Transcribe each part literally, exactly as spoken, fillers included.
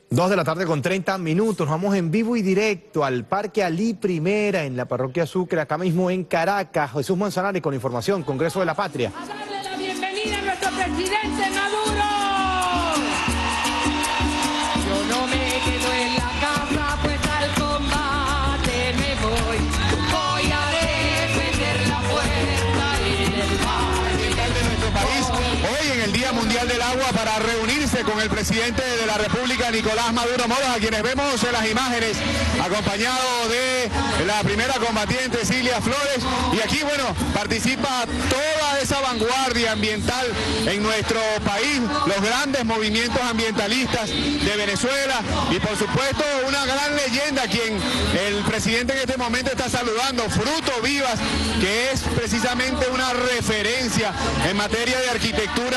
Dos de la tarde con treinta minutos, nos vamos en vivo y directo al Parque Alí Primera en la parroquia Sucre, acá mismo en Caracas. Jesús Manzanares con información, Congreso de la Patria. A darle la bienvenida a nuestro presidente Maduro. Yo no me quedo en la casa, pues al combate me voy. Voy a defender la puerta en el mar de nuestro país, hoy en el Día Mundial del Agua, para reunirse con el presidente de la República, Nicolás Maduro Moros, a quienes vemos en las imágenes, acompañado de la primera combatiente, Cilia Flores. Y aquí, bueno, participa toda esa vanguardia ambiental en nuestro país, los grandes movimientos ambientalistas de Venezuela y, por supuesto, una gran leyenda, quien el presidente en este momento está saludando, Fruto Vivas, que es precisamente una referencia en materia de arquitectura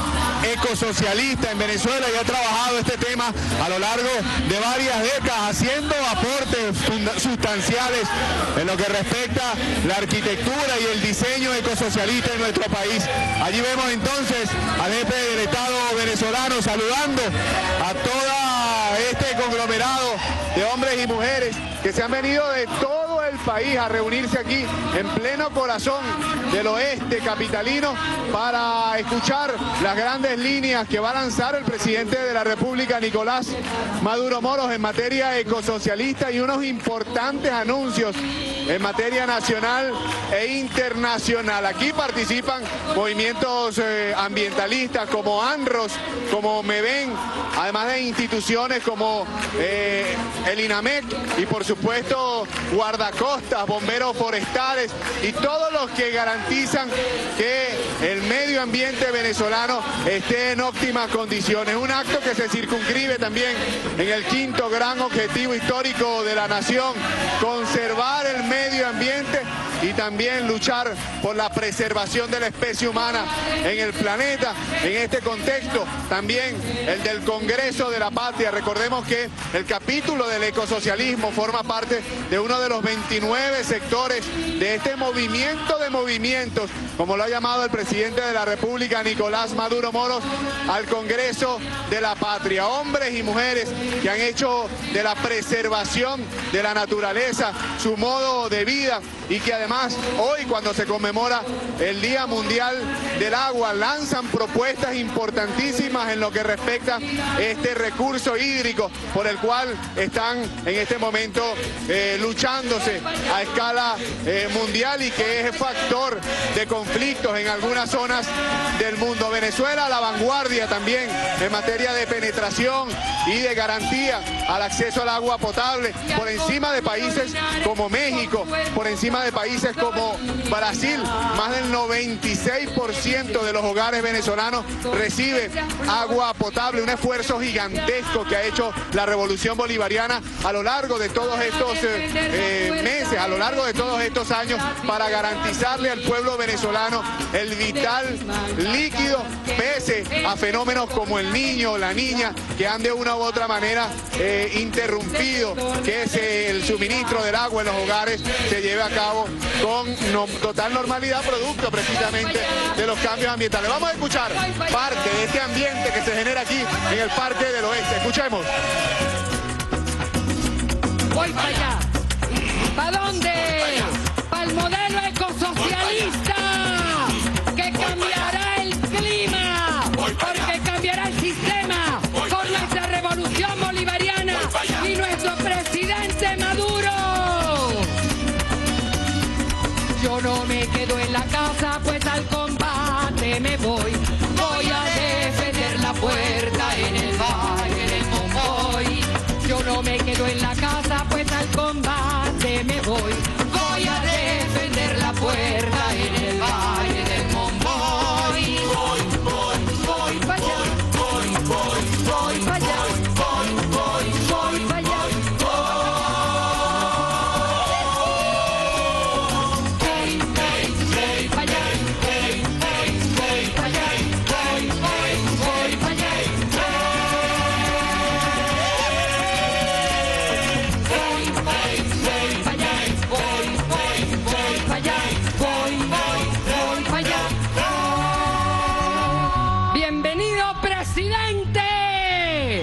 ecosocialista en Venezuela y ha trabajado este tema a lo largo de varias décadas, haciendo aportes sustanciales en lo que respecta a la arquitectura y el diseño ecosocialista en nuestro país. Allí vemos entonces al jefe del Estado venezolano saludando a todo este conglomerado de hombres y mujeres que se han venido de todo el país a reunirse aquí en pleno corazón del oeste capitalino para escuchar las grandes líneas que va a lanzar el presidente de la República, Nicolás Maduro Moros, en materia ecosocialista y unos importantes anuncios en materia nacional e internacional. Aquí participan movimientos eh, ambientalistas como ANROS, como MEVEN, además de instituciones como eh, el INAMEC y por supuesto guardacostas, bomberos forestales y todos los que garantizan que el medio ambiente venezolano esté en óptimas condiciones. Un acto que se circunscribe también en el quinto gran objetivo histórico de la nación: conservar el medio ambiente y también luchar por la preservación de la especie humana en el planeta. En este contexto, también el del Congreso de la Patria. Recordemos que el capítulo del ecosocialismo forma parte de uno de los veintinueve sectores de este movimiento de movimientos, como lo ha llamado el presidente de la República, Nicolás Maduro Moros, al Congreso de la Patria. Hombres y mujeres que han hecho de la preservación de la naturaleza su modo de vida y que además hoy, cuando se conmemora el Día Mundial del Agua, lanzan propuestas importantísimas en lo que respecta a este recurso hídrico por el cual están en este momento eh, luchándose a escala eh, mundial y que es factor de conflictos en algunas zonas del mundo. Venezuela a la vanguardia también en materia de penetración y de garantía al acceso al agua potable, por encima de países como México, por encima de países como Brasil. Más del noventa y seis por ciento de los hogares venezolanos recibe agua potable, un esfuerzo gigantesco que ha hecho la revolución bolivariana a lo largo de todos estos eh, eh, meses, a lo largo de todos estos años, para garantizarle al pueblo venezolano el vital líquido, pese a fenómenos como el Niño o la Niña, que han de una u otra manera eh, interrumpido que es, eh, el suministro del agua en los hogares se lleve a cabo con no, total normalidad, producto precisamente de los cambios ambientales. Vamos a escuchar parte de este ambiente que se genera aquí en el Parque del Oeste. Escuchemos. Voy para allá. ¿Para dónde? Para el modelo ecosocialista que cambiará el clima, porque cambiará el sistema con nuestra revolución bolivariana y nuestro presidente Maduro. Yo no me quedo en la casa, pues al combate me voy. Voy a defender la puerta en el valle del Momboy. Yo no me quedo en la casa, pues al combate me voy. Voy a defender la puerta en el valle del Momboy. Voy, voy, voy para allá. Voy, voy, voy para allá. Voy, voy, voy para allá. Bienvenido, presidente.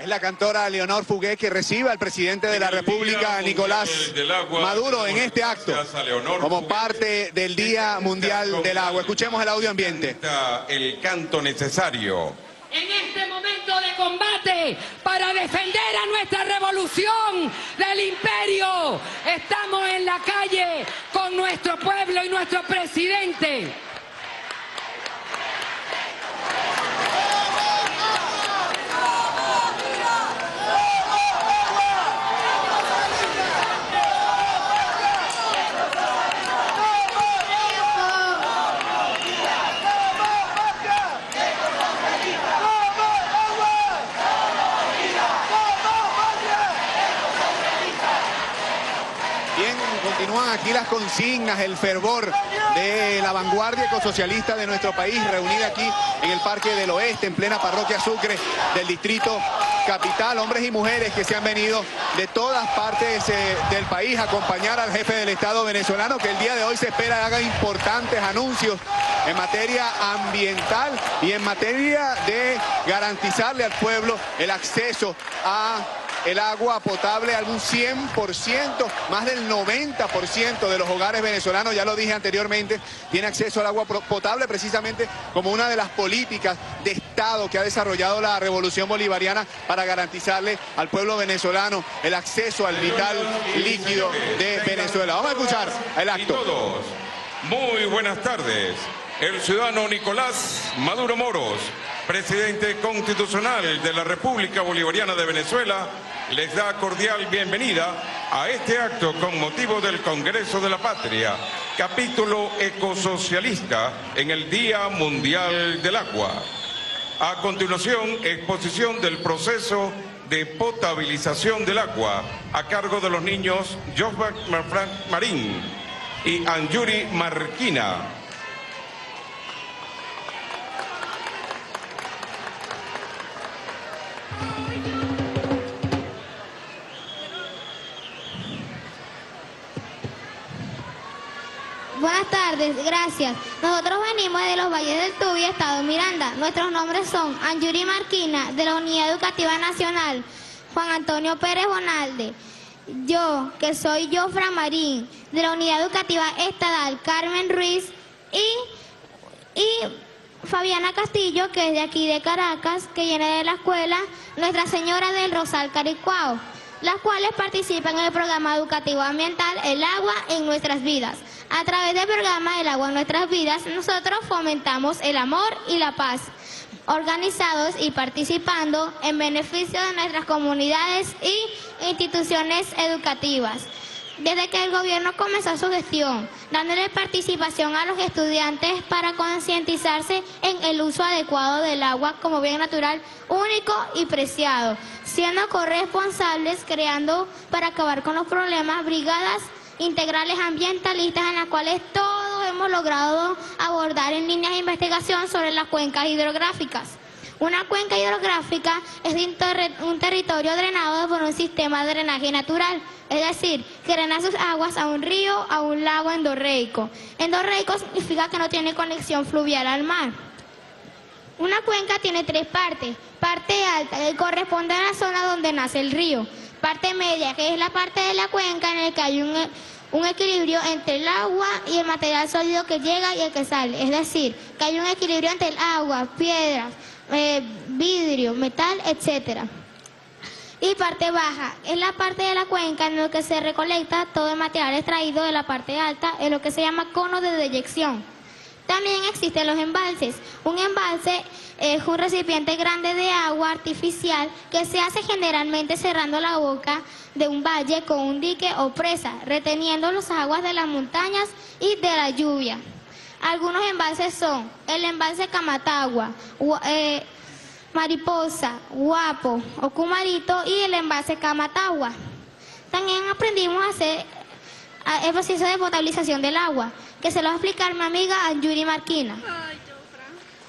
Es la cantora Leonor Fugué que recibe al presidente de la República, Nicolás Maduro, en este acto, como parte del Día Mundial del Agua. Escuchemos el audio ambiente. El canto necesario. En este momento de combate para defender a nuestra revolución del imperio, estamos en la calle con nuestro pueblo y nuestro presidente. Bien, continúan aquí las consignas, el fervor de la vanguardia ecosocialista de nuestro país, reunida aquí en el Parque del Oeste, en plena parroquia Sucre del distrito capital. Hombres y mujeres que se han venido de todas partes eh, del país a acompañar al jefe del Estado venezolano, que el día de hoy se espera haga importantes anuncios en materia ambiental y en materia de garantizarle al pueblo el acceso a el agua potable, algún cien por ciento, más del noventa por ciento de los hogares venezolanos, ya lo dije anteriormente, tiene acceso al agua potable precisamente como una de las políticas de Estado que ha desarrollado la Revolución Bolivariana para garantizarle al pueblo venezolano el acceso al vital líquido de Venezuela. Vamos a escuchar el acto. Todos, muy buenas tardes. El ciudadano Nicolás Maduro Moros, presidente constitucional de la República Bolivariana de Venezuela, les da cordial bienvenida a este acto con motivo del Congreso de la Patria, capítulo ecosocialista en el Día Mundial del Agua. A continuación, exposición del proceso de potabilización del agua a cargo de los niños Josbak Marín y Anjuri Marquina. Buenas tardes, gracias. Nosotros venimos de los Valles del Tubi, Estado Miranda. Nuestros nombres son Anjuri Marquina, de la Unidad Educativa Nacional, Juan Antonio Pérez Bonalde. Yo, que soy Jofra Marín, de la Unidad Educativa Estadal, Carmen Ruiz, y, y Fabiana Castillo, que es de aquí de Caracas, que viene de la escuela Nuestra Señora del Rosal Caricuao, las cuales participan en el programa educativo ambiental El Agua en Nuestras Vidas. A través del programa El Agua en Nuestras Vidas, nosotros fomentamos el amor y la paz, organizados y participando en beneficio de nuestras comunidades y instituciones educativas. Desde que el gobierno comenzó su gestión, dándole participación a los estudiantes para concientizarse en el uso adecuado del agua como bien natural, único y preciado, siendo corresponsables creando para acabar con los problemas brigadas integrales ambientalistas en las cuales todos hemos logrado abordar en líneas de investigación sobre las cuencas hidrográficas. Una cuenca hidrográfica es un territorio drenado por un sistema de drenaje natural, es decir, que drena sus aguas a un río, a un lago endorreico. Endorreico significa que no tiene conexión fluvial al mar. Una cuenca tiene tres partes: parte alta, que corresponde a la zona donde nace el río; parte media, que es la parte de la cuenca en la que hay un, un equilibrio entre el agua y el material sólido que llega y el que sale, es decir, que hay un equilibrio entre el agua, piedras, eh, vidrio, metal, etcétera. Y parte baja, es la parte de la cuenca en la que se recolecta todo el material extraído de la parte alta, en lo que se llama cono de deyección. También existen los embalses. Un embalse es un recipiente grande de agua artificial que se hace generalmente cerrando la boca de un valle con un dique o presa, reteniendo las aguas de las montañas y de la lluvia. Algunos embalses son el embalse Camatagua, eh, Mariposa, Guapo o Cumarito, y el embalse Camatagua. También aprendimos a hacer el proceso de potabilización del agua, que se lo va a explicar mi amiga Anjuri Marquina. Ay, Jofra.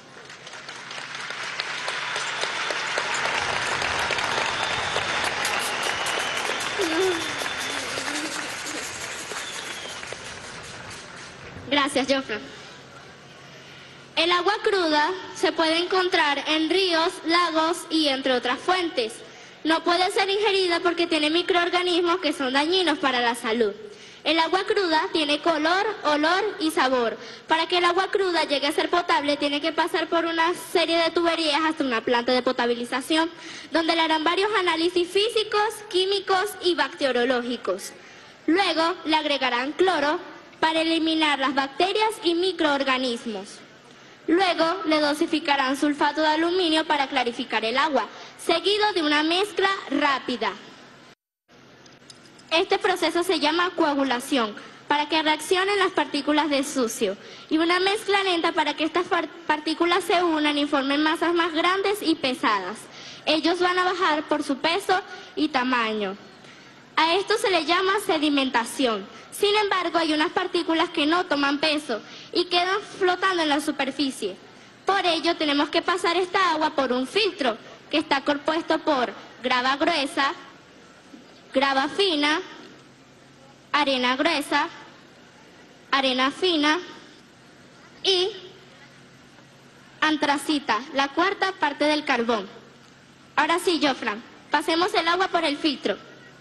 Gracias, Jofra. El agua cruda se puede encontrar en ríos, lagos y entre otras fuentes. no puede ser ingerida porque tiene microorganismos que son dañinos para la salud. El agua cruda tiene color, olor y sabor. Para que el agua cruda llegue a ser potable, tiene que pasar por una serie de tuberías hasta una planta de potabilización, donde le harán varios análisis físicos, químicos y bacteriológicos. Luego le agregarán cloro para eliminar las bacterias y microorganismos. Luego le dosificarán sulfato de aluminio para clarificar el agua, seguido de una mezcla rápida. Este proceso se llama coagulación, para que reaccionen las partículas de sucio, y una mezcla lenta para que estas partículas se unan y formen masas más grandes y pesadas. Ellos van a bajar por su peso y tamaño. A esto se le llama sedimentación. Sin embargo, hay unas partículas que no toman peso y quedan flotando en la superficie. Por ello, tenemos que pasar esta agua por un filtro que está compuesto por grava gruesa, grava fina, arena gruesa, arena fina y antracita, la cuarta parte del carbón. Ahora sí, Jofran, pasemos el agua por el filtro.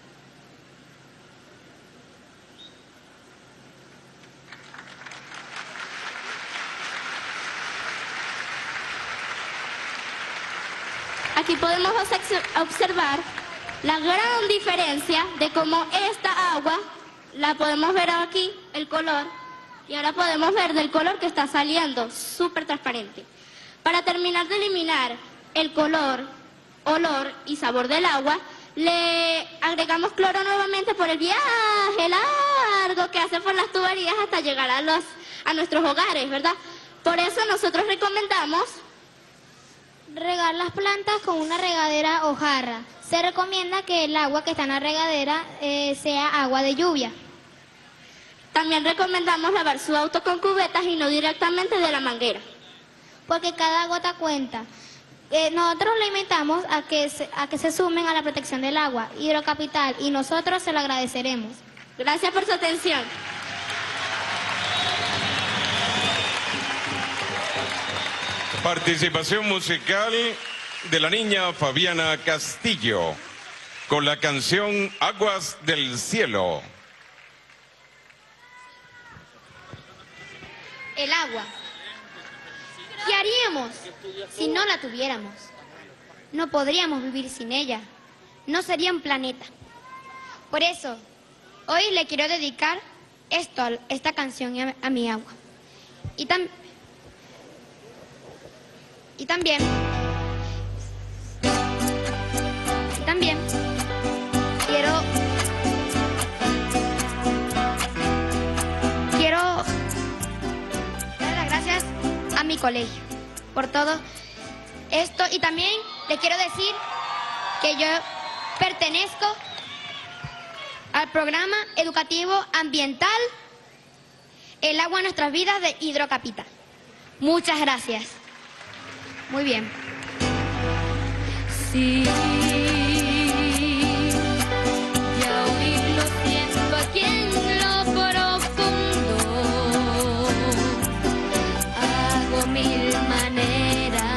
Aquí podemos observar la gran diferencia de cómo esta agua, la podemos ver aquí, el color, y ahora podemos ver del color que está saliendo, súper transparente. Para terminar de eliminar el color, olor y sabor del agua, le agregamos cloro nuevamente por el viaje largo que hace por las tuberías hasta llegar a, los, a nuestros hogares, ¿verdad? Por eso nosotros recomendamos regar las plantas con una regadera o jarra. Se recomienda que el agua que está en la regadera eh, sea agua de lluvia. También recomendamos lavar su auto con cubetas y no directamente de la manguera, porque cada gota cuenta. Eh, nosotros le invitamos a que, se, a que se sumen a la protección del agua, Hidrocapital, y nosotros se lo agradeceremos. Gracias por su atención. Participación musical de la niña Fabiana Castillo con la canción Aguas del Cielo. El agua. ¿Qué haríamos si no la tuviéramos? No podríamos vivir sin ella. No sería un planeta. Por eso, hoy le quiero dedicar esto, esta canción a, a mi agua. Y, tam y también, y también quiero, quiero dar las gracias a mi colegio por todo esto, y también le quiero decir que yo pertenezco al programa educativo ambiental El agua en nuestras vidas de Hidrocapital. Muchas gracias. Muy bien. Sí, ya hoy lo siento aquí en lo profundo. Hago mil maneras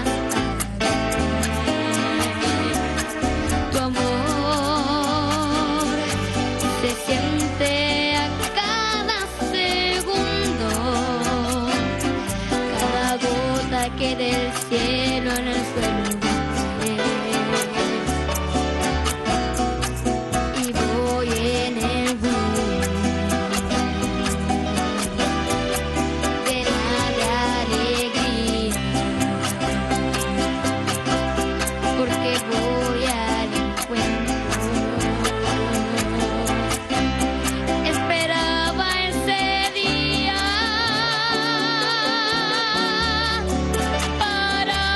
para tu amor se siente a cada segundo, cada gota que del cielo en el suelo cae, y voy en el bus llena de alegría, porque voy al encuentro. Esperaba ese día para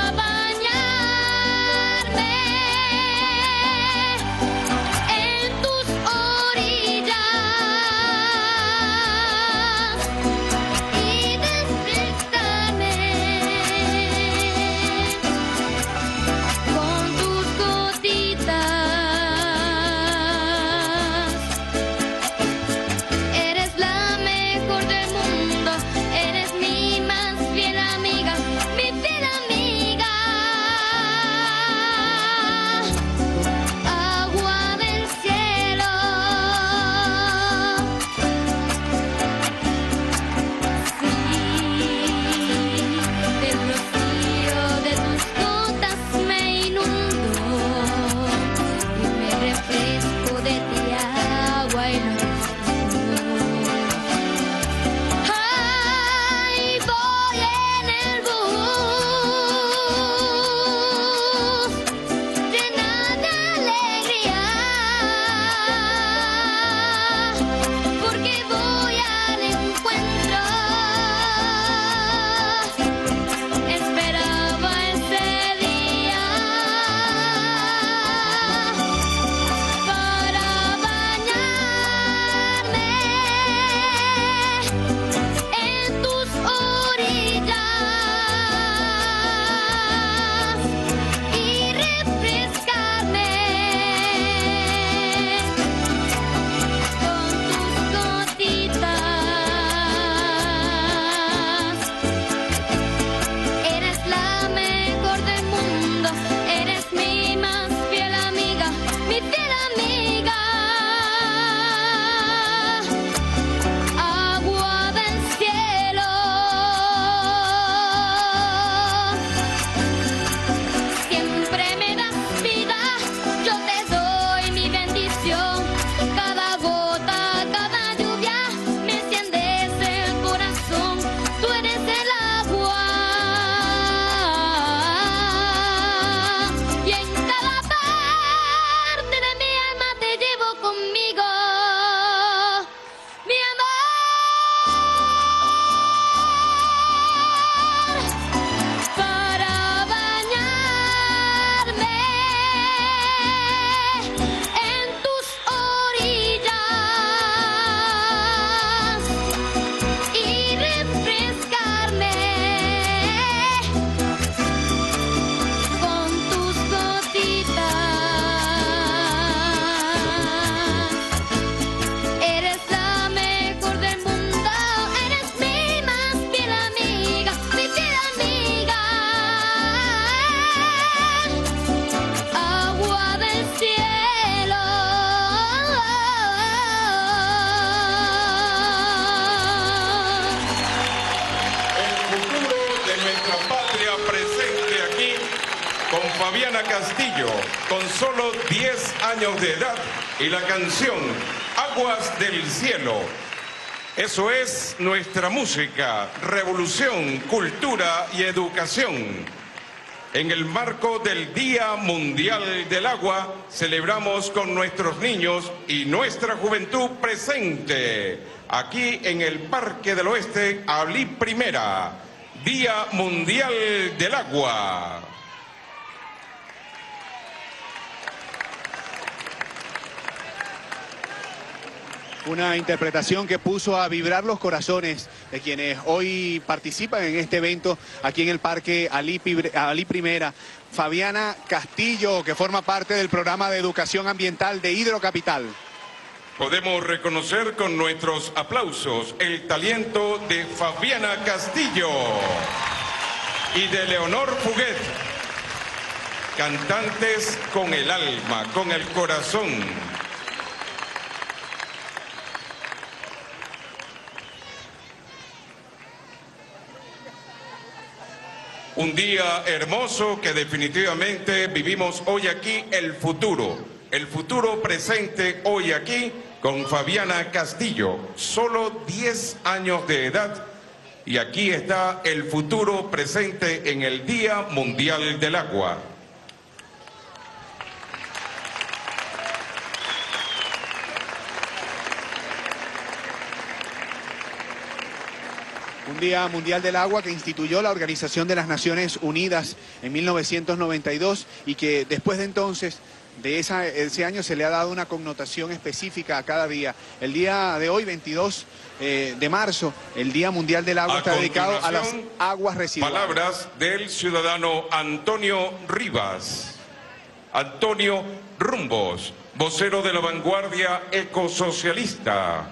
Fabiana Castillo, con solo diez años de edad, y la canción Aguas del Cielo. Eso es nuestra música, revolución, cultura y educación. En el marco del Día Mundial del Agua, celebramos con nuestros niños y nuestra juventud presente, aquí en el Parque del Oeste, Alí Primera, Día Mundial del Agua. Una interpretación que puso a vibrar los corazones de quienes hoy participan en este evento aquí en el Parque Alí, Alí Primera. Fabiana Castillo, que forma parte del programa de educación ambiental de Hidrocapital. Podemos reconocer con nuestros aplausos el talento de Fabiana Castillo y de Leonor Fuguet, cantantes con el alma, con el corazón. Un día hermoso que definitivamente vivimos hoy aquí el futuro, el futuro presente hoy aquí con Fabiana Castillo, solo diez años de edad, y aquí está el futuro presente en el Día Mundial del Agua. Un Día Mundial del Agua que instituyó la Organización de las Naciones Unidas en mil novecientos noventa y dos y que después de entonces, de esa, ese año, se le ha dado una connotación específica a cada día. El día de hoy, veintidós de marzo, el Día Mundial del Agua, está dedicado a las aguas residuales. Palabras del ciudadano Antonio Rivas. Antonio Rumbos, vocero de la vanguardia ecosocialista.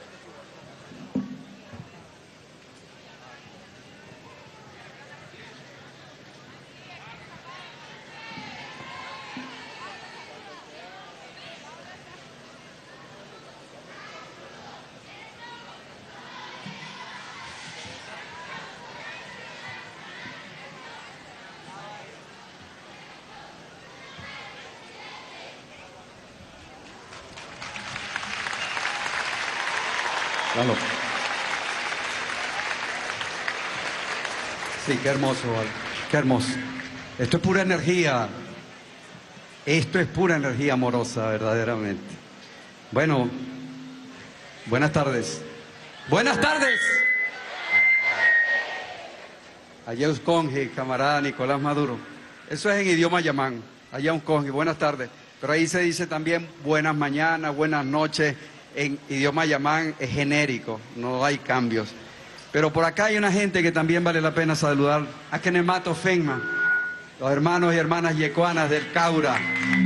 Claro. Sí, qué hermoso, qué hermoso. Esto es pura energía. Esto es pura energía amorosa, verdaderamente. Bueno, buenas tardes. Buenas tardes. Allá un conje, camarada Nicolás Maduro. Eso es en idioma yamán. Allá un conje, buenas tardes. Pero ahí se dice también buenas mañanas, buenas noches. En idioma yamán es genérico, no hay cambios. Pero por acá hay una gente que también vale la pena saludar. A Kenemato Fenma, los hermanos y hermanas yecuanas del Caura.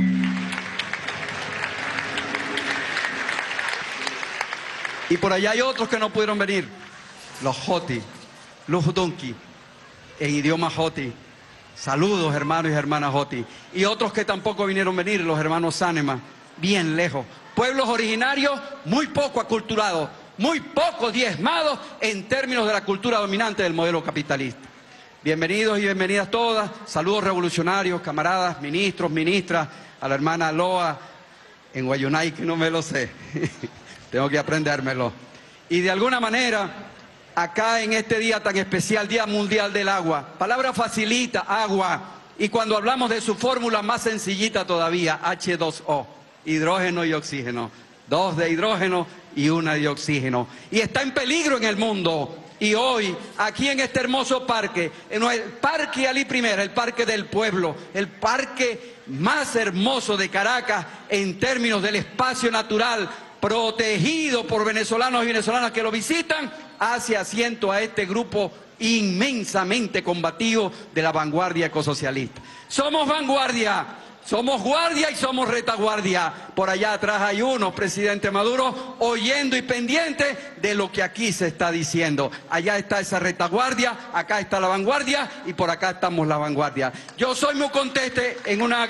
Y por allá hay otros que no pudieron venir. Los Joti, los Donki, en idioma Joti. Saludos, hermanos y hermanas Joti. Y otros que tampoco vinieron a venir, los hermanos Sanema, bien lejos. Pueblos originarios muy poco aculturados, muy poco diezmados en términos de la cultura dominante del modelo capitalista. Bienvenidos y bienvenidas todas, saludos revolucionarios, camaradas, ministros, ministras, a la hermana Loa en Guayunay, que no me lo sé, tengo que aprendérmelo. Y de alguna manera, acá en este día tan especial, Día Mundial del Agua, palabra facilita, agua, y cuando hablamos de su fórmula más sencillita todavía, H dos O. Hidrógeno y oxígeno, dos de hidrógeno y una de oxígeno. Y está en peligro en el mundo. Y hoy, aquí en este hermoso parque, en el Parque Alí Primera, el Parque del Pueblo, el parque más hermoso de Caracas en términos del espacio natural, protegido por venezolanos y venezolanas que lo visitan, hace asiento a este grupo inmensamente combativo de la vanguardia ecosocialista. Somos vanguardia. Somos guardia y somos retaguardia. Por allá atrás hay unos, presidente Maduro, oyendo y pendiente de lo que aquí se está diciendo. Allá está esa retaguardia, acá está la vanguardia y por acá estamos la vanguardia. Yo soy muy contento en una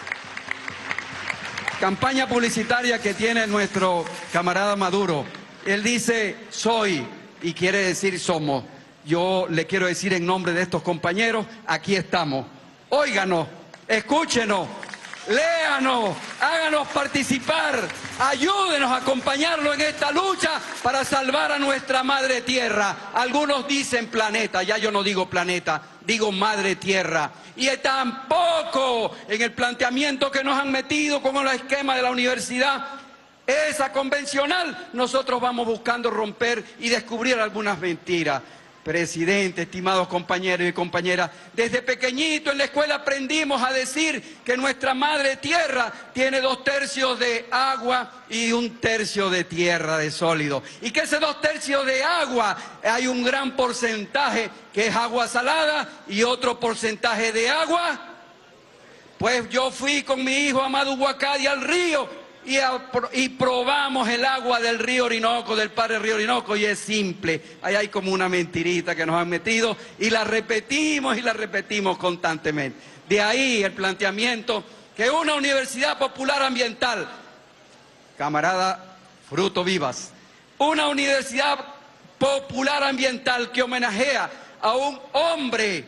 campaña publicitaria que tiene nuestro camarada Maduro. Él dice soy y quiere decir somos. Yo le quiero decir en nombre de estos compañeros, aquí estamos. Óiganos. escúchenos, léanos, háganos participar, ayúdenos a acompañarlo en esta lucha para salvar a nuestra madre tierra. Algunos dicen planeta, ya yo no digo planeta, digo madre tierra. Y tampoco en el planteamiento que nos han metido con el esquema de la universidad, esa convencional, nosotros vamos buscando romper y descubrir algunas mentiras. Presidente, estimados compañeros y compañeras, desde pequeñito en la escuela aprendimos a decir que nuestra madre tierra tiene dos tercios de agua y un tercio de tierra, de sólido. Y que ese dos tercios de agua hay un gran porcentaje que es agua salada y otro porcentaje de agua. Pues yo fui con mi hijo Amado Huacadi al río Y, a, y probamos el agua del río Orinoco, del padre río Orinoco, y es simple. Ahí hay como una mentirita que nos han metido y la repetimos y la repetimos constantemente. De ahí el planteamiento que una universidad popular ambiental, camarada Fruto Vivas, una universidad popular ambiental que homenajea a un hombre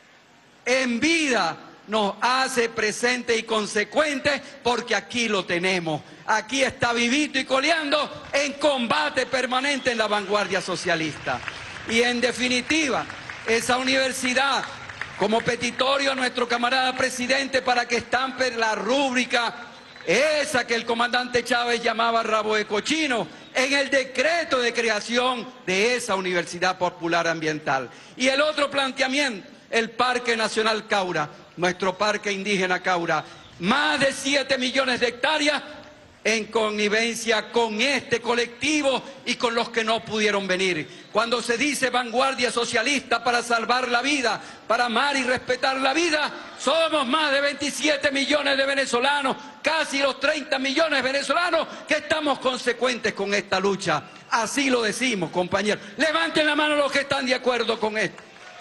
en vida, nos hace presente y consecuente, porque aquí lo tenemos. Aquí está vivito y coleando en combate permanente en la vanguardia socialista. Y en definitiva, esa universidad, como petitorio a nuestro camarada presidente para que estampe la rúbrica, esa que el comandante Chávez llamaba rabo de cochino, en el decreto de creación de esa Universidad Popular Ambiental. Y el otro planteamiento, el Parque Nacional Caura, nuestro parque indígena Caura, más de siete millones de hectáreas en connivencia con este colectivo y con los que no pudieron venir. Cuando se dice vanguardia socialista para salvar la vida, para amar y respetar la vida, somos más de veintisiete millones de venezolanos, casi los treinta millones de venezolanos que estamos consecuentes con esta lucha. Así lo decimos, compañeros. Levanten la mano los que están de acuerdo con esto.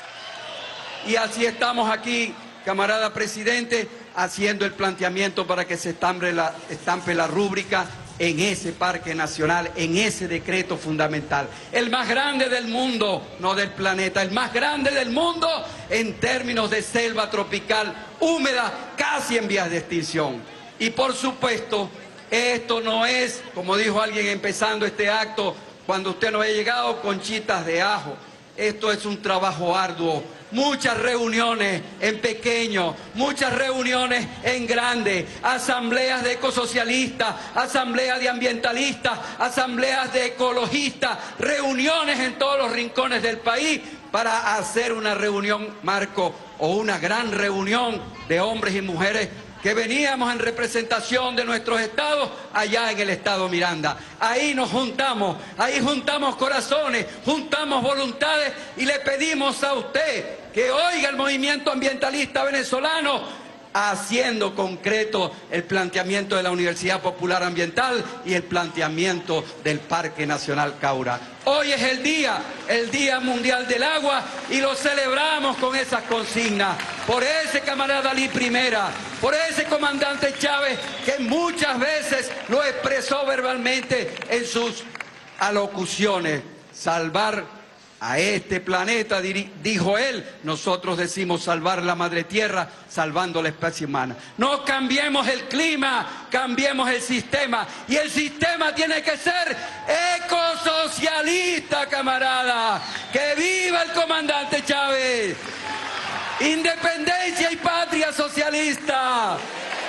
Y así estamos aquí, camarada presidente, haciendo el planteamiento para que se estampe la, estampe la rúbrica en ese parque nacional, en ese decreto fundamental. El más grande del mundo, no del planeta, el más grande del mundo en términos de selva tropical húmeda, casi en vías de extinción. Y por supuesto, esto no es, como dijo alguien empezando este acto, cuando usted no haya llegado, conchitas de ajo. Esto es un trabajo arduo, muchas reuniones en pequeño, muchas reuniones en grande, asambleas de ecosocialistas, asambleas de ambientalistas, asambleas de ecologistas, reuniones en todos los rincones del país para hacer una reunión marco o una gran reunión de hombres y mujeres que veníamos en representación de nuestros estados allá en el estado Miranda. Ahí nos juntamos, ahí juntamos corazones, juntamos voluntades y le pedimos a usted que oiga el movimiento ambientalista venezolano haciendo concreto el planteamiento de la Universidad Popular Ambiental y el planteamiento del Parque Nacional Caura. Hoy es el día, el Día Mundial del Agua y lo celebramos con esas consignas. Por ese camarada Ali Primera, por ese comandante Chávez que muchas veces lo expresó verbalmente en sus alocuciones. Salvar a este planeta, dijo él, nosotros decimos salvar la madre tierra, salvando la especie humana. No cambiemos el clima, cambiemos el sistema. Y el sistema tiene que ser ecosocialista, camarada. ¡Que viva el comandante Chávez! Independencia y patria socialista.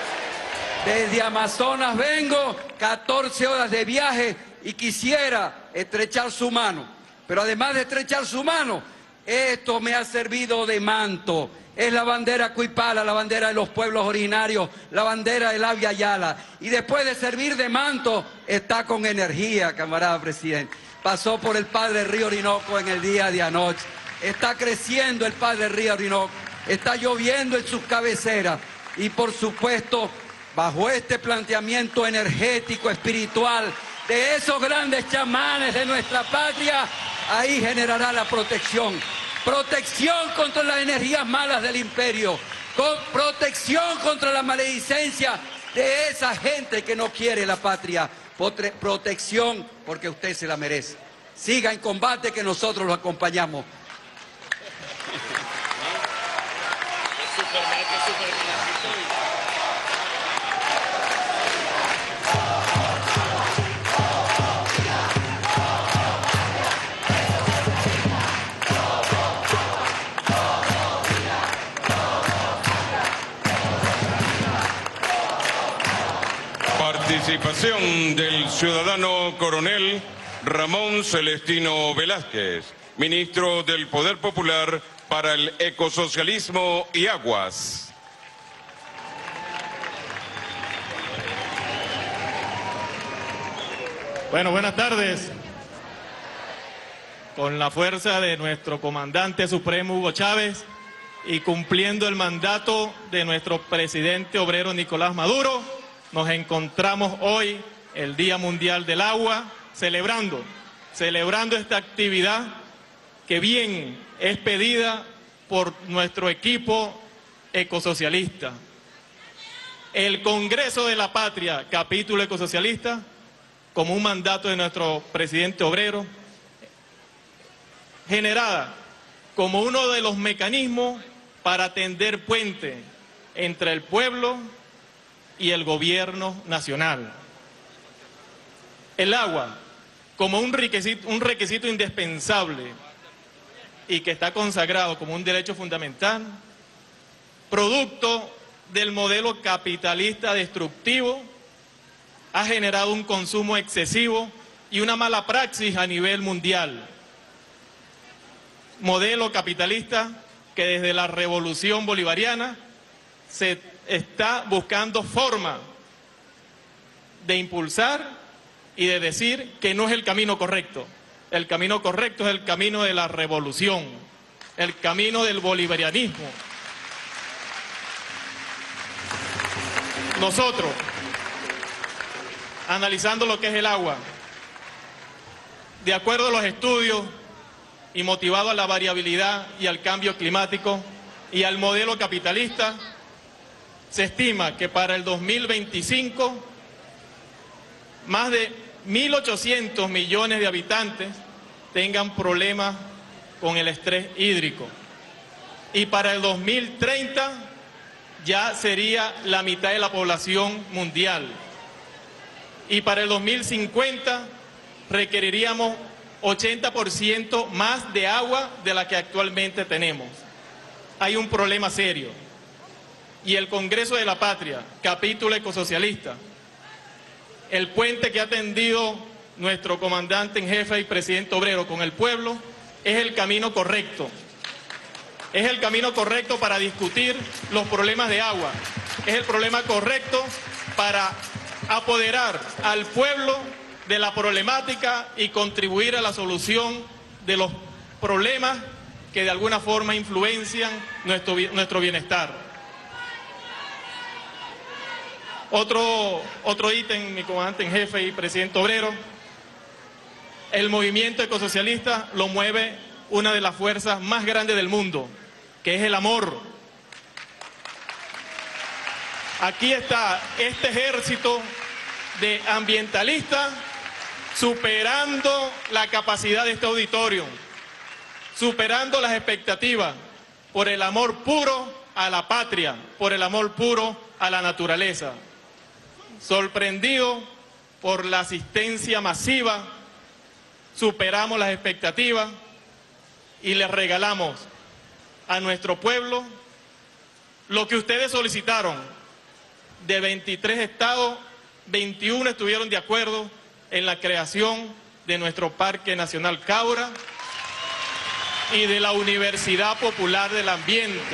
Desde Amazonas vengo, catorce horas de viaje y quisiera estrechar su mano. Pero además de estrechar su mano, esto me ha servido de manto. Es la bandera Cuipala, la bandera de los pueblos originarios, la bandera del Avia Yala. Y después de servir de manto, está con energía, camarada presidente. Pasó por el padre Río Orinoco en el día de anoche. Está creciendo el padre Río Orinoco. Está lloviendo en sus cabeceras. Y por supuesto, bajo este planteamiento energético, espiritual, de esos grandes chamanes de nuestra patria, ahí generará la protección. Protección contra las energías malas del imperio. Con protección contra la maledicencia de esa gente que no quiere la patria. Protección porque usted se la merece. Siga en combate que nosotros lo acompañamos. Participación del ciudadano coronel Ramón Celestino Velázquez, ministro del Poder Popular para el Ecosocialismo y Aguas. Bueno, buenas tardes. Con la fuerza de nuestro comandante supremo Hugo Chávez y cumpliendo el mandato de nuestro presidente obrero Nicolás Maduro, nos encontramos hoy, el Día Mundial del Agua, celebrando, celebrando esta actividad que bien es pedida por nuestro equipo ecosocialista. El Congreso de la Patria, capítulo ecosocialista, como un mandato de nuestro presidente obrero, generada como uno de los mecanismos para tender puente entre el pueblo y el gobierno nacional. El agua, como un requisito, un requisito indispensable y que está consagrado como un derecho fundamental, producto del modelo capitalista destructivo, ha generado un consumo excesivo y una mala praxis a nivel mundial. Modelo capitalista que desde la revolución bolivariana se está buscando forma de impulsar y de decir que no es el camino correcto. El camino correcto es el camino de la revolución, el camino del bolivarianismo. Nosotros, analizando lo que es el agua, de acuerdo a los estudios y motivado a la variabilidad y al cambio climático y al modelo capitalista, se estima que para el dos mil veinticinco más de mil ochocientos millones de habitantes tengan problemas con el estrés hídrico. Y para el dos mil treinta ya sería la mitad de la población mundial. Y para el dos mil cincuenta requeriríamos ochenta por ciento más de agua de la que actualmente tenemos. Hay un problema serio. Y el Congreso de la Patria, capítulo ecosocialista, el puente que ha tendido nuestro comandante en jefe y presidente obrero con el pueblo, es el camino correcto. Es el camino correcto para discutir los problemas de agua. Es el problema correcto para apoderar al pueblo de la problemática y contribuir a la solución de los problemas que de alguna forma influencian nuestro, nuestro bienestar. Otro, otro ítem, mi comandante en jefe y presidente obrero, el movimiento ecosocialista lo mueve una de las fuerzas más grandes del mundo, que es el amor. Aquí está este ejército de ambientalistas superando la capacidad de este auditorio, superando las expectativas por el amor puro a la patria, por el amor puro a la naturaleza. Sorprendido por la asistencia masiva, superamos las expectativas y les regalamos a nuestro pueblo lo que ustedes solicitaron. De veintitrés estados, veintiuno estuvieron de acuerdo en la creación de nuestro Parque Nacional Caura y de la Universidad Popular del Ambiente.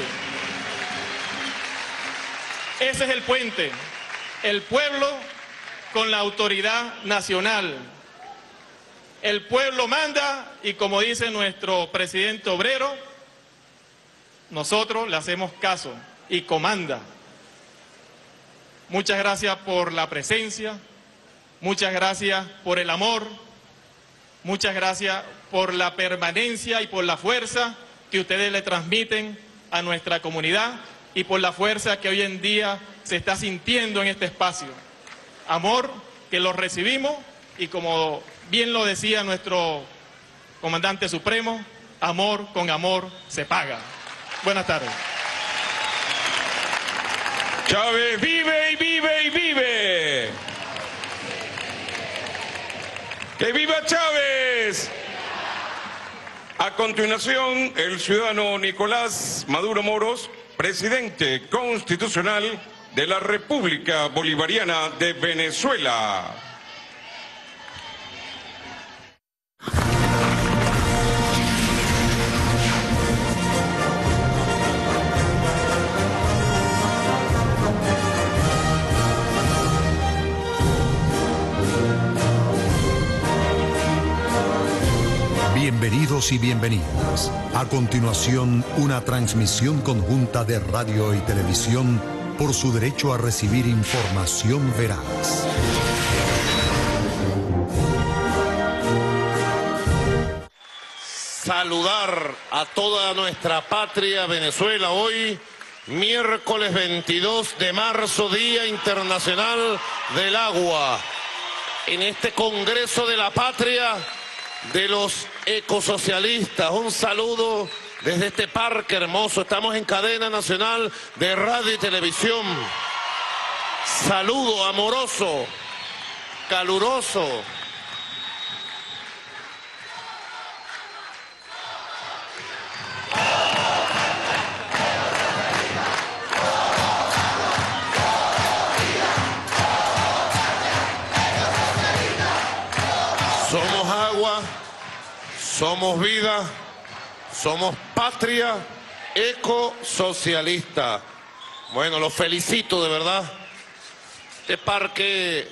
Ese es el puente. El pueblo con la autoridad nacional. El pueblo manda y, como dice nuestro presidente obrero, nosotros le hacemos caso y comanda. Muchas gracias por la presencia, muchas gracias por el amor, muchas gracias por la permanencia y por la fuerza que ustedes le transmiten a nuestra comunidad y por la fuerza que hoy en día se está sintiendo en este espacio. Amor que lo recibimos y, como bien lo decía nuestro comandante supremo, amor con amor se paga. Buenas tardes. Chávez vive y vive y vive. ¡Que viva Chávez! A continuación, el ciudadano Nicolás Maduro Moros, presidente constitucional de la República Bolivariana de Venezuela. Bienvenidos y bienvenidas. A continuación, una transmisión conjunta de radio y televisión por su derecho a recibir información veraz. Saludar a toda nuestra patria Venezuela hoy, miércoles veintidós de marzo, Día Internacional del Agua. En este Congreso de la Patria de los ecosocialistas, un saludo desde este parque hermoso. Estamos en cadena nacional de radio y televisión. Saludo amoroso, caluroso. Somos agua, somos vida, somos patria ecosocialista. Bueno, los felicito de verdad. Este parque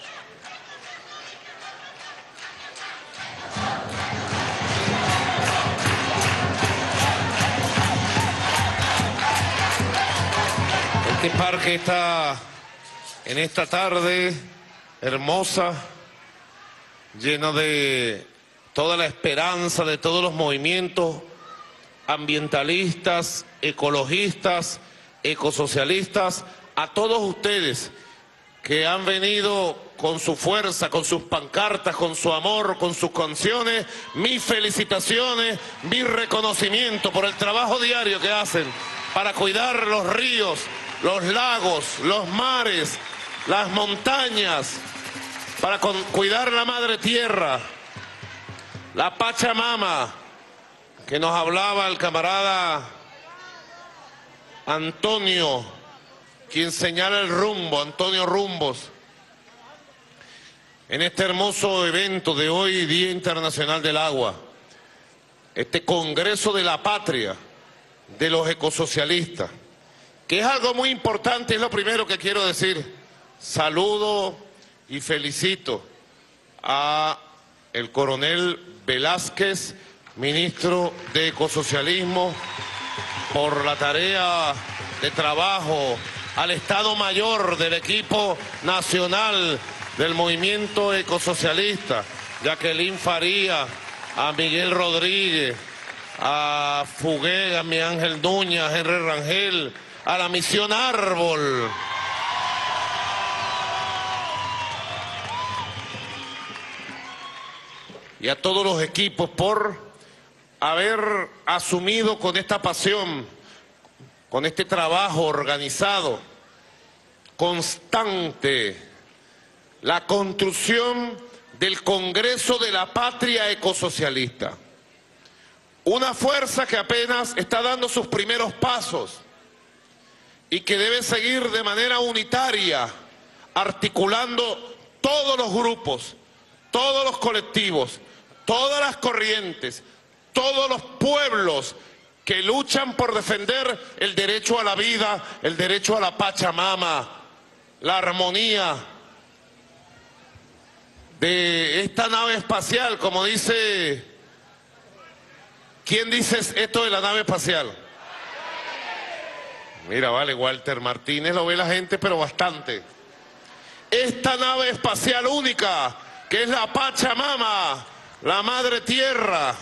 Este parque está en esta tarde hermosa, lleno de toda la esperanza de todos los movimientos ambientalistas, ecologistas, ecosocialistas, a todos ustedes que han venido con su fuerza, con sus pancartas, con su amor, con sus canciones, mis felicitaciones, mi reconocimiento por el trabajo diario que hacen para cuidar los ríos, los lagos, los mares, las montañas, para cuidar la madre tierra, la Pachamama, que nos hablaba el camarada Antonio, quien señala el rumbo, Antonio Rumbos, en este hermoso evento de hoy, Día Internacional del Agua, este Congreso de la Patria de los ecosocialistas, que es algo muy importante, es lo primero que quiero decir. Saludo y felicito a el coronel Velázquez, ministro de Ecosocialismo, por la tarea de trabajo, al Estado Mayor del equipo nacional del movimiento ecosocialista, Jacqueline Faría, a Miguel Rodríguez, a Fugué, a mi Ángel Duña, a Henry Rangel, a la Misión Árbol, y a todos los equipos por haber asumido con esta pasión, con este trabajo organizado, constante, la construcción del Congreso de la Patria Ecosocialista. Una fuerza que apenas está dando sus primeros pasos y que debe seguir de manera unitaria, articulando todos los grupos, todos los colectivos, todas las corrientes, todos los pueblos que luchan por defender el derecho a la vida, el derecho a la Pachamama, la armonía de esta nave espacial, como dice... ¿Quién dice esto de la nave espacial? Mira, vale, Walter Martínez lo ve la gente, pero bastante. Esta nave espacial única, que es la Pachamama, la madre tierra,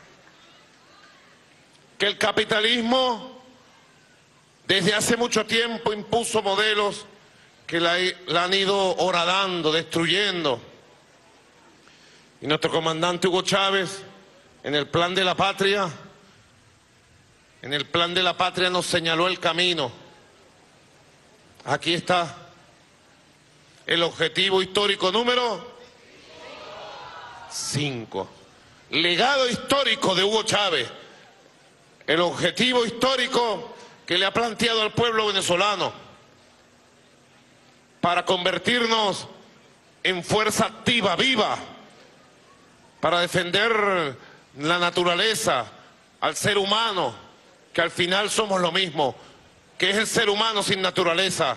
que el capitalismo desde hace mucho tiempo impuso modelos que la, la han ido horadando, destruyendo. Y nuestro comandante Hugo Chávez, en el plan de la patria, en el plan de la patria nos señaló el camino. Aquí está el objetivo histórico número cinco. Legado histórico de Hugo Chávez. El objetivo histórico que le ha planteado al pueblo venezolano para convertirnos en fuerza activa, viva, para defender la naturaleza, al ser humano, que al final somos lo mismo, que es el ser humano sin naturaleza.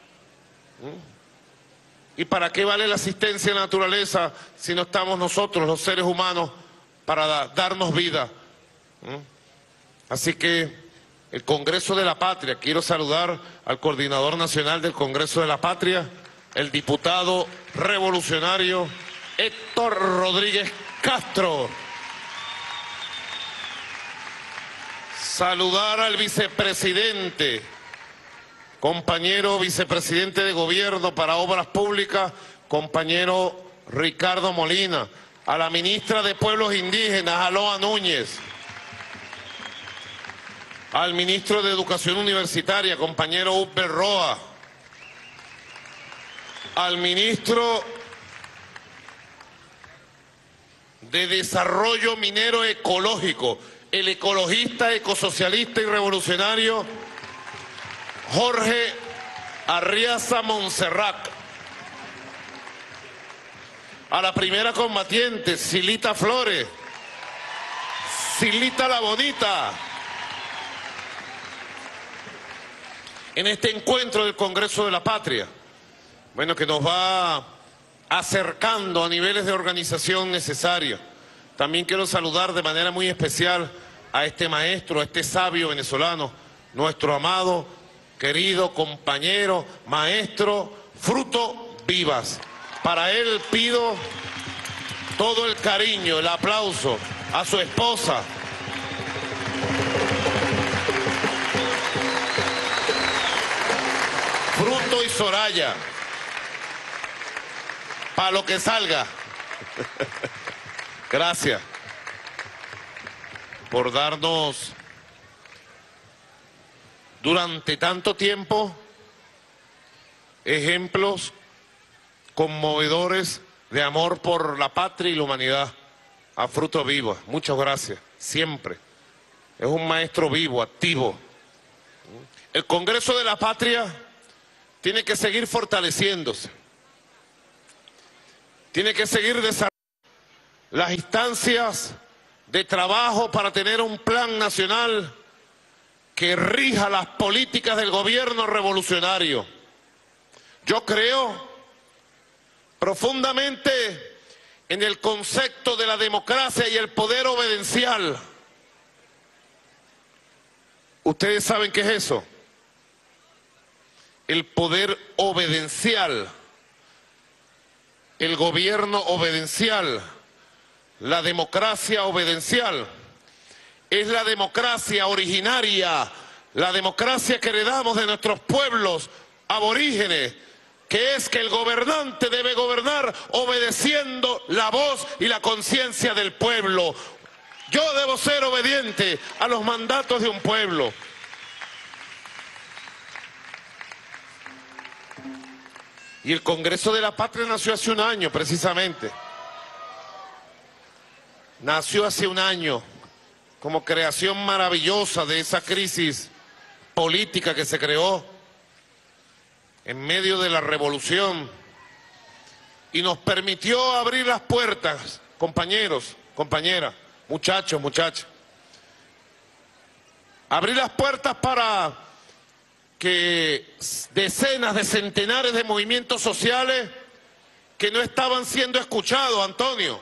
¿Y para qué vale la asistencia a la naturaleza si no estamos nosotros, los seres humanos, para da- darnos vida? Así que el Congreso de la Patria, quiero saludar al coordinador nacional del Congreso de la Patria, el diputado revolucionario Héctor Rodríguez Castro. Saludar al vicepresidente, compañero vicepresidente de Gobierno para Obras Públicas, compañero Ricardo Molina, a la ministra de Pueblos Indígenas, Aloa Núñez, al ministro de Educación Universitaria, compañero Upper Roa, al ministro de Desarrollo Minero Ecológico, el ecologista, ecosocialista y revolucionario Jorge Arriaza Montserrat, a la primera combatiente, Silita Flores, Silita la Bonita, en este encuentro del Congreso de la Patria, bueno, que nos va acercando a niveles de organización necesarios. También quiero saludar de manera muy especial a este maestro, a este sabio venezolano, nuestro amado, querido compañero, maestro Fruto Vivas. Para él pido todo el cariño, el aplauso a su esposa, Fruto y Soraya, para lo que salga. Gracias por darnos durante tanto tiempo ejemplos conmovedores de amor por la patria y la humanidad. A Fruto Vivo, muchas gracias, siempre. Es un maestro vivo, activo. El Congreso de la Patria tiene que seguir fortaleciéndose. Tiene que seguir desarrollando las instancias de trabajo para tener un plan nacional que rija las políticas del gobierno revolucionario. Yo creo profundamente en el concepto de la democracia y el poder obedencial. ¿Ustedes saben qué es eso? El poder obedencial, el gobierno obedencial, la democracia obedencial. Es la democracia originaria, la democracia que heredamos de nuestros pueblos aborígenes, que es que el gobernante debe gobernar obedeciendo la voz y la conciencia del pueblo. Yo debo ser obediente a los mandatos de un pueblo. Y el Congreso de la Patria nació hace un año, precisamente. Nació hace un año como creación maravillosa de esa crisis política que se creó en medio de la revolución y nos permitió abrir las puertas, compañeros, compañeras, muchachos, muchachas, abrir las puertas para que decenas de centenares de movimientos sociales que no estaban siendo escuchados, Antonio.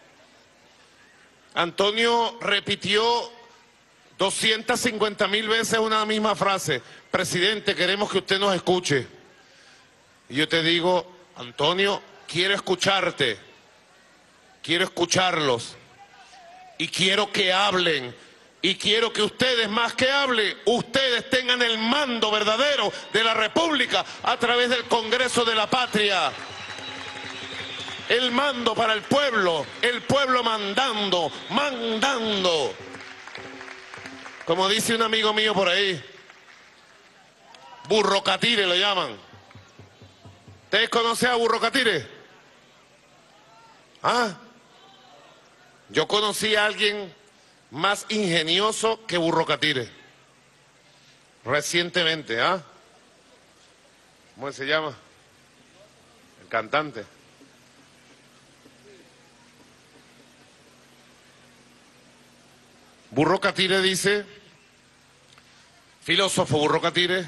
Antonio repitió doscientas cincuenta mil veces una misma frase: presidente, queremos que usted nos escuche. Y yo te digo, Antonio, quiero escucharte, quiero escucharlos y quiero que hablen. Y quiero que ustedes, más que hablen, ustedes tengan el mando verdadero de la República a través del Congreso de la Patria. El mando para el pueblo, el pueblo mandando, mandando. Como dice un amigo mío por ahí, Burrocatire lo llaman. ¿Ustedes conocen a Burrocatire? ¿Ah? Yo conocí a alguien más ingenioso que Burrocatire. Recientemente, ¿ah? ¿Cómo se llama? El cantante. Burrocatire dice, filósofo Burrocatire,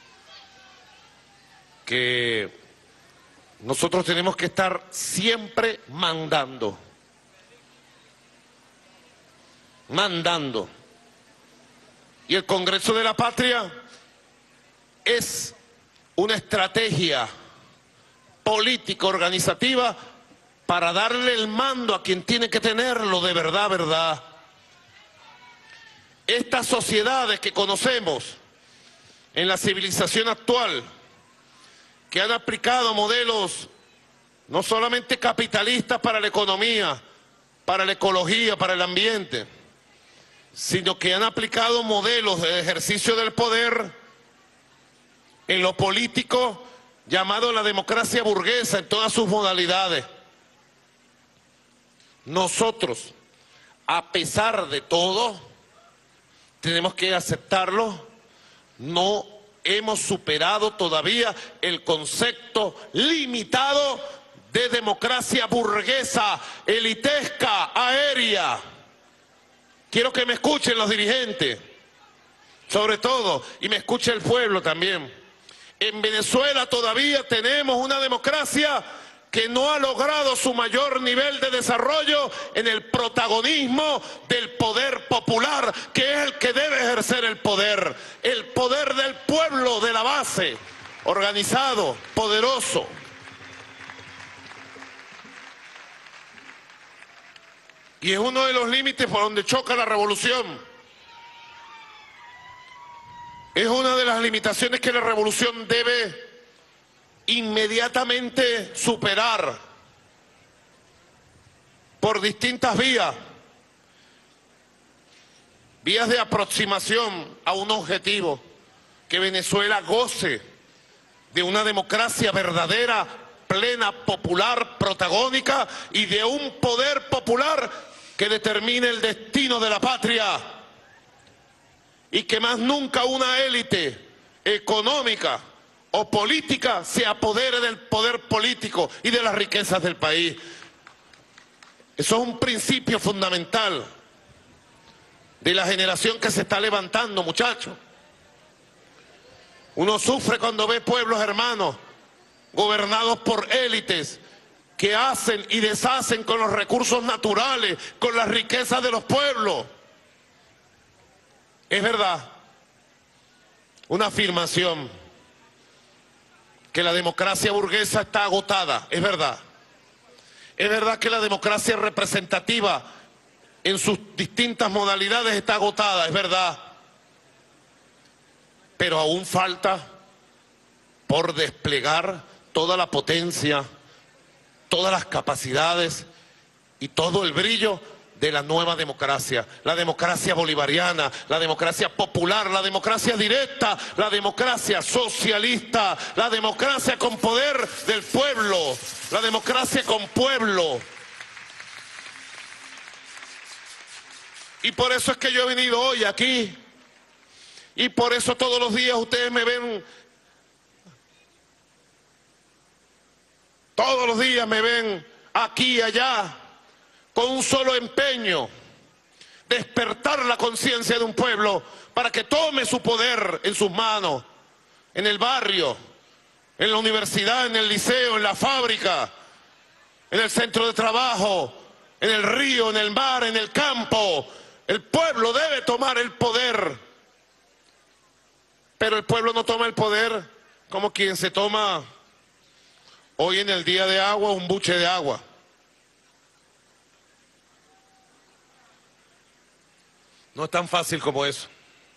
que nosotros tenemos que estar siempre mandando. Mandando. Y el Congreso de la Patria es una estrategia política organizativa para darle el mando a quien tiene que tenerlo de verdad, verdad. Estas sociedades que conocemos en la civilización actual, que han aplicado modelos no solamente capitalistas para la economía, para la ecología, para el ambiente, sino que han aplicado modelos de ejercicio del poder en lo político llamado la democracia burguesa en todas sus modalidades. Nosotros, a pesar de todo, tenemos que aceptarlo, no hemos superado todavía el concepto limitado de democracia burguesa, elitesca, aérea. Quiero que me escuchen los dirigentes, sobre todo, y me escuche el pueblo también. En Venezuela todavía tenemos una democracia que no ha logrado su mayor nivel de desarrollo en el protagonismo del poder popular, que es el que debe ejercer el poder, el poder del pueblo, de la base, organizado, poderoso. Y es uno de los límites por donde choca la revolución. Es una de las limitaciones que la revolución debe inmediatamente superar por distintas vías, vías de aproximación a un objetivo, que Venezuela goce de una democracia verdadera, plena, popular, protagónica, y de un poder popular que determine el destino de la patria, y que más nunca una élite económica o política se apodere del poder político y de las riquezas del país. Eso es un principio fundamental de la generación que se está levantando, muchachos. Uno sufre cuando ve pueblos hermanos gobernados por élites que hacen y deshacen con los recursos naturales, con las riquezas de los pueblos. Es verdad, una afirmación, que la democracia burguesa está agotada, es verdad. Es verdad que la democracia representativa en sus distintas modalidades está agotada, es verdad. Pero aún falta por desplegar toda la potencia, todas las capacidades y todo el brillo de la nueva democracia, la democracia bolivariana, la democracia popular, la democracia directa, la democracia socialista, la democracia con poder del pueblo, la democracia con pueblo. Y por eso es que yo he venido hoy aquí, y por eso todos los días ustedes me ven, todos los días me ven aquí y allá, con un solo empeño: despertar la conciencia de un pueblo para que tome su poder en sus manos, en el barrio, en la universidad, en el liceo, en la fábrica, en el centro de trabajo, en el río, en el mar, en el campo. El pueblo debe tomar el poder, pero el pueblo no toma el poder como quien se toma hoy en el día de agua un buche de agua. No es tan fácil como eso.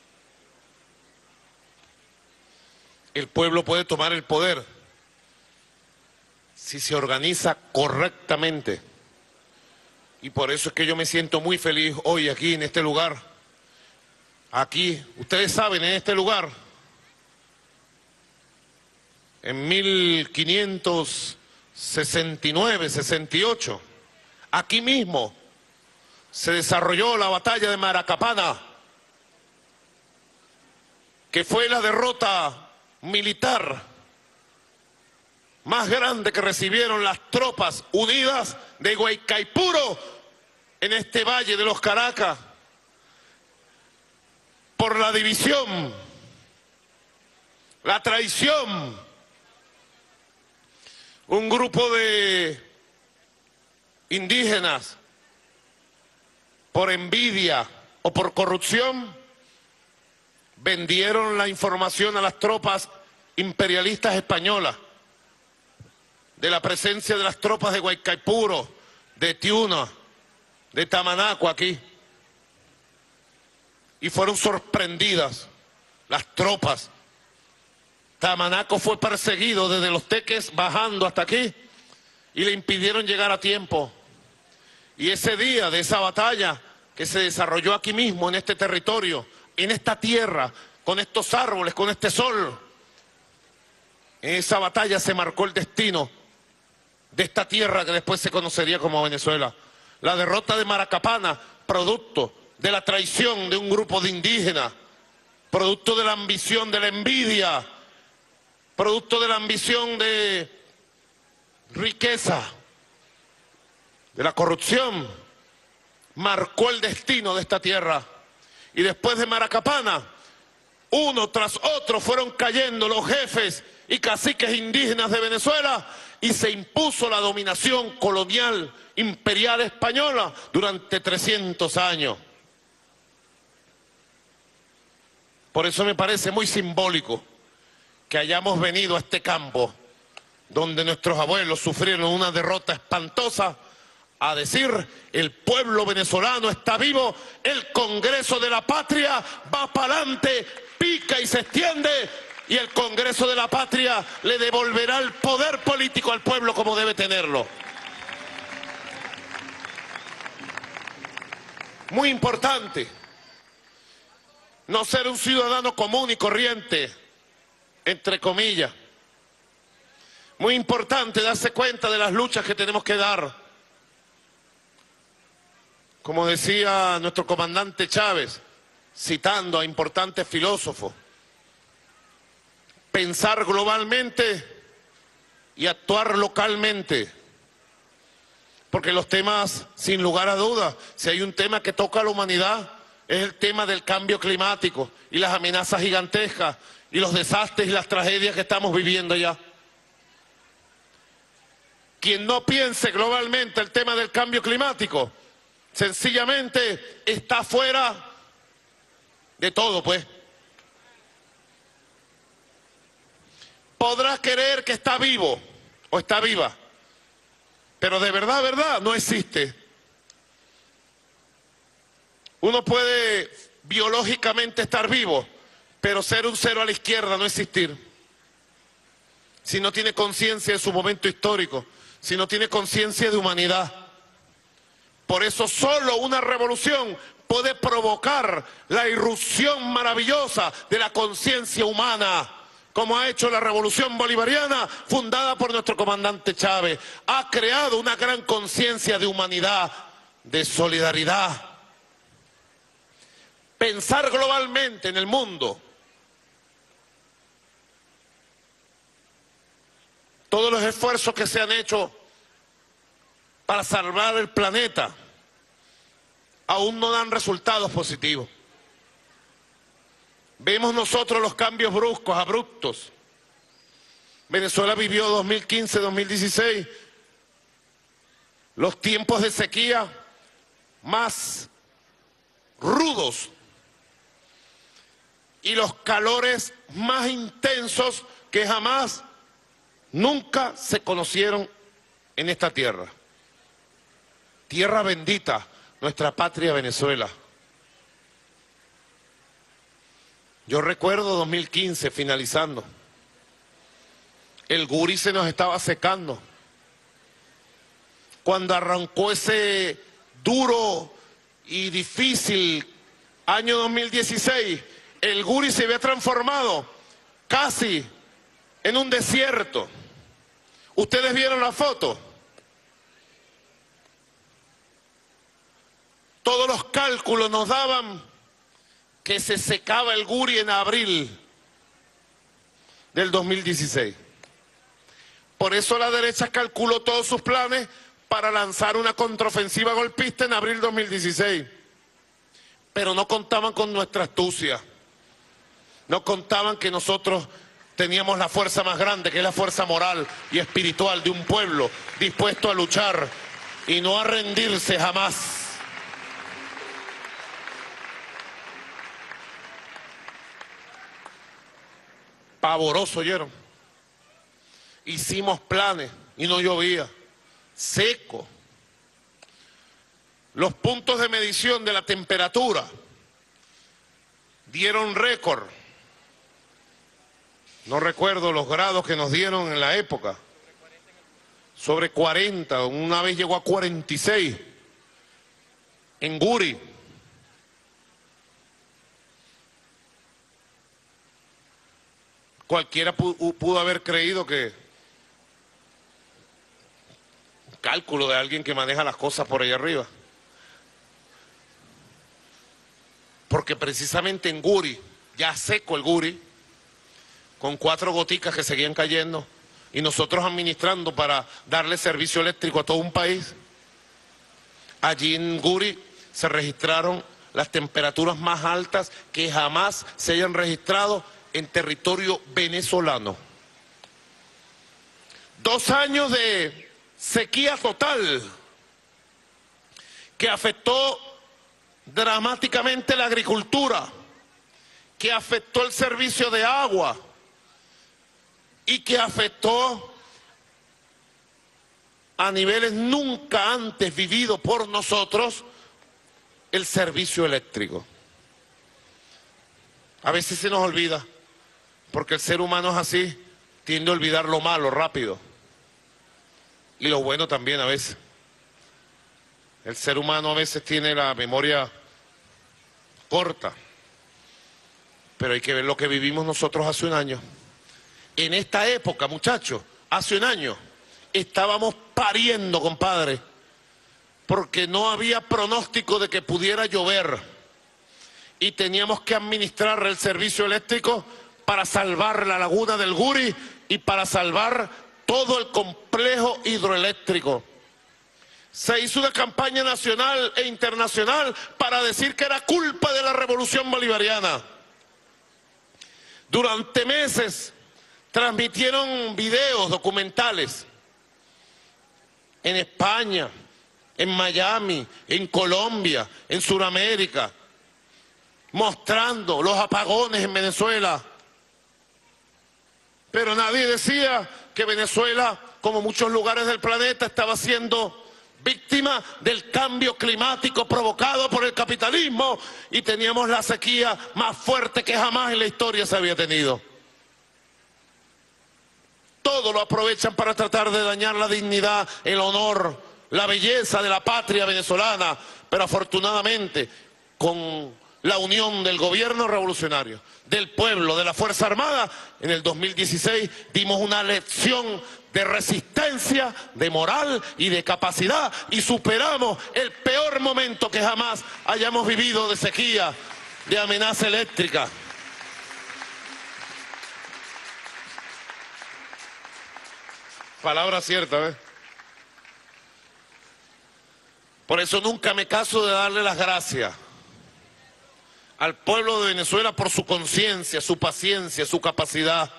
El pueblo puede tomar el poder si se organiza correctamente. Y por eso es que yo me siento muy feliz hoy aquí en este lugar. Aquí, ustedes saben, en este lugar en mil quinientos sesenta y nueve, sesenta y ocho, aquí mismo se desarrolló la batalla de Maracapana, que fue la derrota militar más grande que recibieron las tropas unidas de Guaycaipuro en este valle de los Caracas, por la división, la traición. Un grupo de indígenas, por envidia o por corrupción, vendieron la información a las tropas imperialistas españolas de la presencia de las tropas de Guaycaipuro, de Tiuna, de Tamanaco aquí. Y fueron sorprendidas las tropas. Tamanaco fue perseguido desde Los Teques bajando hasta aquí y le impidieron llegar a tiempo. Y ese día de esa batalla que se desarrolló aquí mismo, en este territorio, en esta tierra, con estos árboles, con este sol, en esa batalla se marcó el destino de esta tierra que después se conocería como Venezuela. La derrota de Maracapana, producto de la traición de un grupo de indígenas, producto de la ambición, de la envidia, producto de la ambición de riqueza, de la corrupción, marcó el destino de esta tierra. Y después de Maracapana, uno tras otro fueron cayendo los jefes y caciques indígenas de Venezuela y se impuso la dominación colonial imperial española durante trescientos años. Por eso me parece muy simbólico que hayamos venido a este campo donde nuestros abuelos sufrieron una derrota espantosa a decir: el pueblo venezolano está vivo, el Congreso de la Patria va para adelante, pica y se extiende, y el Congreso de la Patria le devolverá el poder político al pueblo como debe tenerlo. Muy importante no ser un ciudadano común y corriente, entre comillas. Muy importante darse cuenta de las luchas que tenemos que dar. Como decía nuestro comandante Chávez, citando a importantes filósofos, pensar globalmente y actuar localmente. Porque los temas, sin lugar a dudas, si hay un tema que toca a la humanidad, es el tema del cambio climático y las amenazas gigantescas y los desastres y las tragedias que estamos viviendo ya. Quien no piense globalmente el tema del cambio climático, sencillamente está fuera de todo, pues. Podrá creer que está vivo o está viva, pero de verdad, verdad, no existe. Uno puede biológicamente estar vivo, pero ser un cero a la izquierda, no existir. Si no tiene conciencia de su momento histórico, si no tiene conciencia de humanidad. Por eso solo una revolución puede provocar la irrupción maravillosa de la conciencia humana, como ha hecho la revolución bolivariana fundada por nuestro comandante Chávez. Ha creado una gran conciencia de humanidad, de solidaridad. Pensar globalmente en el mundo. Todos los esfuerzos que se han hecho para salvar el planeta aún no dan resultados positivos. Vemos nosotros los cambios bruscos, abruptos. Venezuela vivió dos mil quince, dos mil dieciséis, los tiempos de sequía más rudos y los calores más intensos que jamás, nunca se conocieron en esta tierra. Tierra bendita, nuestra patria Venezuela. Yo recuerdo dos mil quince, finalizando. El Guri se nos estaba secando. Cuando arrancó ese duro y difícil año dos mil dieciséis, el Guri se había transformado casi en un desierto. ¿Ustedes vieron la foto? Todos los cálculos nos daban que se secaba el Guri en abril del dos mil dieciséis. Por eso la derecha calculó todos sus planes para lanzar una contraofensiva golpista en abril del dos mil dieciséis. Pero no contaban con nuestra astucia. No contaban que nosotros teníamos la fuerza más grande, que es la fuerza moral y espiritual de un pueblo dispuesto a luchar y no a rendirse jamás. Pavoroso, ¿oyeron? Hicimos planes y no llovía. Seco. Los puntos de medición de la temperatura dieron récord. No recuerdo los grados que nos dieron en la época. Sobre cuarenta, una vez llegó a cuarenta y seis en Guri. Cualquiera pudo haber creído que cálculo de alguien que maneja las cosas por ahí arriba. Porque precisamente en Guri, ya seco el Guri, con cuatro goticas que seguían cayendo, y nosotros administrando para darle servicio eléctrico a todo un país, allí en Guri se registraron las temperaturas más altas que jamás se hayan registrado en territorio venezolano. Dos años de sequía total que afectó dramáticamente la agricultura, que afectó el servicio de agua y que afectó a niveles nunca antes vividos por nosotros el servicio eléctrico. A veces se nos olvida, porque el ser humano es así, tiende a olvidar lo malo rápido y lo bueno también a veces. El ser humano a veces tiene la memoria corta, pero hay que ver lo que vivimos nosotros hace un año. En esta época, muchachos, hace un año, estábamos pariendo, compadre, porque no había pronóstico de que pudiera llover y teníamos que administrar el servicio eléctrico para salvar la laguna del Guri y para salvar todo el complejo hidroeléctrico. Se hizo una campaña nacional e internacional para decir que era culpa de la revolución bolivariana. Durante meses transmitieron videos documentales en España, en Miami, en Colombia, en Sudamérica, mostrando los apagones en Venezuela. Pero nadie decía que Venezuela, como muchos lugares del planeta, estaba siendo víctima del cambio climático provocado por el capitalismo y teníamos la sequía más fuerte que jamás en la historia se había tenido. Todo lo aprovechan para tratar de dañar la dignidad, el honor, la belleza de la patria venezolana, pero afortunadamente con la unión del gobierno revolucionario, del pueblo, de la Fuerza Armada, en el dos mil dieciséis dimos una lección de resistencia, de moral y de capacidad y superamos el peor momento que jamás hayamos vivido de sequía, de amenaza eléctrica. Palabra cierta, ¿ves? Por eso nunca me canso de darle las gracias al pueblo de Venezuela por su conciencia, su paciencia, su capacidad.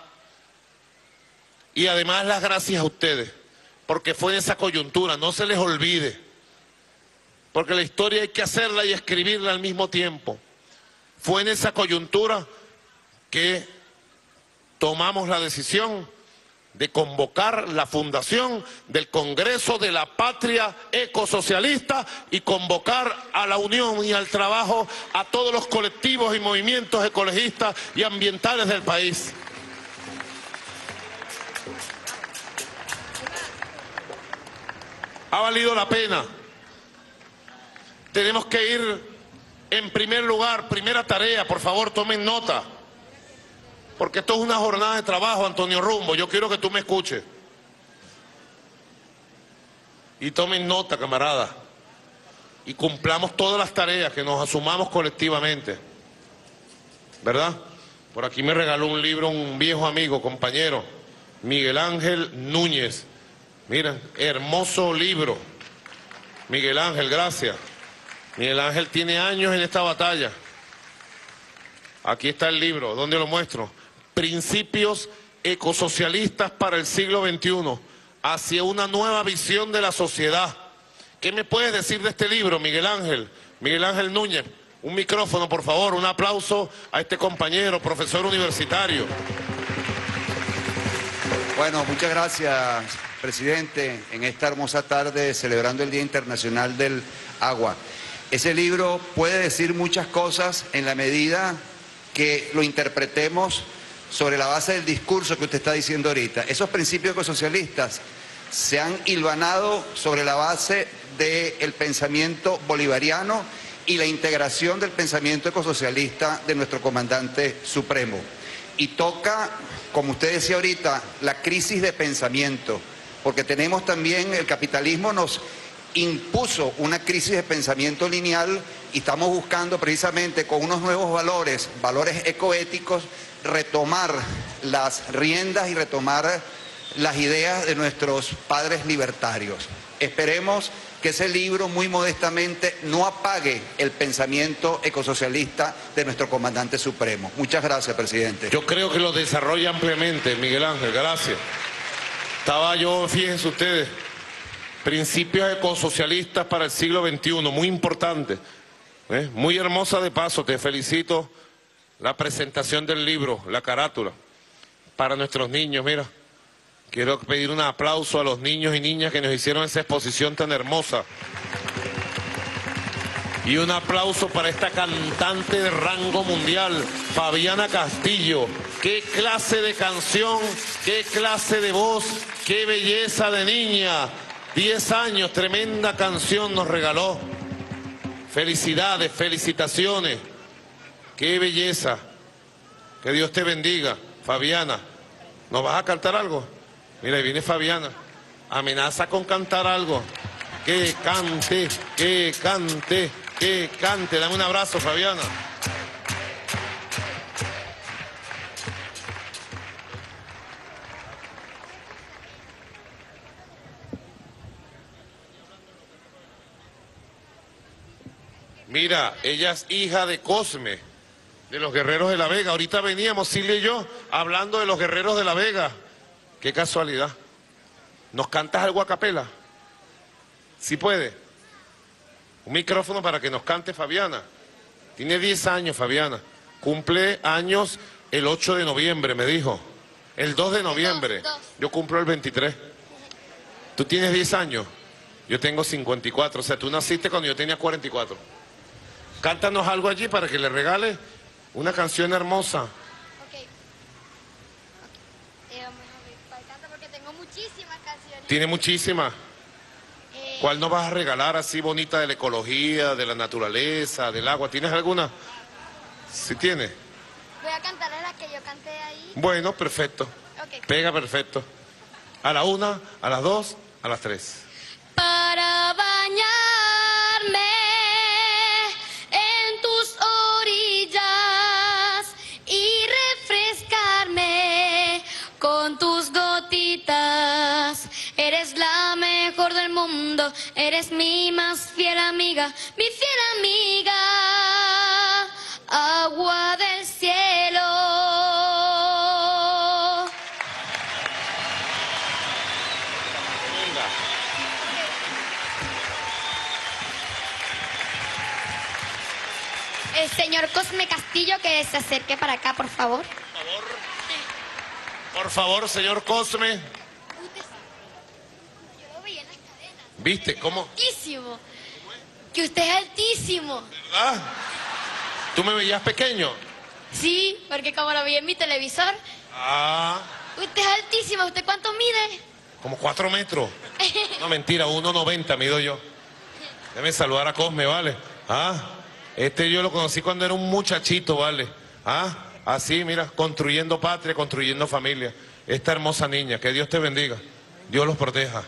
Y además las gracias a ustedes, porque fue en esa coyuntura, no se les olvide. Porque la historia hay que hacerla y escribirla al mismo tiempo. Fue en esa coyuntura que tomamos la decisión de convocar la fundación del Congreso de la Patria Ecosocialista y convocar a la unión y al trabajo a todos los colectivos y movimientos ecologistas y ambientales del país. Ha valido la pena. Tenemos que ir en primer lugar, primera tarea, por favor tomen nota. porque esto es una jornada de trabajo, Antonio Rumbo. Yo quiero que tú me escuches. Y tomen nota, camarada. Y cumplamos todas las tareas que nos asumamos colectivamente. ¿Verdad? Por aquí me regaló un libro un viejo amigo, compañero, Miguel Ángel Núñez. Miren, hermoso libro. Miguel Ángel, gracias. Miguel Ángel tiene años en esta batalla. Aquí está el libro, ¿dónde lo muestro? Principios ecosocialistas para el siglo veintiuno, hacia una nueva visión de la sociedad. ¿Qué me puedes decir de este libro, Miguel Ángel? Miguel Ángel Núñez, un micrófono, por favor, un aplauso a este compañero, profesor universitario. Bueno, muchas gracias, presidente, en esta hermosa tarde celebrando el Día Internacional del Agua. Ese libro puede decir muchas cosas en la medida que lo interpretemos sobre la base del discurso que usted está diciendo ahorita. Esos principios ecosocialistas se han hilvanado sobre la base del pensamiento bolivariano y la integración del pensamiento ecosocialista de nuestro comandante supremo. Y toca, como usted decía ahorita, la crisis de pensamiento, porque tenemos también, el capitalismo nos impuso una crisis de pensamiento lineal y estamos buscando precisamente con unos nuevos valores, valores ecoéticos, retomar las riendas y retomar las ideas de nuestros padres libertarios. Esperemos que ese libro, muy modestamente, no apague el pensamiento ecosocialista de nuestro comandante supremo. Muchas gracias, presidente. Yo creo que lo desarrolla ampliamente, Miguel Ángel, gracias. Estaba yo, fíjense ustedes, principios ecosocialistas para el siglo veintiuno, muy importante, ¿eh? Muy hermosa de paso, te felicito. La presentación del libro, la carátula, para nuestros niños, mira. Quiero pedir un aplauso a los niños y niñas que nos hicieron esa exposición tan hermosa. Y un aplauso para esta cantante de rango mundial, Fabiana Castillo. ¡Qué clase de canción! ¡Qué clase de voz! ¡Qué belleza de niña! Diez años, tremenda canción nos regaló. Felicidades, felicitaciones. ¡Qué belleza! Que Dios te bendiga, Fabiana. ¿Nos vas a cantar algo? Mira, ahí viene Fabiana. Amenaza con cantar algo. Que cante, que cante, que cante. Dame un abrazo, Fabiana. Mira, ella es hija de Cosme, de los Guerreros de la Vega. Ahorita veníamos, Silvia y yo, hablando de los Guerreros de la Vega. Qué casualidad. ¿Nos cantas algo a capela? ¿Sí puede? Un micrófono para que nos cante Fabiana. Tiene diez años, Fabiana. Cumple años el ocho de noviembre, me dijo. El dos de noviembre. Yo cumplo el veintitrés. ¿Tú tienes diez años? Yo tengo cincuenta y cuatro. O sea, tú naciste cuando yo tenía cuarenta y cuatro. Cántanos algo allí para que le regale una canción hermosa. Ok. Eh, vamos a ver, ¿cuál canto? Porque tengo muchísimas canciones. Tiene muchísimas. Eh, ¿Cuál nos vas a regalar así bonita de la ecología, de la naturaleza, del agua? ¿Tienes alguna? ¿Sí tiene? Voy a cantar a la que yo canté ahí. Bueno, perfecto. Ok. Pega perfecto. A la una, a las dos, a las tres. Para bañarme en tus orillas y refrescarme con tus gotitas. Eres la mejor del mundo, eres mi más fiel amiga, mi fiel amiga, agua del cielo. El señor Cosme Castillo, que se acerque para acá, por favor. Por favor, por favor, señor Cosme. Yo lo veía en las cadenas. ¿Viste cómo? Altísimo. Que usted es altísimo. ¿Verdad? ¿Tú me veías pequeño? Sí, porque como lo vi en mi televisor. Ah, Usted es altísimo. ¿Usted cuánto mide? como cuatro metros. No, mentira, uno noventa mido yo. Déjame saludar a Cosme, ¿vale? Ah, este yo lo conocí cuando era un muchachito, ¿vale? Ah, Así, mira, construyendo patria, construyendo familia. Esta hermosa niña, que Dios te bendiga, Dios los proteja.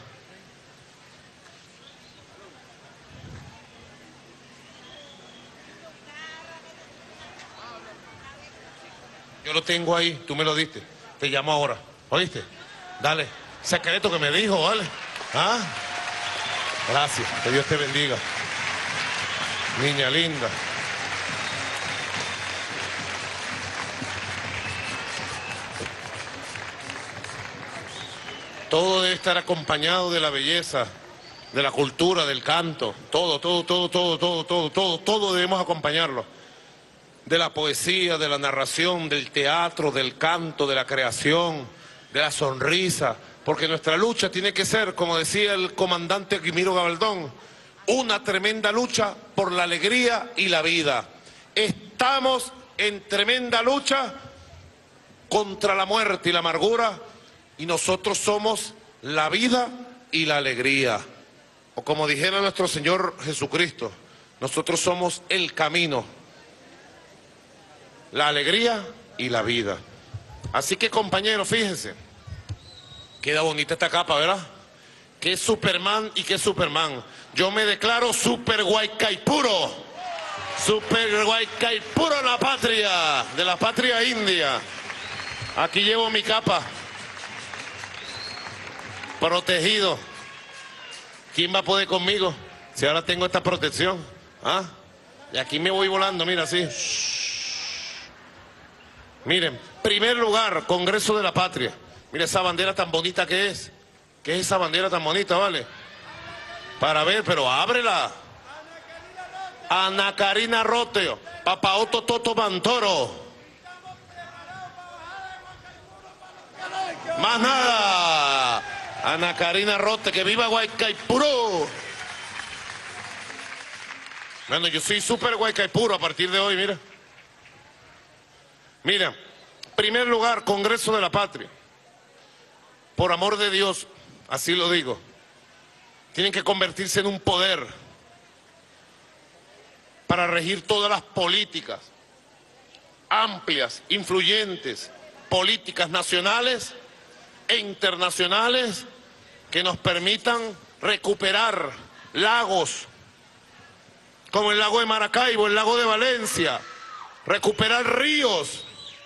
Yo lo tengo ahí, tú me lo diste. Te llamo ahora, ¿oíste? Dale, secreto que me dijo, ¿vale? ¿Ah? Gracias, que Dios te bendiga. Niña linda. Todo debe estar acompañado de la belleza, de la cultura, del canto. Todo, todo, todo, todo, todo, todo, todo, todo debemos acompañarlo. De la poesía, de la narración, del teatro, del canto, de la creación, de la sonrisa. Porque nuestra lucha tiene que ser, como decía el comandante Guimiro Gabaldón, una tremenda lucha por la alegría y la vida. Estamos en tremenda lucha contra la muerte y la amargura, y nosotros somos la vida y la alegría. O como dijera nuestro Señor Jesucristo, nosotros somos el camino, la alegría y la vida. Así que, compañeros, fíjense, queda bonita esta capa, ¿verdad? Que es Superman y que es Superman. Yo me declaro super guaycaipuro, super guaycaipuro de la patria, de la patria india. Aquí llevo mi capa, protegido. ¿Quién va a poder conmigo si ahora tengo esta protección? ¿Ah? Y aquí me voy volando, mira, así. Miren, primer lugar, Congreso de la Patria. Mira esa bandera tan bonita que es. ¿Qué es esa bandera tan bonita, vale? Para ver, pero ábrela. Ana Karina Roteo, Papaoto Toto Mantoro. Más nada. Ana Karina Rote, que viva Guaycaipuro. Bueno, yo soy súper Guaycaipuro a partir de hoy, mira. Mira, primer lugar, Congreso de la Patria. Por amor de Dios, así lo digo, tienen que convertirse en un poder para regir todas las políticas amplias, influyentes, políticas nacionales e internacionales que nos permitan recuperar lagos como el lago de Maracaibo, el lago de Valencia, recuperar ríos,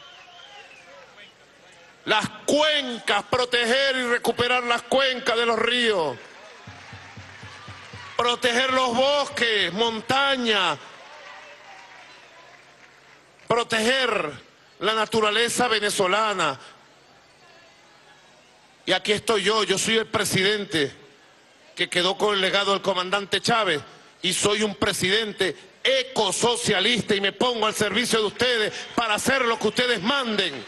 las cuencas, proteger y recuperar las cuencas de los ríos, proteger los bosques, montañas, proteger la naturaleza venezolana. Y aquí estoy yo, yo soy el presidente que quedó con el legado del comandante Chávez y soy un presidente ecosocialista y me pongo al servicio de ustedes para hacer lo que ustedes manden.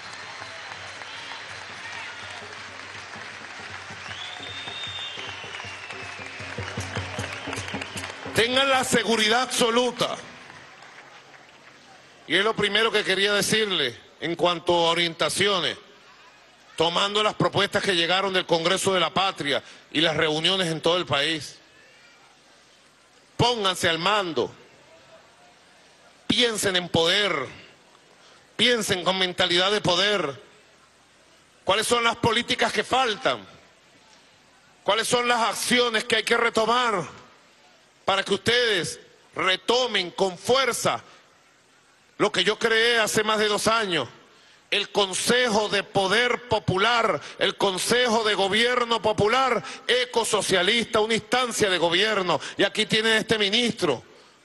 Tengan la seguridad absoluta. Y es lo primero que quería decirle en cuanto a orientaciones, tomando las propuestas que llegaron del Congreso de la Patria y las reuniones en todo el país. Pónganse al mando, piensen en poder, piensen con mentalidad de poder. ¿Cuáles son las políticas que faltan? ¿Cuáles son las acciones que hay que retomar para que ustedes retomen con fuerza lo que yo creé hace más de dos años? El Consejo de Poder Popular, el Consejo de Gobierno Popular Ecosocialista, una instancia de gobierno. Y aquí tienen este ministro.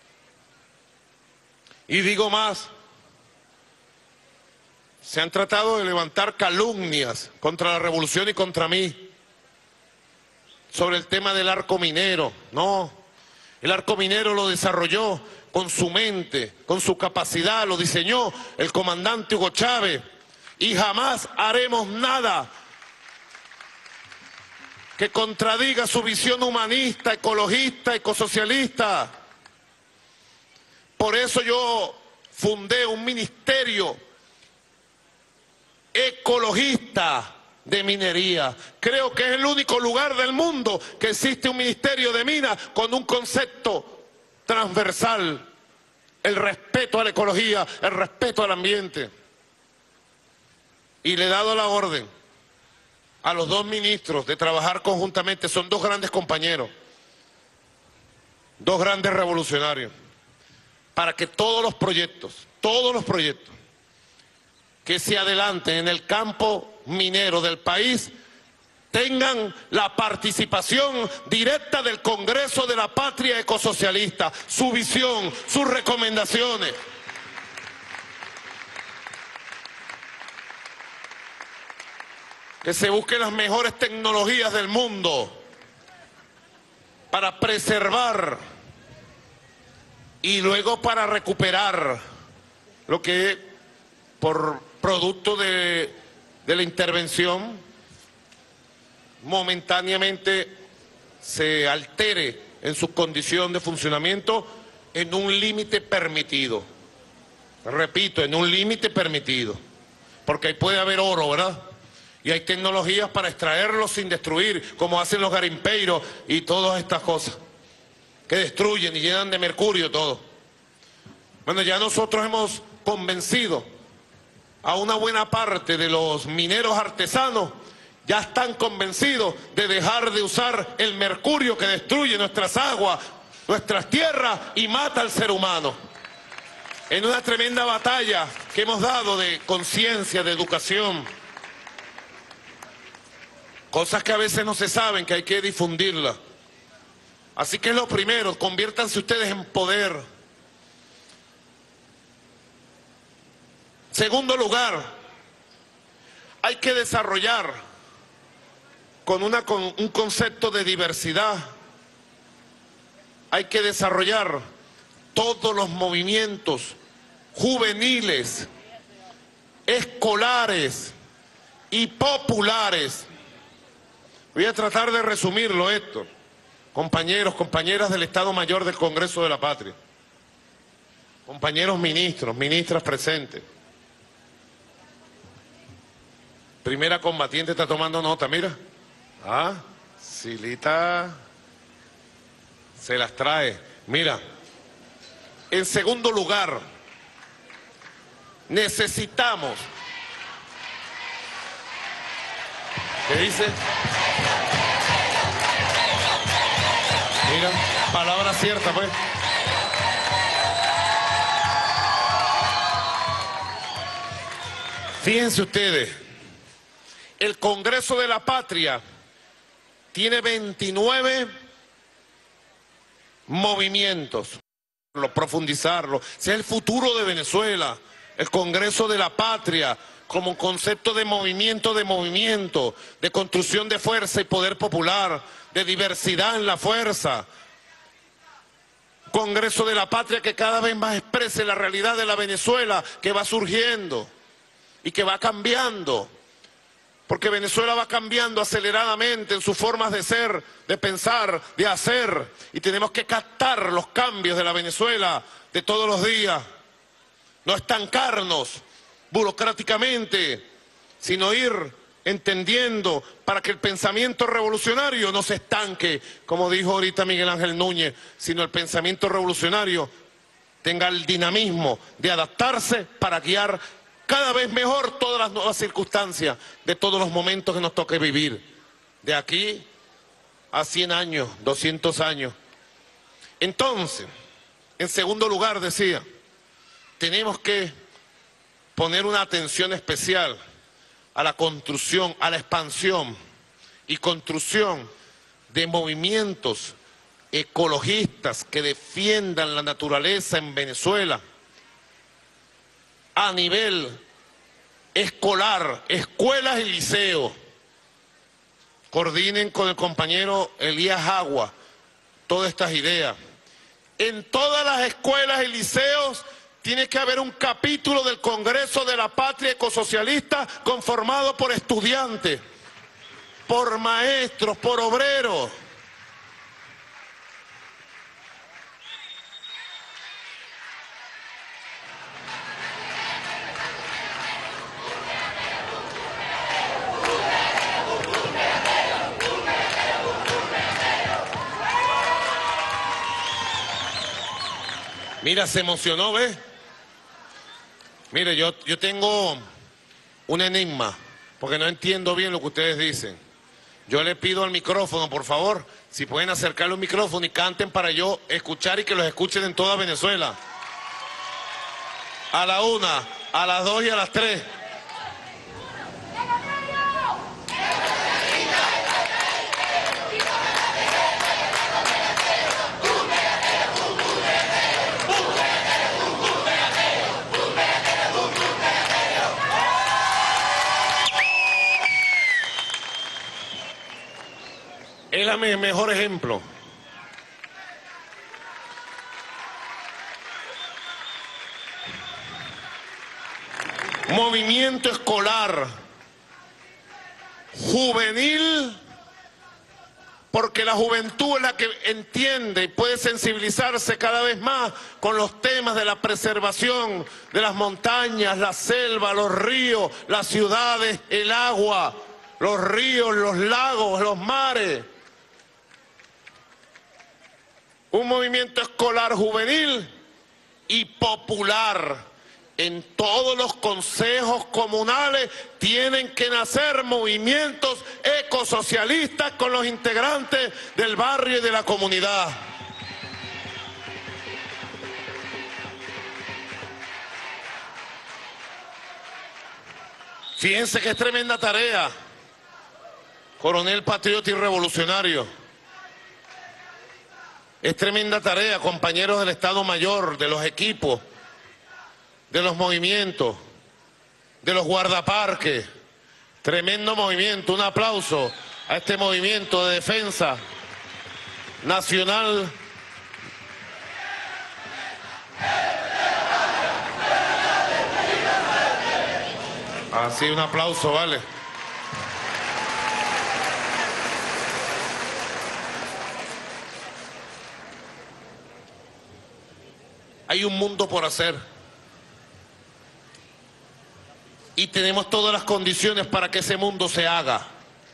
Y digo más, se han tratado de levantar calumnias contra la revolución y contra mí sobre el tema del arco minero. No, el arco minero lo desarrolló con su mente, con su capacidad, lo diseñó el comandante Hugo Chávez, y jamás haremos nada que contradiga su visión humanista, ecologista, ecosocialista. Por eso yo fundé un ministerio ecologista de minería. Creo que es el único lugar del mundo que existe un ministerio de minas con un concepto transversal, el respeto a la ecología, el respeto al ambiente. y le he dado la orden a los dos ministros de trabajar conjuntamente. Son dos grandes compañeros, dos grandes revolucionarios, para que todos los proyectos, todos los proyectos que se adelanten en el campo minero del país tengan la participación directa del Congreso de la Patria Ecosocialista, su visión, sus recomendaciones. Que se busquen las mejores tecnologías del mundo para preservar y luego para recuperar lo que por producto de, de la intervención momentáneamente se altere en su condición de funcionamiento en un límite permitido. Repito, en un límite permitido, porque ahí puede haber oro, ¿verdad? Y hay tecnologías para extraerlo sin destruir, como hacen los garimpeiros y todas estas cosas, que destruyen y llenan de mercurio todo. Bueno, ya nosotros hemos convencido a una buena parte de los mineros artesanos, ya están convencidos de dejar de usar el mercurio que destruye nuestras aguas, nuestras tierras y mata al ser humano. En una tremenda batalla que hemos dado de conciencia, de educación, cosas que a veces no se saben, que hay que difundirlas. Así que es lo primero, conviértanse ustedes en poder. Segundo lugar, hay que desarrollar con, una, con un concepto de diversidad, hay que desarrollar todos los movimientos juveniles, escolares y populares. Voy a tratar de resumirlo esto, compañeros, compañeras del Estado Mayor del Congreso de la Patria, compañeros ministros, ministras presentes. Primera combatiente está tomando nota, mira. Ah, Silita se las trae. Mira, en segundo lugar, necesitamos... ¿Qué dice? Mira, palabra cierta, pues. Fíjense ustedes, el Congreso de la Patria tiene veintinueve movimientos, profundizarlo. Ese es el futuro de Venezuela, el Congreso de la Patria, como un concepto de movimiento de movimiento, de construcción de fuerza y poder popular, de diversidad en la fuerza. Congreso de la Patria que cada vez más exprese la realidad de la Venezuela que va surgiendo y que va cambiando. Porque Venezuela va cambiando aceleradamente en sus formas de ser, de pensar, de hacer. Y tenemos que captar los cambios de la Venezuela de todos los días. No estancarnos burocráticamente, sino ir entendiendo para que el pensamiento revolucionario no se estanque, como dijo ahorita Miguel Ángel Núñez, sino el pensamiento revolucionario tenga el dinamismo de adaptarse para guiar cada vez mejor todas las nuevas circunstancias de todos los momentos que nos toque vivir, de aquí a cien años, doscientos años. Entonces, en segundo lugar decía, tenemos que poner una atención especial a la construcción, a la expansión y construcción de movimientos ecologistas que defiendan la naturaleza en Venezuela a nivel escolar, escuelas y liceos. Coordinen con el compañero Elías Agua todas estas ideas. En todas las escuelas y liceos tiene que haber un capítulo del Congreso de la Patria Ecosocialista conformado por estudiantes, por maestros, por obreros. Mira, se emocionó, ¿ves? Mire, yo, yo tengo un enigma, porque no entiendo bien lo que ustedes dicen. Yo le pido al micrófono, por favor, si pueden acercarle un micrófono y canten para yo escuchar y que los escuchen en toda Venezuela. A la una, a las dos y a las tres. Es el mejor ejemplo. Movimiento escolar juvenil, porque la juventud es la que entiende y puede sensibilizarse cada vez más con los temas de la preservación de las montañas, la selva, los ríos, las ciudades, el agua, los ríos, los lagos, los mares. Un movimiento escolar juvenil y popular. En todos los consejos comunales tienen que nacer movimientos ecosocialistas con los integrantes del barrio y de la comunidad. Fíjense que es tremenda tarea, coronel patriota y revolucionario. Es tremenda tarea, compañeros del Estado Mayor, de los equipos, de los movimientos, de los guardaparques. Tremendo movimiento. Un aplauso a este movimiento de defensa nacional. Así, un aplauso, vale. Hay un mundo por hacer. Y tenemos todas las condiciones para que ese mundo se haga.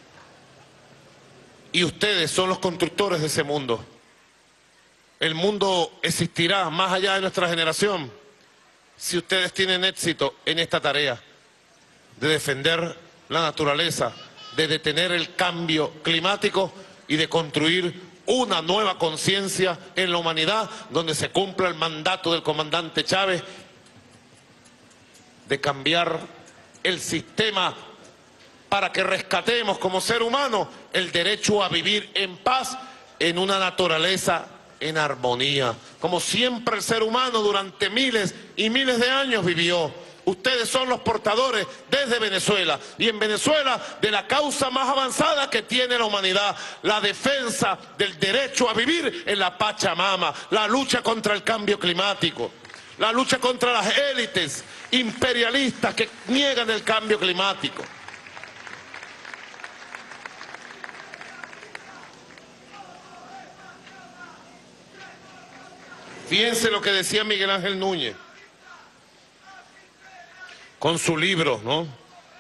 Y ustedes son los constructores de ese mundo. El mundo existirá más allá de nuestra generación si ustedes tienen éxito en esta tarea de defender la naturaleza, de detener el cambio climático y de construir una nueva conciencia en la humanidad donde se cumpla el mandato del comandante Chávez de cambiar el sistema para que rescatemos como ser humano el derecho a vivir en paz en una naturaleza en armonía, como siempre el ser humano durante miles y miles de años vivió. Ustedes son los portadores desde Venezuela y en Venezuela de la causa más avanzada que tiene la humanidad, la defensa del derecho a vivir en la Pachamama, la lucha contra el cambio climático, la lucha contra las élites imperialistas que niegan el cambio climático. Fíjense lo que decía Miguel Ángel Núñez con su libro, ¿no?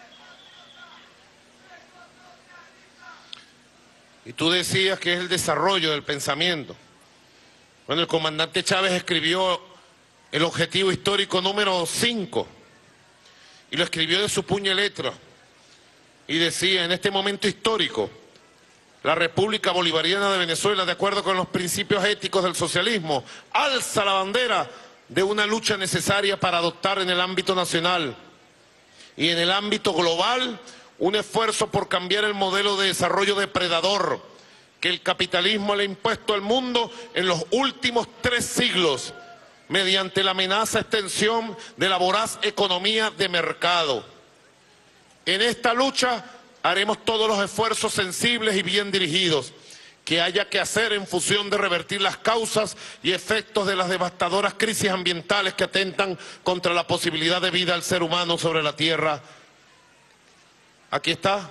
Y tú decías que es el desarrollo del pensamiento. Bueno, el comandante Chávez escribió el objetivo histórico número cinco y lo escribió de su puño y letra y decía: en este momento histórico la República Bolivariana de Venezuela, de acuerdo con los principios éticos del socialismo, alza la bandera de una lucha necesaria para adoptar en el ámbito nacional y en el ámbito global un esfuerzo por cambiar el modelo de desarrollo depredador que el capitalismo le ha impuesto al mundo en los últimos tres siglos mediante la amenaza extensión de la voraz economía de mercado. En esta lucha haremos todos los esfuerzos sensibles y bien dirigidos que haya que hacer en función de revertir las causas y efectos de las devastadoras crisis ambientales que atentan contra la posibilidad de vida del ser humano sobre la tierra. Aquí está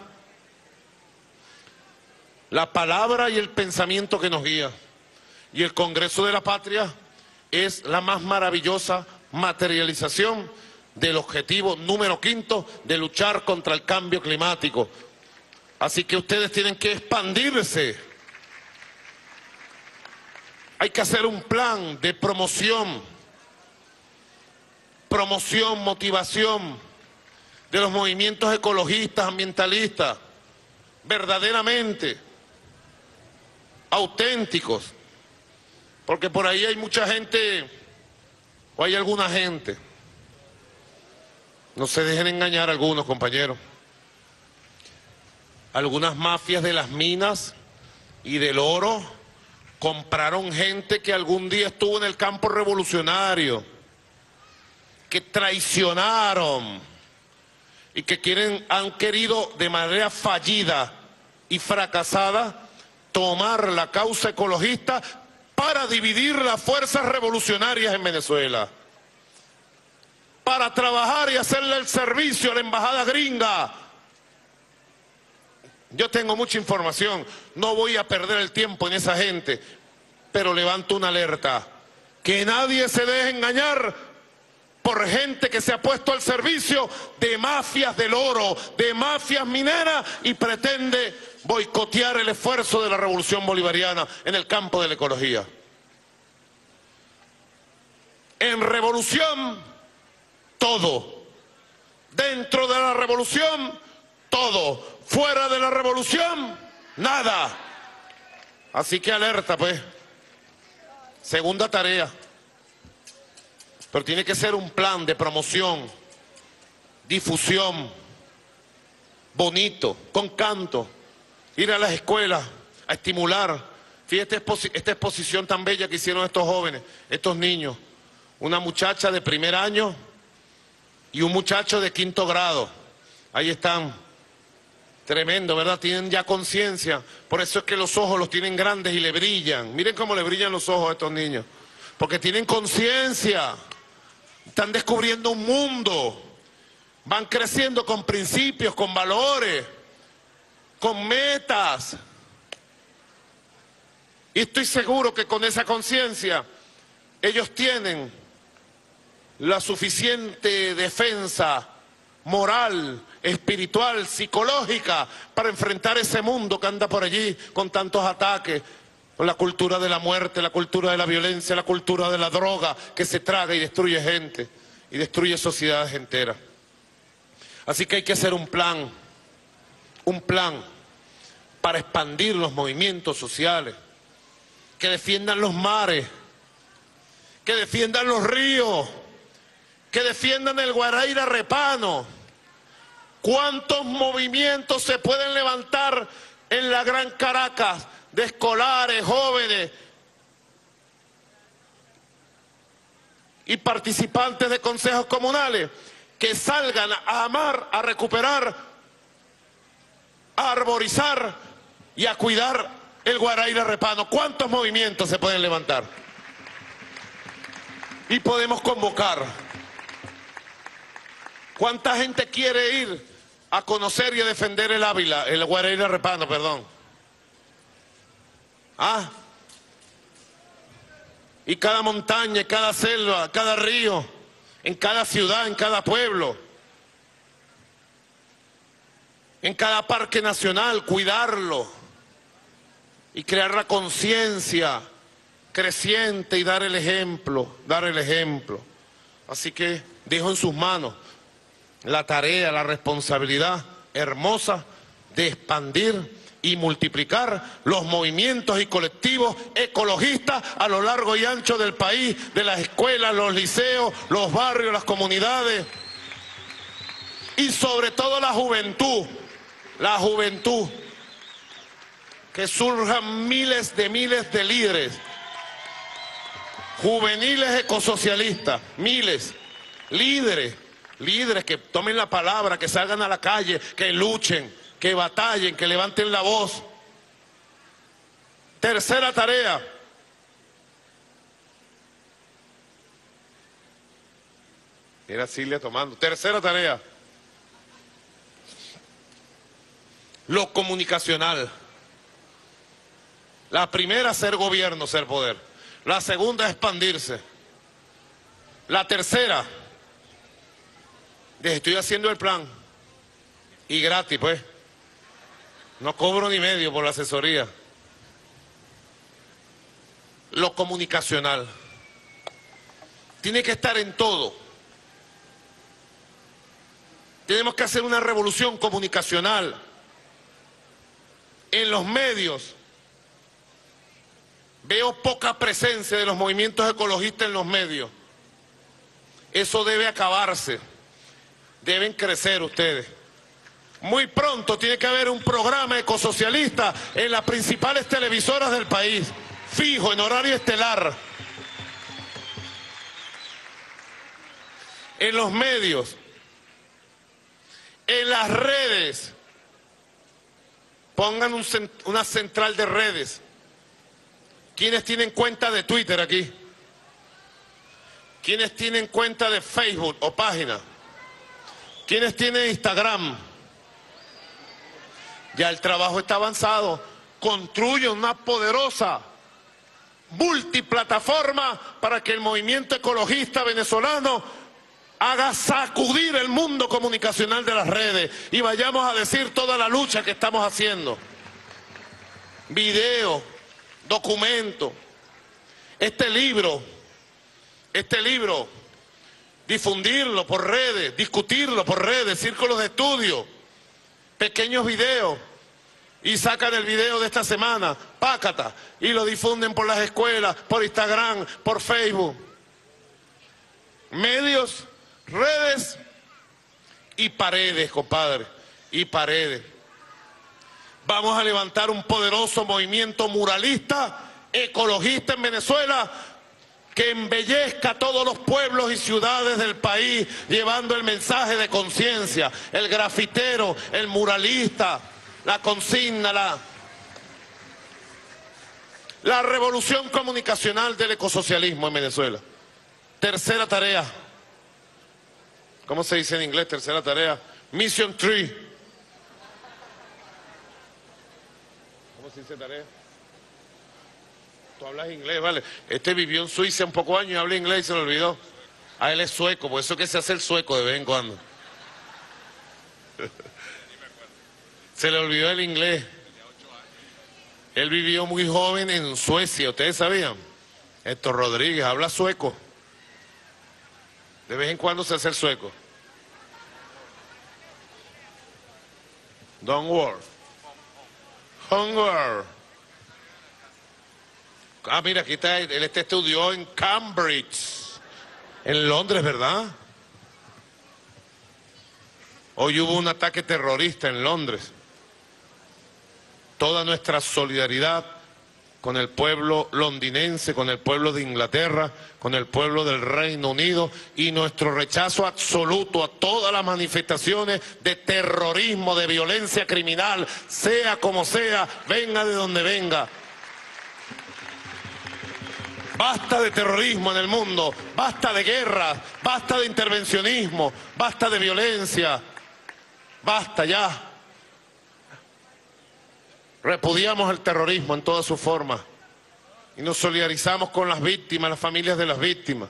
la palabra y el pensamiento que nos guía. Y el Congreso de la Patria es la más maravillosa materialización del objetivo número quinto de luchar contra el cambio climático. Así que ustedes tienen que expandirse. Hay que hacer un plan de promoción, promoción, motivación, de los movimientos ecologistas, ambientalistas, verdaderamente auténticos, porque por ahí hay mucha gente, o hay alguna gente, no se dejen engañar algunos, compañeros, algunas mafias de las minas y del oro compraron gente que algún día estuvo en el campo revolucionario, que traicionaron y que quieren, han querido de manera fallida y fracasada tomar la causa ecologista para dividir las fuerzas revolucionarias en Venezuela, para trabajar y hacerle el servicio a la embajada gringa. Yo tengo mucha información, no voy a perder el tiempo en esa gente, pero levanto una alerta, que nadie se deje engañar por gente que se ha puesto al servicio de mafias del oro, de mafias mineras, y pretende boicotear el esfuerzo de la revolución bolivariana en el campo de la ecología. En revolución, todo. Dentro de la revolución, todo. Fuera de la revolución, nada. Así que alerta, pues. Segunda tarea. Pero tiene que ser un plan de promoción, difusión, bonito, con canto. Ir a las escuelas a estimular. Fíjate esta exposición tan bella que hicieron estos jóvenes, estos niños. Una muchacha de primer año y un muchacho de quinto grado. Ahí están. Tremendo, ¿verdad? Tienen ya conciencia. Por eso es que los ojos los tienen grandes y le brillan. Miren cómo le brillan los ojos a estos niños. Porque tienen conciencia. Están descubriendo un mundo. Van creciendo con principios, con valores, con metas. Y estoy seguro que con esa conciencia ellos tienen la suficiente defensa moral, espiritual, psicológica, para enfrentar ese mundo que anda por allí con tantos ataques, con la cultura de la muerte, la cultura de la violencia, la cultura de la droga, que se traga y destruye gente, y destruye sociedades enteras. Así que hay que hacer un plan, un plan para expandir los movimientos sociales, que defiendan los mares, que defiendan los ríos, que defiendan el Guaraíra Repano. ¿Cuántos movimientos se pueden levantar en la Gran Caracas de escolares, jóvenes y participantes de consejos comunales que salgan a amar, a recuperar, a arborizar y a cuidar el Guaraíra Repano? ¿Cuántos movimientos se pueden levantar? Y podemos convocar. ¿Cuánta gente quiere ir a conocer y a defender el Ávila, el Guaraíra Repano, perdón? ¿Ah? Y cada montaña, cada selva, cada río, en cada ciudad, en cada pueblo, en cada parque nacional, cuidarlo y crear la conciencia creciente y dar el ejemplo, dar el ejemplo. Así que dejo en sus manos la tarea, la responsabilidad hermosa de expandir y multiplicar los movimientos y colectivos ecologistas a lo largo y ancho del país, de las escuelas, los liceos, los barrios, las comunidades, y sobre todo la juventud, la juventud, que surjan miles de miles de líderes juveniles ecosocialistas, miles, líderes, líderes que tomen la palabra, que salgan a la calle, que luchen, que batallen, que levanten la voz. Tercera tarea. Mira Silvia tomando. Tercera tarea. Lo comunicacional. La primera, ser gobierno, ser poder. La segunda, expandirse. La tercera, estoy haciendo el plan. Y gratis, pues. No cobro ni medio por la asesoría. Lo comunicacional. Tiene que estar en todo. Tenemos que hacer una revolución comunicacional en los medios. Veo poca presencia de los movimientos ecologistas en los medios. Eso debe acabarse. Deben crecer ustedes. Muy pronto tiene que haber un programa ecosocialista en las principales televisoras del país, fijo, en horario estelar. En los medios, en las redes, pongan un, una central de redes. ¿Quiénes tienen cuenta de Twitter aquí? ¿Quiénes tienen cuenta de Facebook o página? ¿Quiénes tienen Instagram? Ya el trabajo está avanzado. Construye una poderosa multiplataforma para que el movimiento ecologista venezolano haga sacudir el mundo comunicacional de las redes y vayamos a decir toda la lucha que estamos haciendo. Video, documento, este libro, este libro, difundirlo por redes, discutirlo por redes, círculos de estudio, pequeños videos, y sacan el video de esta semana, pácata, y lo difunden por las escuelas, por Instagram, por Facebook. Medios, redes y paredes, compadre, y paredes. Vamos a levantar un poderoso movimiento muralista, ecologista en Venezuela, que embellezca a todos los pueblos y ciudades del país, llevando el mensaje de conciencia, el grafitero, el muralista, la consigna, la, la revolución comunicacional del ecosocialismo en Venezuela. Tercera tarea. ¿Cómo se dice en inglés? Tercera tarea. Mission Tree. ¿Cómo se dice tarea? Tú hablas inglés, vale. Este vivió en Suiza un poco años y habla inglés y se lo olvidó. A él es sueco, por eso es que se hace el sueco de vez en cuando. Se le olvidó el inglés. Él vivió muy joven en Suecia, ¿ustedes sabían? Héctor Rodríguez habla sueco. De vez en cuando se hace el sueco. Don't worry. Hunger. Ah, mira, aquí está, él este estudió en Cambridge, en Londres, ¿verdad? Hoy hubo un ataque terrorista en Londres. Toda nuestra solidaridad con el pueblo londinense, con el pueblo de Inglaterra, con el pueblo del Reino Unido y nuestro rechazo absoluto a todas las manifestaciones de terrorismo, de violencia criminal, sea como sea, venga de donde venga. Basta de terrorismo en el mundo, basta de guerras, basta de intervencionismo, basta de violencia, basta ya. Repudiamos el terrorismo en todas sus formas y nos solidarizamos con las víctimas, las familias de las víctimas.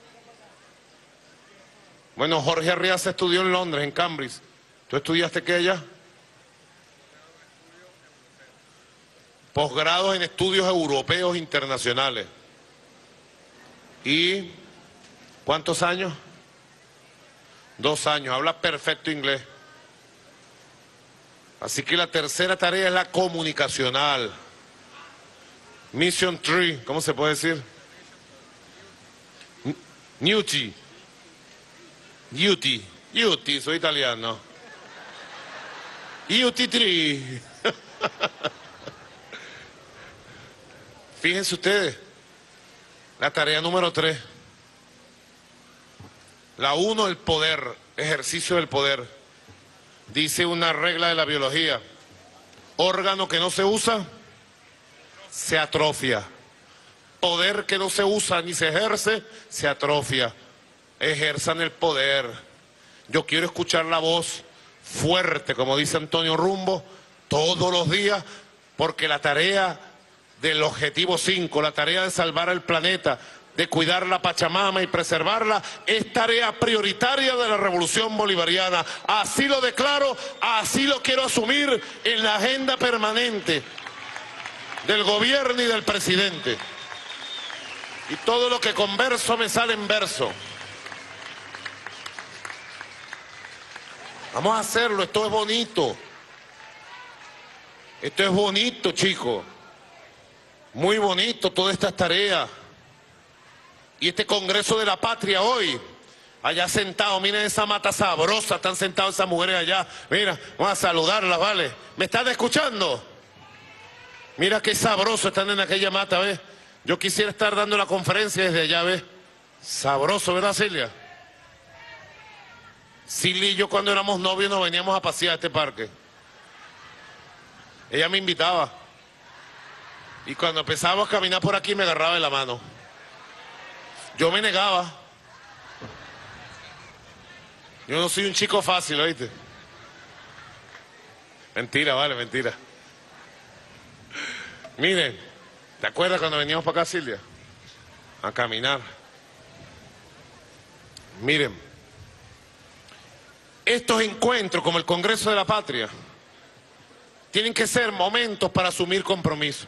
Bueno, Jorge Arriaza estudió en Londres, en Cambridge. ¿Tú estudiaste qué allá? Posgrados en estudios europeos internacionales. ¿Y cuántos años? Dos años, habla perfecto inglés. Así que la tercera tarea es la comunicacional. Mission Tree, ¿cómo se puede decir? Newty. Newty. Newty, soy italiano. Newty Tree. Fíjense ustedes. La tarea número tres. La uno, el poder, ejercicio del poder. Dice una regla de la biología, órgano que no se usa, se atrofia. Poder que no se usa ni se ejerce, se atrofia. Ejerzan el poder. Yo quiero escuchar la voz fuerte, como dice Antonio Rumbo, todos los días, porque la tarea del objetivo cinco, la tarea de salvar el planeta, de cuidar la Pachamama y preservarla, es tarea prioritaria de la revolución bolivariana. Así lo declaro, así lo quiero asumir en la agenda permanente del gobierno y del presidente. Y todo lo que converso me sale en verso. Vamos a hacerlo, esto es bonito. Esto es bonito, chicos. Muy bonito todas estas tareas. Y este Congreso de la Patria hoy, allá sentado, miren esa mata sabrosa, están sentadas esas mujeres allá. Mira, vamos a saludarlas, ¿vale? ¿Me están escuchando? Mira qué sabroso están en aquella mata, ¿ves? Yo quisiera estar dando la conferencia desde allá, ¿ves? Sabroso, ¿verdad, Silvia? Silvia y yo cuando éramos novios nos veníamos a pasear a este parque. Ella me invitaba. Y cuando empezábamos a caminar por aquí me agarraba de la mano. Yo me negaba. Yo no soy un chico fácil, ¿oíste? Mentira, vale, mentira. Miren, ¿te acuerdas cuando veníamos para acá, Silvia? A caminar. Miren, estos encuentros como el Congreso de la Patria tienen que ser momentos para asumir compromiso.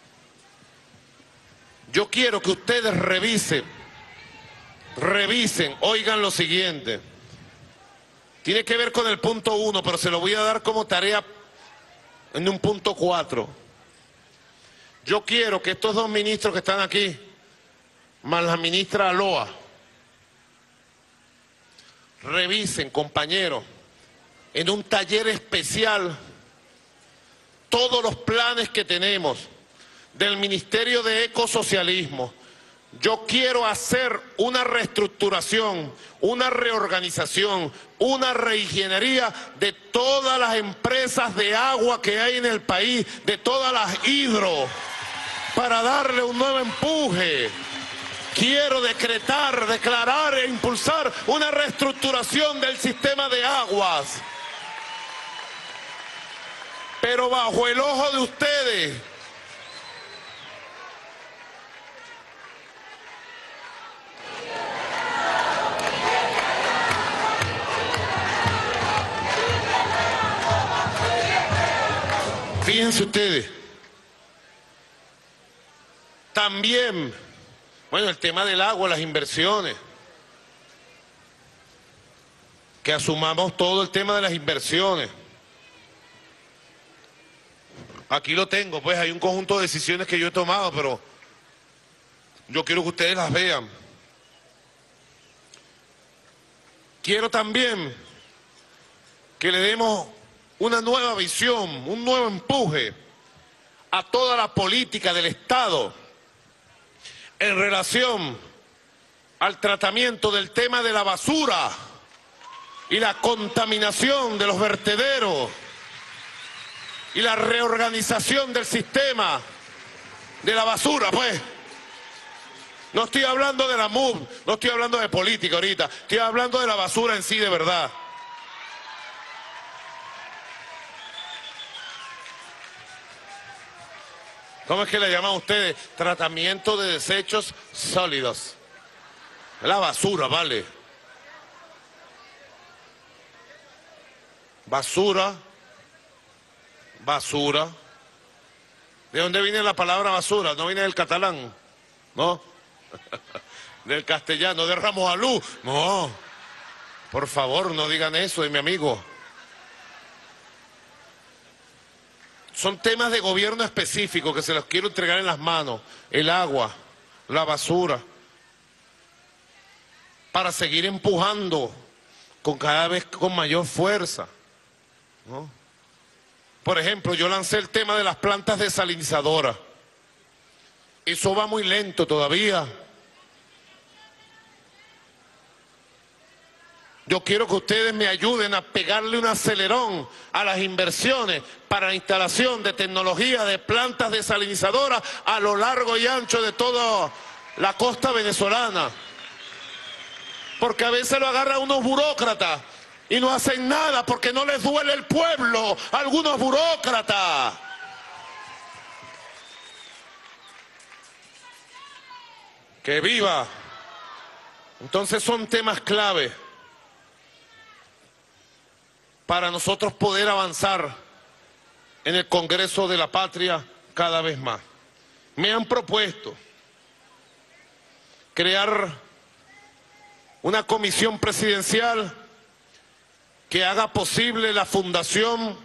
Yo quiero que ustedes revisen, revisen, oigan lo siguiente. Tiene que ver con el punto uno, pero se lo voy a dar como tarea en un punto cuatro. Yo quiero que estos dos ministros que están aquí, más la ministra Aloa, revisen, compañeros, en un taller especial todos los planes que tenemos del Ministerio de Ecosocialismo. Yo quiero hacer una reestructuración, una reorganización, una reingeniería de todas las empresas de agua que hay en el país, de todas las hidro, para darle un nuevo empuje. Quiero decretar, declarar e impulsar una reestructuración del sistema de aguas. Pero bajo el ojo de ustedes. Fíjense ustedes. También, bueno, el tema del agua, las inversiones. Que asumamos todo el tema de las inversiones. Aquí lo tengo, pues hay un conjunto de decisiones que yo he tomado, pero yo quiero que ustedes las vean. Quiero también que le demos una nueva visión, un nuevo empuje a toda la política del Estado en relación al tratamiento del tema de la basura y la contaminación de los vertederos y la reorganización del sistema de la basura, pues. No estoy hablando de la M U B, no estoy hablando de política ahorita, estoy hablando de la basura en sí de verdad. ¿Cómo es que le llaman ustedes? Tratamiento de desechos sólidos. La basura, vale. Basura. Basura. ¿De dónde viene la palabra basura? ¿No viene del catalán? ¿No? Del castellano, de Ramos Alú. No. Por favor, no digan eso de mi amigo. Son temas de gobierno específicos que se los quiero entregar en las manos. El agua, la basura. Para seguir empujando con cada vez con mayor fuerza, ¿no? Por ejemplo, yo lancé el tema de las plantas desalinizadoras. Eso va muy lento todavía. Yo quiero que ustedes me ayuden a pegarle un acelerón a las inversiones para la instalación de tecnología de plantas desalinizadoras a lo largo y ancho de toda la costa venezolana. Porque a veces lo agarran unos burócratas y no hacen nada porque no les duele el pueblo, algunos burócratas. ¡Que viva! Entonces son temas clave para nosotros poder avanzar en el Congreso de la Patria cada vez más. Me han propuesto crear una comisión presidencial que haga posible la fundación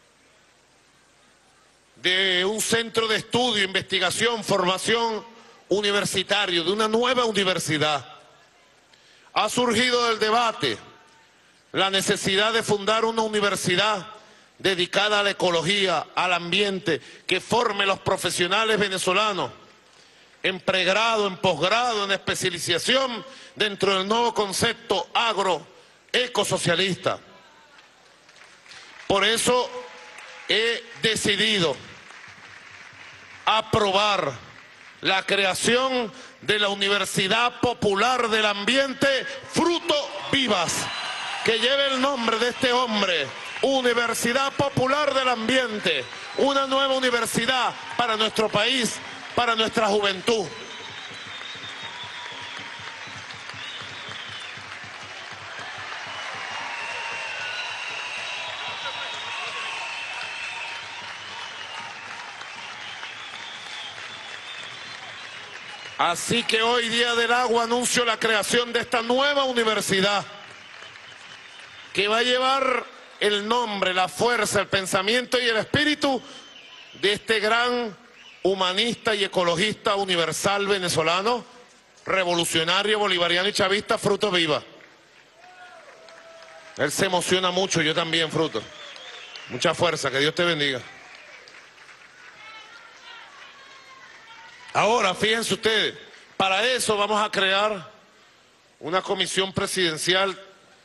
de un centro de estudio, investigación, formación universitario, de una nueva universidad. Ha surgido del debate la necesidad de fundar una universidad dedicada a la ecología, al ambiente, que forme los profesionales venezolanos en pregrado, en posgrado, en especialización dentro del nuevo concepto agroecosocialista. Por eso he decidido aprobar la creación de la Universidad Popular del Ambiente Fruto Vivas, que lleve el nombre de este hombre, Universidad Popular del Ambiente, una nueva universidad para nuestro país, para nuestra juventud. Así que hoy, Día del Agua, anuncio la creación de esta nueva universidad que va a llevar el nombre, la fuerza, el pensamiento y el espíritu de este gran humanista y ecologista universal venezolano, revolucionario, bolivariano y chavista, Fruto Viva. Él se emociona mucho, yo también, Fruto. Mucha fuerza, que Dios te bendiga. Ahora, fíjense ustedes, para eso vamos a crear una comisión presidencial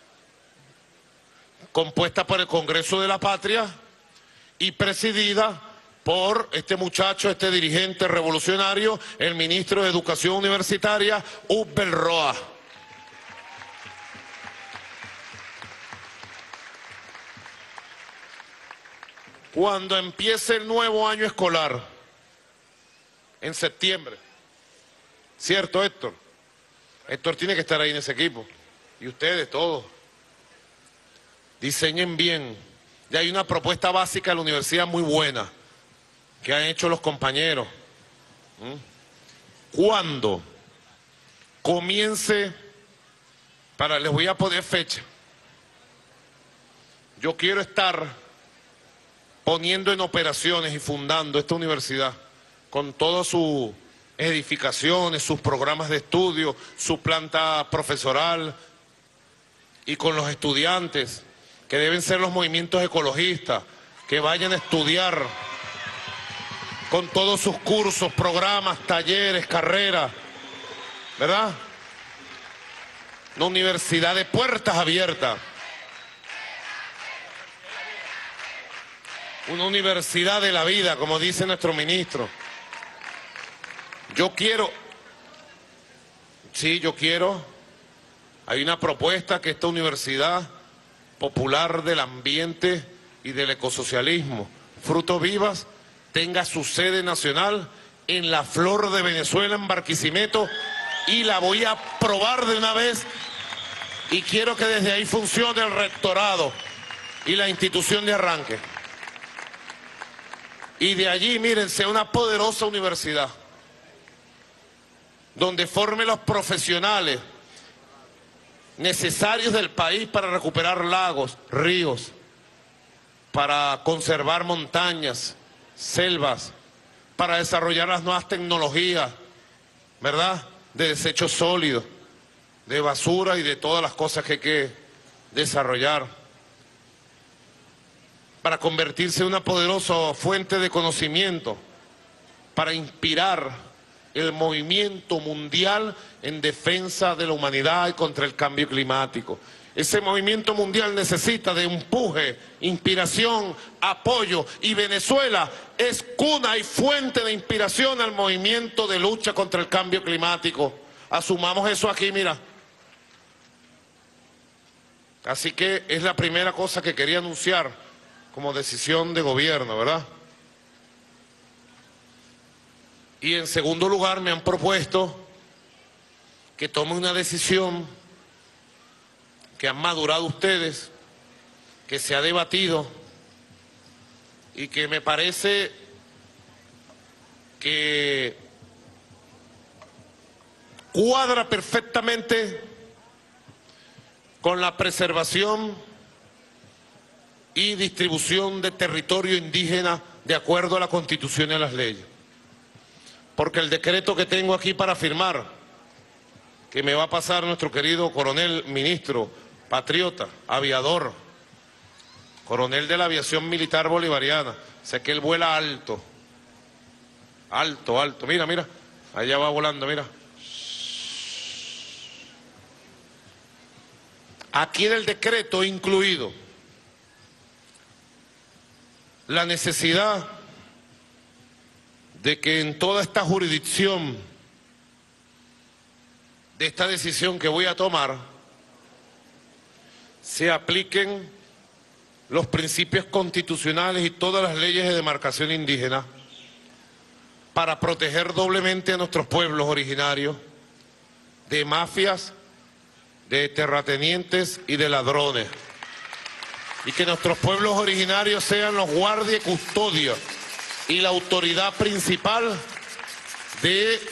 compuesta por el Congreso de la Patria y presidida por este muchacho, este dirigente revolucionario, el ministro de Educación Universitaria, Ubel Roa. Cuando empiece el nuevo año escolar, en septiembre, ¿cierto, Héctor? Héctor tiene que estar ahí en ese equipo, y ustedes todos. Diseñen bien. Ya hay una propuesta básica de la universidad muy buena que han hecho los compañeros. ¿Mm? Cuando comience, para les voy a poner fecha. Yo quiero estar poniendo en operaciones y fundando esta universidad con todas sus edificaciones, sus programas de estudio, su planta profesoral y con los estudiantes, que deben ser los movimientos ecologistas, que vayan a estudiar con todos sus cursos, programas, talleres, carreras, ¿verdad? Una universidad de puertas abiertas. Una universidad de la vida, como dice nuestro ministro. Yo quiero, sí, yo quiero, hay una propuesta que esta universidad popular del ambiente y del ecosocialismo, Fruto Vivas, tenga su sede nacional en la Flor de Venezuela, en Barquisimeto, y la voy a aprobar de una vez, y quiero que desde ahí funcione el rectorado y la institución de arranque. Y de allí, miren, sea una poderosa universidad, donde forme los profesionales necesarios del país para recuperar lagos, ríos, para conservar montañas, selvas, para desarrollar las nuevas tecnologías, ¿verdad?, de desechos sólidos, de basura y de todas las cosas que hay que desarrollar, para convertirse en una poderosa fuente de conocimiento, para inspirar el movimiento mundial en defensa de la humanidad y contra el cambio climático. Ese movimiento mundial necesita de empuje, inspiración, apoyo, y Venezuela es cuna y fuente de inspiración al movimiento de lucha contra el cambio climático. Asumamos eso aquí, mira. Así que es la primera cosa que quería anunciar como decisión de gobierno, ¿verdad? Y en segundo lugar me han propuesto que tome una decisión que han madurado ustedes, que se ha debatido y que me parece que cuadra perfectamente con la preservación y distribución de territorio indígena de acuerdo a la Constitución y a las leyes. Porque el decreto que tengo aquí para firmar, que me va a pasar nuestro querido coronel, ministro, patriota, aviador, coronel de la aviación militar bolivariana, sé que él vuela alto, alto, alto, mira, mira, allá va volando, mira. Aquí en el decreto incluido la necesidad de que en toda esta jurisdicción de esta decisión que voy a tomar se apliquen los principios constitucionales y todas las leyes de demarcación indígena para proteger doblemente a nuestros pueblos originarios de mafias, de terratenientes y de ladrones, y que nuestros pueblos originarios sean los guardias y custodios y la autoridad principal de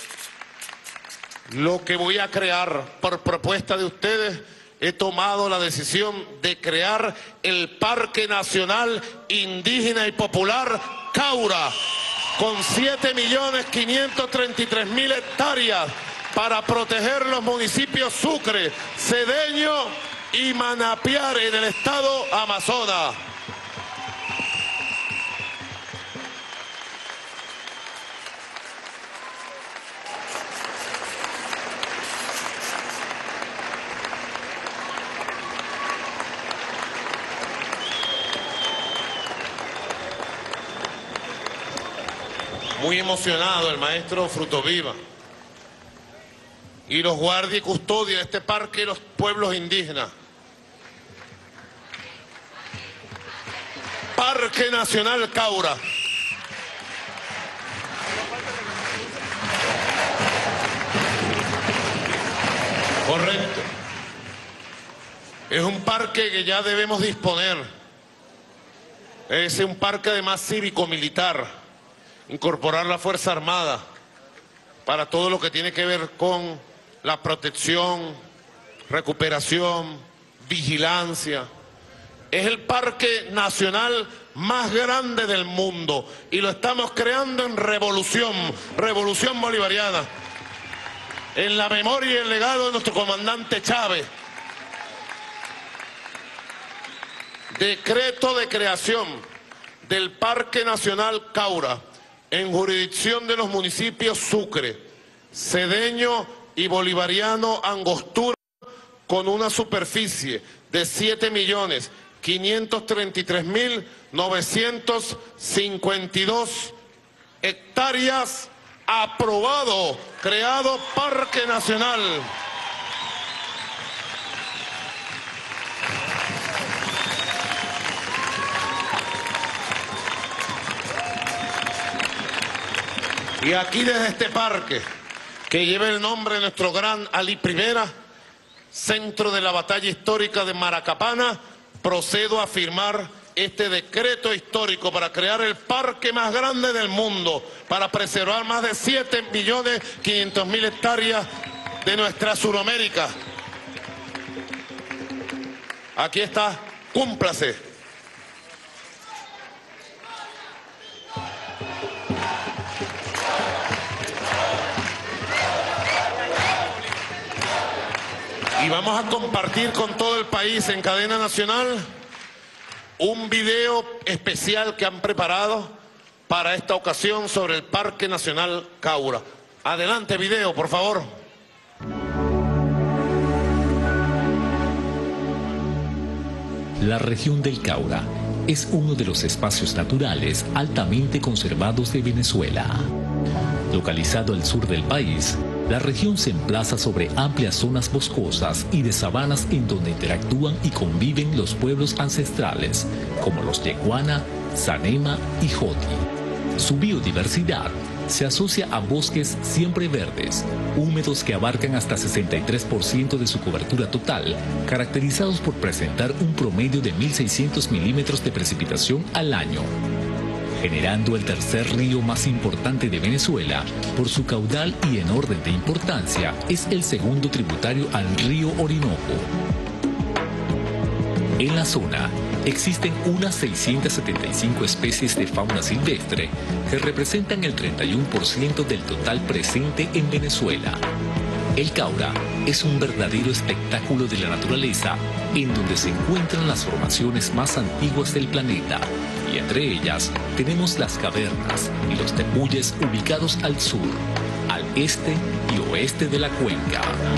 lo que voy a crear. Por propuesta de ustedes he tomado la decisión de crear el Parque Nacional Indígena y Popular Caura, con siete millones quinientos treinta y tres mil hectáreas para proteger los municipios Sucre, Cedeño y Manapiare del estado Amazonas. Muy emocionado el maestro Frutoviva y los guardias y custodios de este parque y los pueblos indígenas. Parque Nacional Caura. Correcto. Es un parque que ya debemos disponer. Es un parque además cívico-militar. Incorporar la Fuerza Armada para todo lo que tiene que ver con la protección, recuperación, vigilancia. Es el parque nacional más grande del mundo y lo estamos creando en revolución, revolución bolivariana, en la memoria y el legado de nuestro comandante Chávez. Decreto de creación del Parque Nacional Caura en jurisdicción de los municipios Sucre, Cedeño y Bolivariano Angostura, con una superficie de siete millones quinientos treinta y tres mil novecientos cincuenta y dos hectáreas, aprobado, creado Parque Nacional. Y aquí desde este parque, que lleva el nombre de nuestro gran Ali Primera, centro de la batalla histórica de Maracapana, procedo a firmar este decreto histórico para crear el parque más grande del mundo, para preservar más de siete millones quinientos mil hectáreas de nuestra Suramérica. Aquí está, cúmplase. Y vamos a compartir con todo el país en cadena nacional un video especial que han preparado para esta ocasión sobre el Parque Nacional Caura. Adelante, video, por favor. La región del Caura es uno de los espacios naturales altamente conservados de Venezuela. Localizado al sur del país, la región se emplaza sobre amplias zonas boscosas y de sabanas en donde interactúan y conviven los pueblos ancestrales, como los Yeguana, Sanema y Joti. Su biodiversidad se asocia a bosques siempre verdes, húmedos que abarcan hasta sesenta y tres por ciento de su cobertura total, caracterizados por presentar un promedio de mil seiscientos milímetros de precipitación al año, generando el tercer río más importante de Venezuela. Por su caudal y en orden de importancia, es el segundo tributario al río Orinoco. En la zona existen unas seiscientas setenta y cinco especies de fauna silvestre que representan el treinta y uno por ciento del total presente en Venezuela. El Caura es un verdadero espectáculo de la naturaleza en donde se encuentran las formaciones más antiguas del planeta y entre ellas tenemos las cavernas y los tepuyes ubicados al sur, al este y oeste de la cuenca.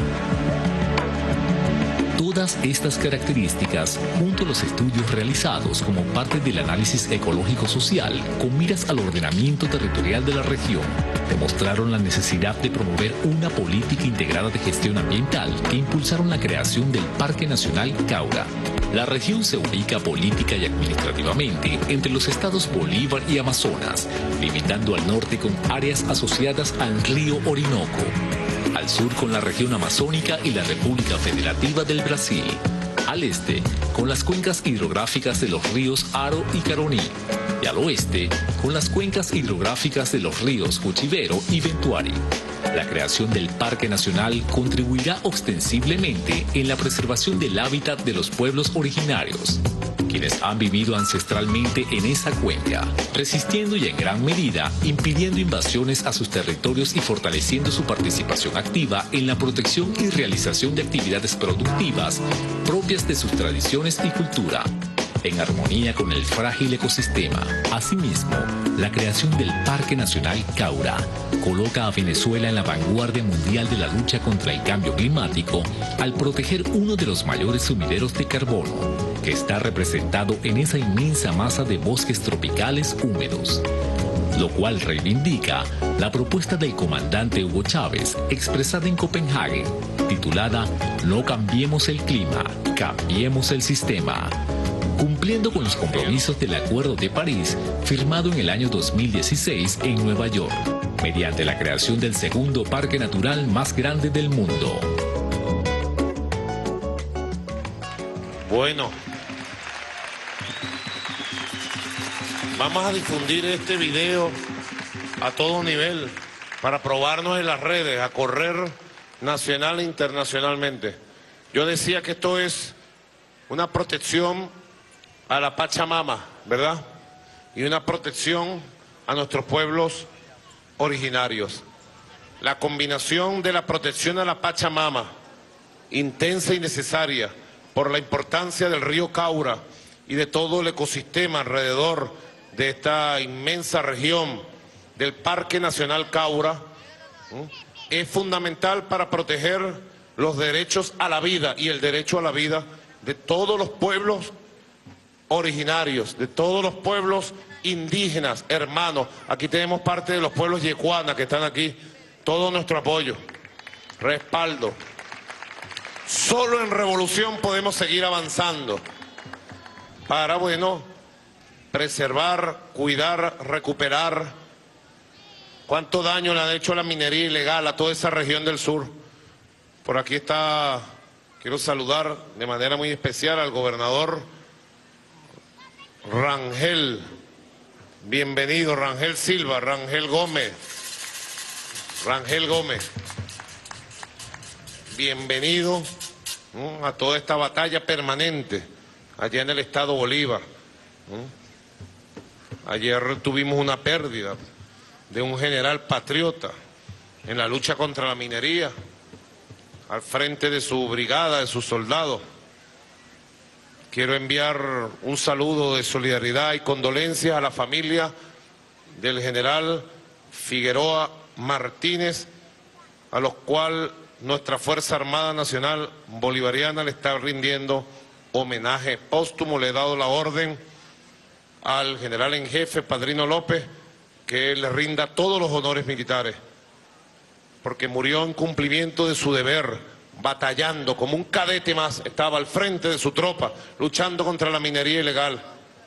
Todas estas características, junto a los estudios realizados como parte del análisis ecológico-social con miras al ordenamiento territorial de la región, demostraron la necesidad de promover una política integrada de gestión ambiental que impulsaron la creación del Parque Nacional Caura. La región se ubica política y administrativamente entre los estados Bolívar y Amazonas, limitando al norte con áreas asociadas al río Orinoco, al sur con la región amazónica y la República Federativa del Brasil, al este con las cuencas hidrográficas de los ríos Aro y Caroní, y al oeste con las cuencas hidrográficas de los ríos Cuchivero y Ventuari. La creación del Parque Nacional contribuirá ostensiblemente en la preservación del hábitat de los pueblos originarios, quienes han vivido ancestralmente en esa cuenca, resistiendo y en gran medida impidiendo invasiones a sus territorios y fortaleciendo su participación activa en la protección y realización de actividades productivas propias de sus tradiciones y cultura, en armonía con el frágil ecosistema. Asimismo, la creación del Parque Nacional Caura coloca a Venezuela en la vanguardia mundial de la lucha contra el cambio climático al proteger uno de los mayores sumideros de carbono, que está representado en esa inmensa masa de bosques tropicales húmedos, lo cual reivindica la propuesta del comandante Hugo Chávez expresada en Copenhague, titulada No cambiemos el clima, cambiemos el sistema, cumpliendo con los compromisos del Acuerdo de París firmado en el año dos mil dieciséis en Nueva York, mediante la creación del segundo parque natural más grande del mundo. Bueno, vamos a difundir este video a todo nivel para probarnos en las redes, a correr nacional e internacionalmente. Yo decía que esto es una protección a la Pachamama, ¿verdad? Y una protección a nuestros pueblos originarios. La combinación de la protección a la Pachamama, intensa y necesaria por la importancia del río Caura y de todo el ecosistema alrededor de esta inmensa región del Parque Nacional Caura, ¿sí?, es fundamental para proteger los derechos a la vida y el derecho a la vida de todos los pueblos originarios, de todos los pueblos indígenas, hermanos. Aquí tenemos parte de los pueblos yecuana que están aquí, todo nuestro apoyo, respaldo. Solo en revolución podemos seguir avanzando para, bueno, preservar, cuidar, recuperar. ¿Cuánto daño le han hecho a la minería ilegal a toda esa región del sur? Por aquí está, quiero saludar de manera muy especial al gobernador Rangel. Bienvenido, Rangel Silva, Rangel Gómez. Rangel Gómez. Bienvenido, ¿no?, a toda esta batalla permanente allá en el estado Bolívar, ¿no? Ayer tuvimos una pérdida de un general patriota en la lucha contra la minería, al frente de su brigada, de sus soldados. Quiero enviar un saludo de solidaridad y condolencias a la familia del general Figueroa Martínez, a los cuales nuestra Fuerza Armada Nacional Bolivariana le está rindiendo homenaje póstumo. Le he dado la orden al general en jefe, Padrino López, que le rinda todos los honores militares, porque murió en cumplimiento de su deber, batallando como un cadete más, estaba al frente de su tropa, luchando contra la minería ilegal.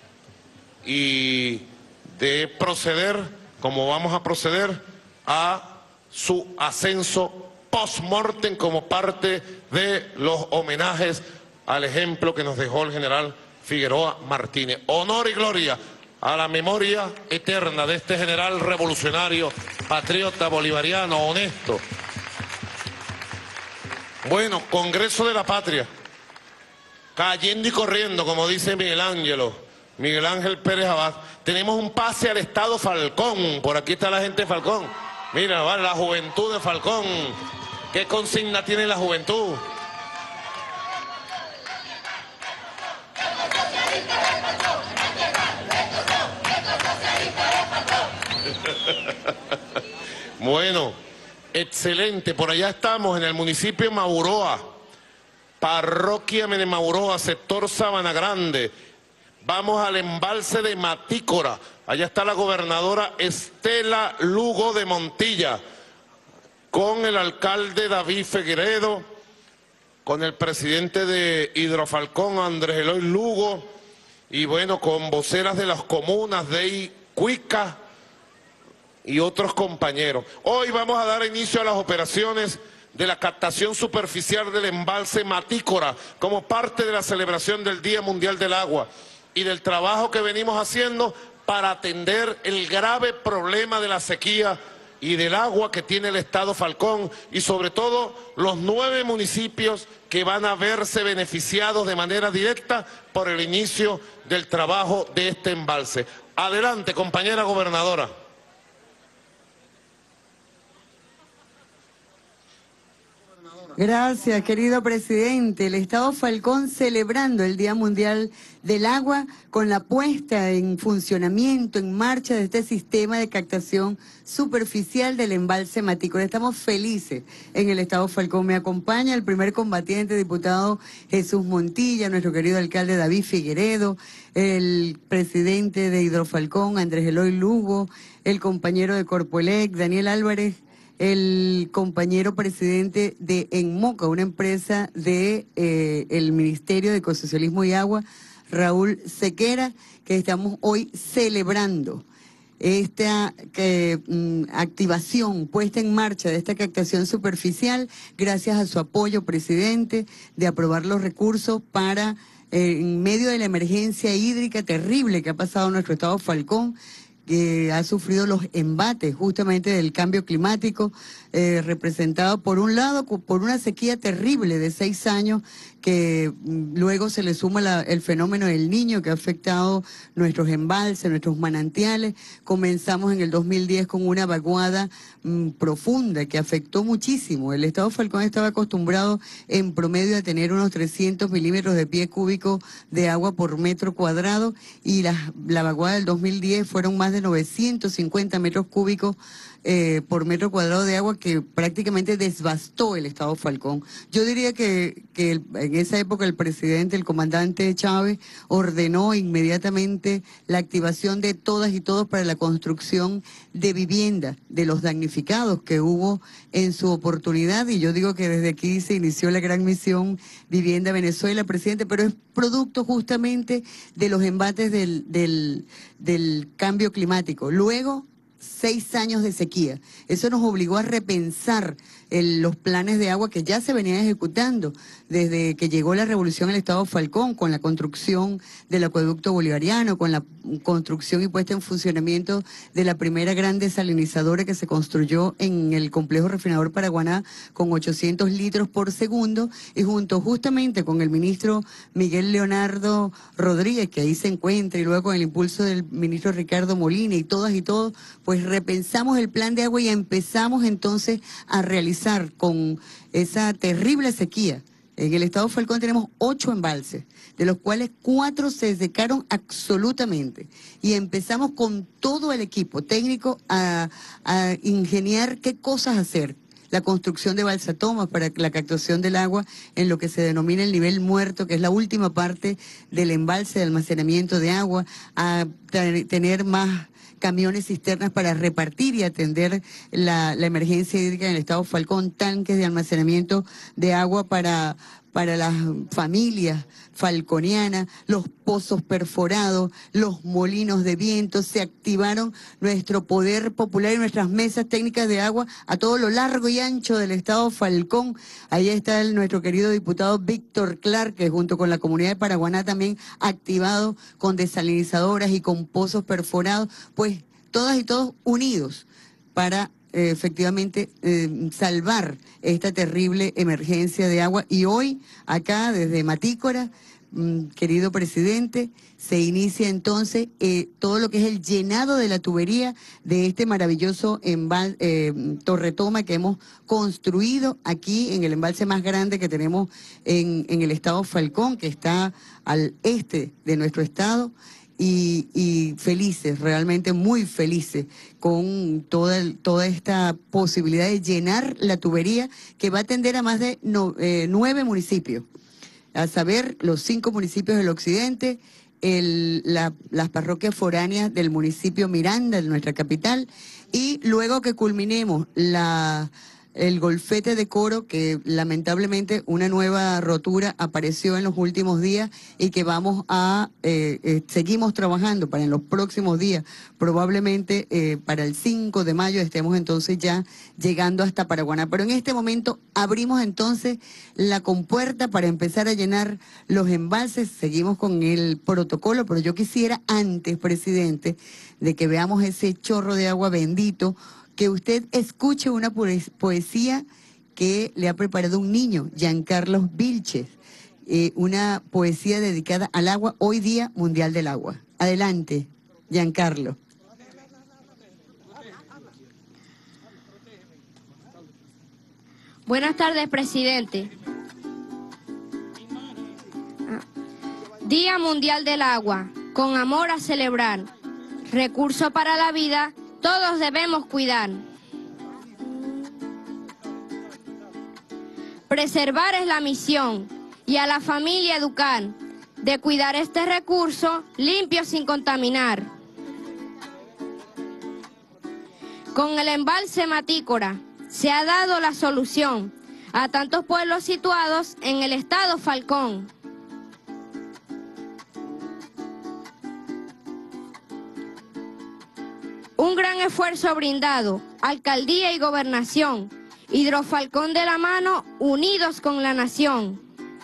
Y de proceder, como vamos a proceder, a su ascenso post-mortem como parte de los homenajes al ejemplo que nos dejó el general Figueroa Martínez. Honor y gloria a la memoria eterna de este general revolucionario, patriota, bolivariano, honesto. Bueno, Congreso de la Patria. cayendo y corriendo, como dice Miguel Ángelo, Miguel Ángel Pérez Abad. Tenemos un pase al Estado Falcón, por aquí está la gente de Falcón. Mira, vale, la juventud de Falcón. ¿Qué consigna tiene la juventud? Bueno, excelente. Por allá estamos en el municipio de Mauroa, parroquia de Mauroa, sector Sabana Grande. Vamos al embalse de Matícora. Allá está la gobernadora Estela Lugo de Montilla, con el alcalde David Figueredo, con el presidente de Hidrofalcón, Andrés Eloy Lugo, y bueno, con voceras de las comunas de Cuica y otros compañeros. Hoy vamos a dar inicio a las operaciones de la captación superficial del embalse Matícora como parte de la celebración del Día Mundial del Agua y del trabajo que venimos haciendo para atender el grave problema de la sequía y del agua que tiene el Estado Falcón y sobre todo los nueve municipios que van a verse beneficiados de manera directa por el inicio del trabajo de este embalse. Adelante, compañera gobernadora. Gracias, querido presidente. El Estado Falcón celebrando el Día Mundial del Agua con la puesta en funcionamiento, en marcha de este sistema de captación superficial del embalse Matícora. Estamos felices en el Estado Falcón. Me acompaña el primer combatiente, diputado Jesús Montilla, nuestro querido alcalde David Figueredo, el presidente de Hidrofalcón, Andrés Eloy Lugo, el compañero de Corpoelec, Daniel Álvarez, el compañero presidente de Enmoca, una empresa de eh, el Ministerio de Ecosocialismo y Agua, Raúl Sequera, que estamos hoy celebrando esta que, mm, activación, puesta en marcha de esta captación superficial, gracias a su apoyo, presidente, de aprobar los recursos para, eh, en medio de la emergencia hídrica terrible que ha pasado en nuestro estado Falcón, que ha sufrido los embates justamente del cambio climático, eh, representado por un lado por una sequía terrible de seis años, que luego se le suma la, el fenómeno del Niño que ha afectado nuestros embalses, nuestros manantiales. Comenzamos en el dos mil diez con una vaguada mmm, profunda que afectó muchísimo. El Estado Falcón estaba acostumbrado en promedio a tener unos trescientos milímetros de pie cúbico de agua por metro cuadrado y la, la vaguada del dos mil diez fueron más de novecientos cincuenta metros cúbicos Eh, por metro cuadrado de agua, que prácticamente desbastó el Estado Falcón. Yo diría que, que el, en esa época el presidente, el comandante Chávez, ordenó inmediatamente la activación de todas y todos para la construcción de vivienda de los damnificados que hubo en su oportunidad, y yo digo que desde aquí se inició la gran misión Vivienda Venezuela, presidente, pero es producto justamente de los embates del, del, del cambio climático. Luego, seis años de sequía. Eso nos obligó a repensar el, los planes de agua que ya se venían ejecutando desde que llegó la revolución al Estado Falcón, con la construcción del acueducto bolivariano, con la construcción y puesta en funcionamiento de la primera gran desalinizadora que se construyó en el complejo refinador Paraguaná con ochocientos litros por segundo, y junto justamente con el ministro Miguel Leonardo Rodríguez, que ahí se encuentra, y luego con el impulso del ministro Ricardo Molina y todas y todos, pues repensamos el plan de agua y empezamos entonces a realizar con esa terrible sequía. En el Estado Falcón tenemos ocho embalses, de los cuales cuatro se secaron absolutamente. Y empezamos con todo el equipo técnico a, a ingeniar qué cosas hacer. La construcción de balsatomas para la captación del agua en lo que se denomina el nivel muerto, que es la última parte del embalse de almacenamiento de agua, a tener más camiones cisternas para repartir y atender la, la emergencia hídrica en el Estado Falcón, tanques de almacenamiento de agua para, para las familias falconianas, los pozos perforados, los molinos de viento. Se activaron nuestro poder popular y nuestras mesas técnicas de agua a todo lo largo y ancho del Estado Falcón. Ahí está el, nuestro querido diputado Víctor Clark, que junto con la comunidad de Paraguaná también activado con desalinizadoras y con pozos perforados, pues todas y todos unidos para eh, efectivamente eh, salvar esta terrible emergencia de agua. Y hoy acá desde Matícora querido presidente, se inicia entonces eh, todo lo que es el llenado de la tubería de este maravilloso embal, eh, torretoma que hemos construido aquí en el embalse más grande que tenemos en, en el estado Falcón, que está al este de nuestro estado. Y, y felices, realmente muy felices con toda, toda esta posibilidad de llenar la tubería que va a atender a más de no, eh, nueve municipios, a saber, los cinco municipios del occidente, el, la, las parroquias foráneas del municipio Miranda, de nuestra capital, y luego que culminemos la... el golfete de Coro, que lamentablemente una nueva rotura apareció en los últimos días y que vamos a, eh, eh, seguimos trabajando para en los próximos días, probablemente eh, para el cinco de mayo estemos entonces ya llegando hasta Paraguaná. Pero en este momento abrimos entonces la compuerta para empezar a llenar los embalses, seguimos con el protocolo, pero yo quisiera antes, presidente, de que veamos ese chorro de agua bendito, que usted escuche una poesía que le ha preparado un niño, Giancarlos Vilches, eh, una poesía dedicada al agua, hoy Día Mundial del Agua. Adelante, Giancarlo. Buenas tardes, presidente. Día Mundial del Agua, con amor a celebrar, recurso para la vida, todos debemos cuidar. Preservar es la misión y a la familia educar, de cuidar este recurso limpio sin contaminar. Con el embalse Matícora se ha dado la solución a tantos pueblos situados en el estado Falcón. Un gran esfuerzo brindado, alcaldía y gobernación, Hidrofalcón de la mano, unidos con la nación.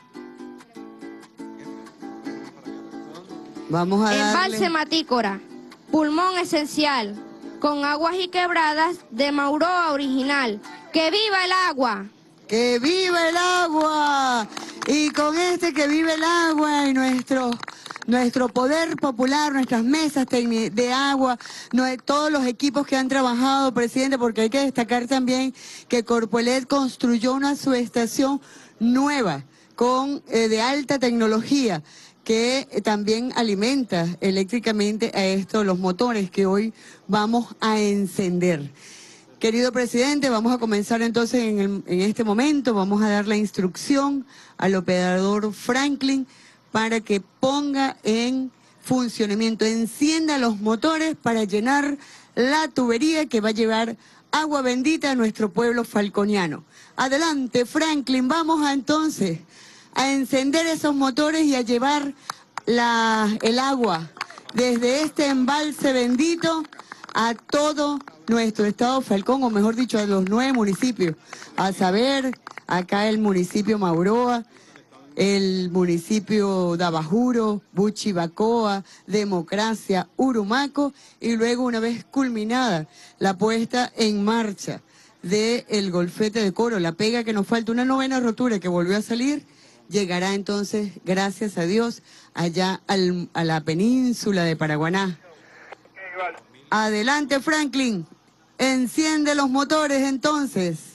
Vamos a darle... Embalse Matícora, pulmón esencial, con aguas y quebradas de Mauroa original. ¡Que viva el agua! ¡Que viva el agua! Y con este que vive el agua y nuestro... Nuestro poder popular, nuestras mesas de agua, no, todos los equipos que han trabajado, presidente, porque hay que destacar también que Corpoelec construyó una subestación nueva, con eh, de alta tecnología, que eh, también alimenta eléctricamente a estos, los motores que hoy vamos a encender. Querido presidente, vamos a comenzar entonces en, el, en este momento, vamos a dar la instrucción al operador Franklin para que ponga en funcionamiento, encienda los motores para llenar la tubería que va a llevar agua bendita a nuestro pueblo falconiano. Adelante, Franklin, vamos a entonces a encender esos motores y a llevar la, el agua desde este embalse bendito a todo nuestro estado Falcón, o mejor dicho, a los nueve municipios, a saber, acá el municipio Mauroa, el municipio de Abajuro, Buchibacoa, Democracia, Urumaco, y luego una vez culminada la puesta en marcha del golfete de Coro, la pega que nos falta, una novena rotura que volvió a salir, llegará entonces, gracias a Dios, allá al, a la península de Paraguaná. Adelante, Franklin, enciende los motores entonces.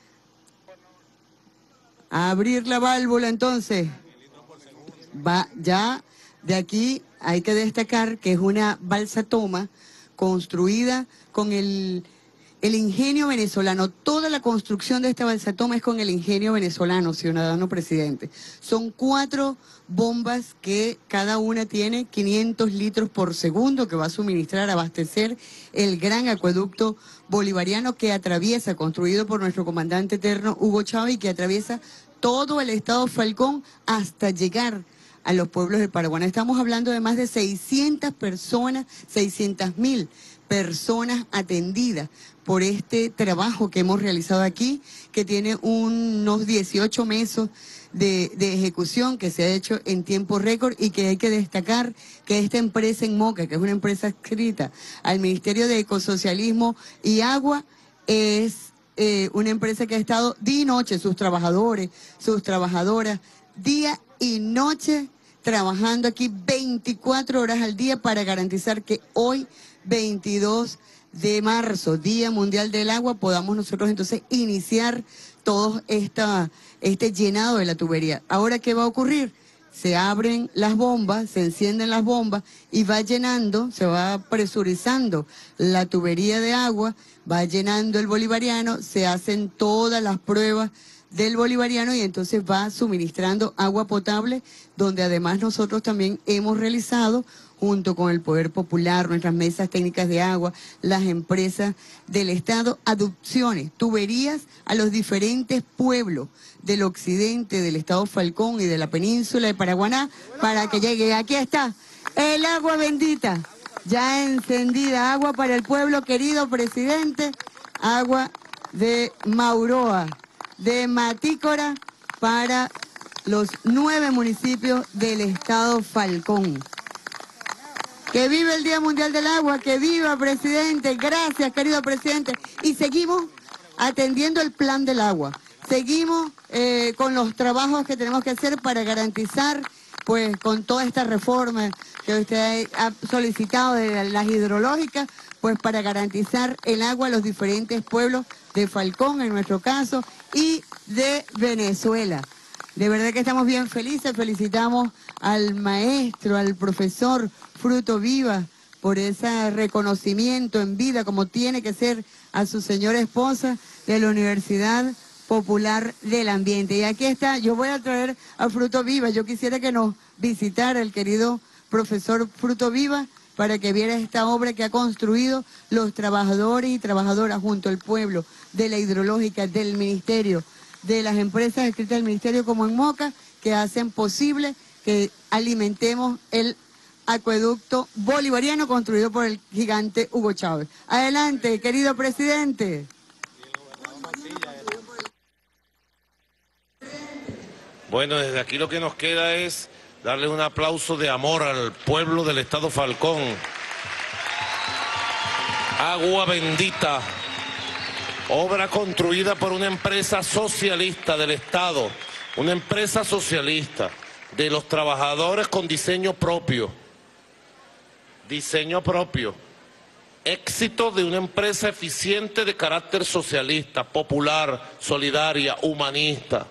A abrir la válvula entonces. Va ya de aquí hay que destacar que es una balsa toma construida con el, el ingenio venezolano. Toda la construcción de esta balsa toma es con el ingenio venezolano, ciudadano presidente. Son cuatro bombas que cada una tiene quinientos litros por segundo que va a suministrar, abastecer el gran acueducto bolivariano que atraviesa, construido por nuestro comandante eterno Hugo Chávez, y que atraviesa todo el estado Falcón hasta llegar a los pueblos de Paraguaná. Estamos hablando de más de seiscientas personas, seiscientas mil personas atendidas por este trabajo que hemos realizado aquí, que tiene unos dieciocho meses de, de ejecución, que se ha hecho en tiempo récord, y que hay que destacar que esta empresa en Moca, que es una empresa adscrita al Ministerio de Ecosocialismo y Agua, es eh, una empresa que ha estado día y noche, sus trabajadores, sus trabajadoras, día y noche trabajando aquí veinticuatro horas al día para garantizar que hoy, veintidós de marzo, Día Mundial del Agua, podamos nosotros entonces iniciar todo esta, este llenado de la tubería. Ahora, ¿qué va a ocurrir? Se abren las bombas, se encienden las bombas y va llenando, se va presurizando la tubería de agua, va llenando el bolivariano, se hacen todas las pruebas del bolivariano y entonces va suministrando agua potable, donde además nosotros también hemos realizado, junto con el Poder Popular, nuestras mesas técnicas de agua, las empresas del Estado, adopciones, tuberías a los diferentes pueblos del occidente, del Estado Falcón y de la península de Paraguaná, para que llegue. Aquí está, el agua bendita, ya encendida, agua para el pueblo, querido presidente, agua de Mauroa, de Matícora, para los nueve municipios del Estado Falcón. Que viva el Día Mundial del Agua, que viva, presidente. Gracias, querido presidente. Y seguimos atendiendo el plan del agua. Seguimos eh, con los trabajos que tenemos que hacer para garantizar, pues con toda esta reforma que usted ha solicitado de las hidrológicas, pues para garantizar el agua a los diferentes pueblos de Falcón, en nuestro caso, y de Venezuela. De verdad que estamos bien felices, felicitamos al maestro, al profesor Fruto Viva, por ese reconocimiento en vida, como tiene que ser, a su señora esposa de la Universidad Popular del Ambiente. Y aquí está, yo voy a traer a Fruto Viva, yo quisiera que nos visitara el querido profesor Fruto Viva, para que viera esta obra que ha construido los trabajadores y trabajadoras junto al pueblo de la hidrológica, del ministerio, de las empresas escritas del ministerio como en Moca, que hacen posible que alimentemos el acueducto bolivariano construido por el gigante Hugo Chávez. Adelante, querido presidente. Bueno, desde aquí lo que nos queda es darle un aplauso de amor al pueblo del Estado Falcón. Agua bendita, obra construida por una empresa socialista del Estado, una empresa socialista de los trabajadores con diseño propio, diseño propio, éxito de una empresa eficiente de carácter socialista, popular, solidaria, humanista.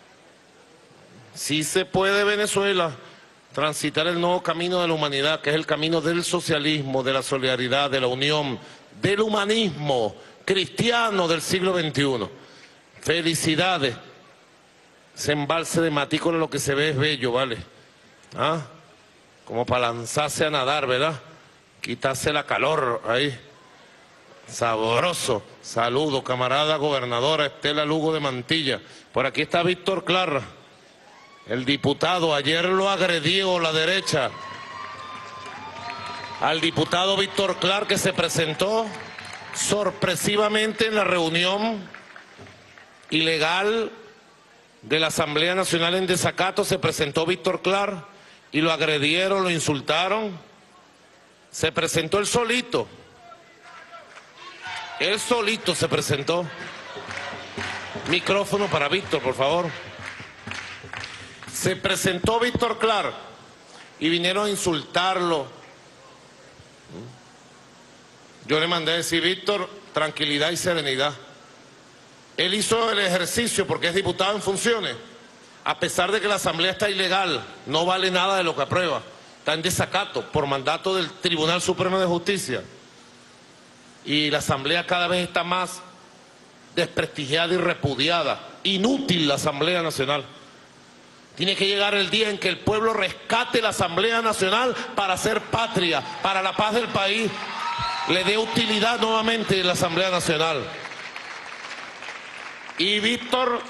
Sí se puede, Venezuela, transitar el nuevo camino de la humanidad, que es el camino del socialismo, de la solidaridad, de la unión, del humanismo cristiano del siglo veintiuno. Felicidades. Ese embalse de Matícora lo que se ve es bello, ¿vale? ¿Ah? Como para lanzarse a nadar, ¿verdad? Quitarse la calor ahí. Sabroso. Saludo, camarada gobernadora Estela Lugo de Mantilla. Por aquí está Víctor Clarra, el diputado. Ayer lo agredió la derecha al diputado Víctor Clarra, que se presentó sorpresivamente en la reunión ilegal de la Asamblea Nacional en desacato. Se presentó Víctor Clarra y lo agredieron, lo insultaron. Se presentó él solito. Él solito se presentó. Micrófono para Víctor, por favor. Se presentó Víctor Clarra y vinieron a insultarlo. Yo le mandé a decir: Víctor, tranquilidad y serenidad. Él hizo el ejercicio porque es diputado en funciones. A pesar de que la Asamblea está ilegal, no vale nada de lo que aprueba. Está en desacato por mandato del Tribunal Supremo de Justicia. Y la Asamblea cada vez está más desprestigiada y repudiada. Inútil la Asamblea Nacional. Tiene que llegar el día en que el pueblo rescate la Asamblea Nacional para hacer patria, para la paz del país. Le dé utilidad nuevamente a la Asamblea Nacional. Y Víctor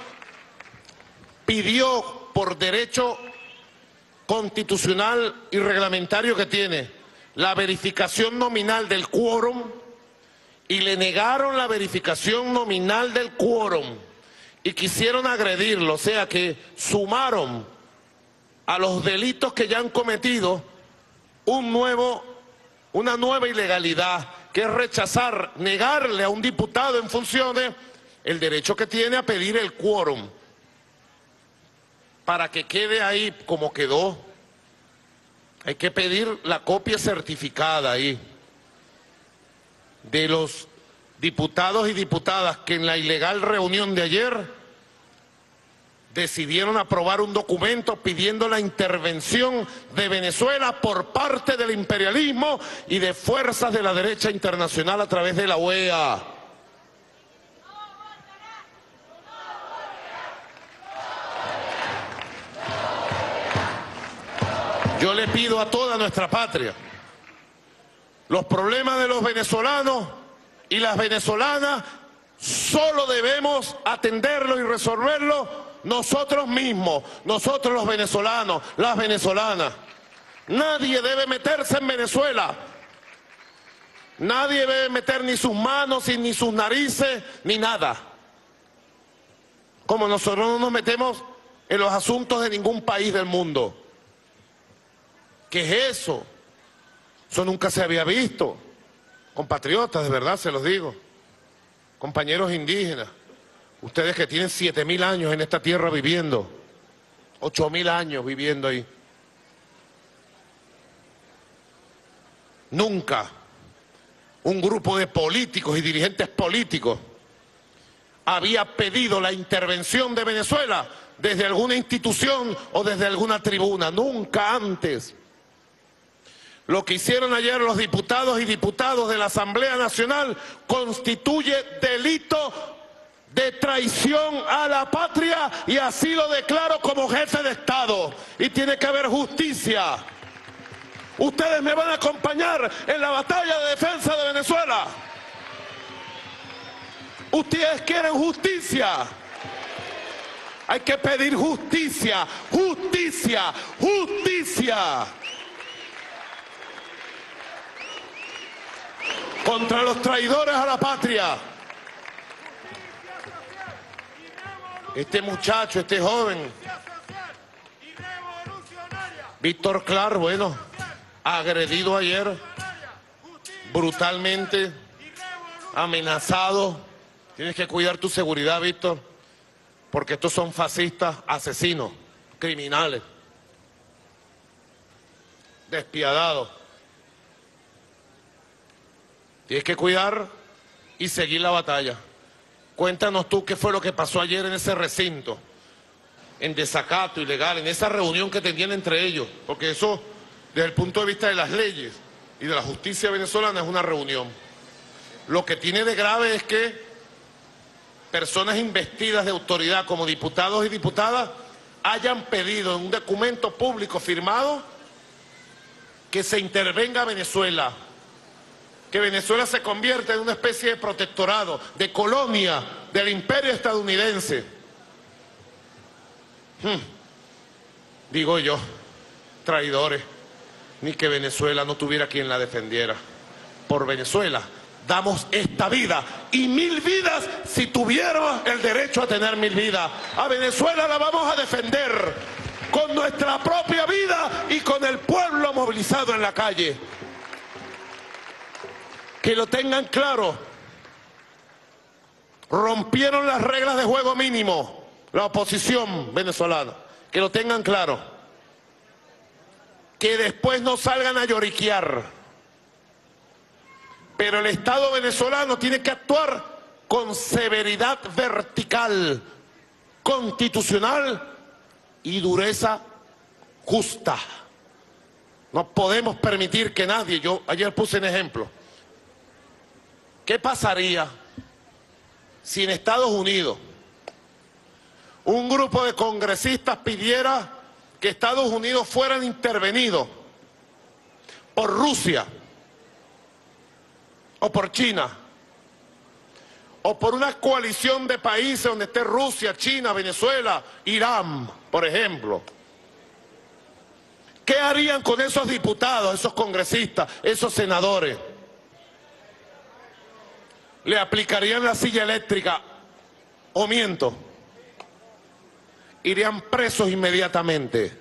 pidió, por derecho constitucional y reglamentario que tiene, la verificación nominal del quórum, y le negaron la verificación nominal del quórum y quisieron agredirlo. O sea que sumaron a los delitos que ya han cometido un nuevo, una nueva ilegalidad, que es rechazar, negarle a un diputado en funciones el derecho que tiene a pedir el quórum, para que quede ahí como quedó. Hay que pedir la copia certificada ahí de los diputados y diputadas que en la ilegal reunión de ayer decidieron aprobar un documento pidiendo la intervención de Venezuela por parte del imperialismo y de fuerzas de la derecha internacional a través de la O E A. Yo le pido a toda nuestra patria, los problemas de los venezolanos y las venezolanas solo debemos atenderlos y resolverlos nosotros mismos, nosotros los venezolanos, las venezolanas. Nadie debe meterse en Venezuela. Nadie debe meter ni sus manos, ni sus narices, ni nada. Como nosotros no nos metemos en los asuntos de ningún país del mundo. ¿Qué es eso? Eso nunca se había visto. Compatriotas, de verdad se los digo. Compañeros indígenas. Ustedes que tienen siete mil años en esta tierra viviendo. ocho mil años viviendo ahí. Nunca un grupo de políticos y dirigentes políticos había pedido la intervención de Venezuela desde alguna institución o desde alguna tribuna. Nunca antes. Lo que hicieron ayer los diputados y diputadas de la Asamblea Nacional constituye delito de traición a la patria y así lo declaro como jefe de Estado. Y tiene que haber justicia. Ustedes me van a acompañar en la batalla de defensa de Venezuela. Ustedes quieren justicia. Hay que pedir justicia, justicia, justicia. Contra los traidores a la patria. Este muchacho, este joven, Víctor Clark, bueno, agredido ayer, brutalmente, amenazado. Tienes que cuidar tu seguridad, Víctor, porque estos son fascistas, asesinos, criminales, despiadados. Tienes que cuidar y seguir la batalla. Cuéntanos tú qué fue lo que pasó ayer en ese recinto, en desacato ilegal, en esa reunión que tenían entre ellos, porque eso, desde el punto de vista de las leyes y de la justicia venezolana, es una reunión. Lo que tiene de grave es que personas investidas de autoridad como diputados y diputadas hayan pedido en un documento público firmado que se intervenga a Venezuela, que Venezuela se convierta en una especie de protectorado, de colonia del imperio estadounidense. Hmm. Digo yo, traidores, ni que Venezuela no tuviera quien la defendiera. Por Venezuela damos esta vida y mil vidas si tuviéramos el derecho a tener mil vidas. A Venezuela la vamos a defender con nuestra propia vida y con el pueblo movilizado en la calle. Que lo tengan claro. Rompieron las reglas de juego mínimo la oposición venezolana. Que lo tengan claro. Que después no salgan a lloriquear. Pero el Estado venezolano tiene que actuar con severidad vertical, constitucional y dureza justa. No podemos permitir que nadie, yo ayer puse un ejemplo. ¿Qué pasaría si en Estados Unidos un grupo de congresistas pidiera que Estados Unidos fueran intervenidos por Rusia o por China o por una coalición de países donde esté Rusia, China, Venezuela, Irán, por ejemplo? ¿Qué harían con esos diputados, esos congresistas, esos senadores? ¿Le aplicarían la silla eléctrica o miento? Irían presos inmediatamente.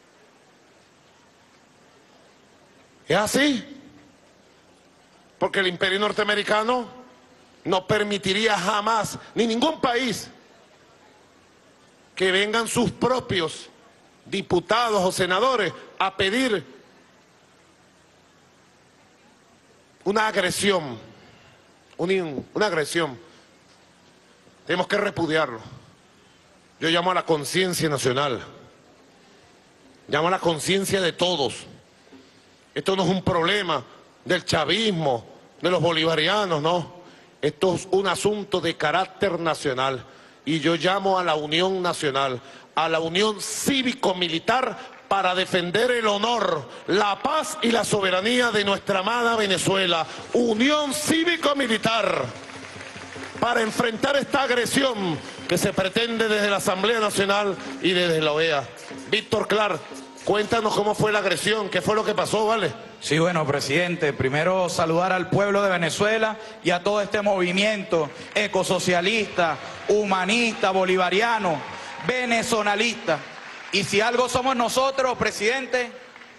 ¿Es así? Porque el imperio norteamericano no permitiría jamás, ni ningún país, que vengan sus propios diputados o senadores a pedir una agresión, un, una agresión. Tenemos que repudiarlo. Yo llamo a la conciencia nacional, llamo a la conciencia de todos. Esto no es un problema del chavismo, de los bolivarianos, no. Esto es un asunto de carácter nacional. Y yo llamo a la unión nacional, a la unión cívico-militar para defender el honor, la paz y la soberanía de nuestra amada Venezuela. Unión cívico-militar para enfrentar esta agresión que se pretende desde la Asamblea Nacional y desde la O E A. Víctor Clark, cuéntanos cómo fue la agresión, qué fue lo que pasó, ¿vale? Sí, bueno, presidente, primero saludar al pueblo de Venezuela y a todo este movimiento ecosocialista, humanista, bolivariano, venezonalista. Y si algo somos nosotros, presidente,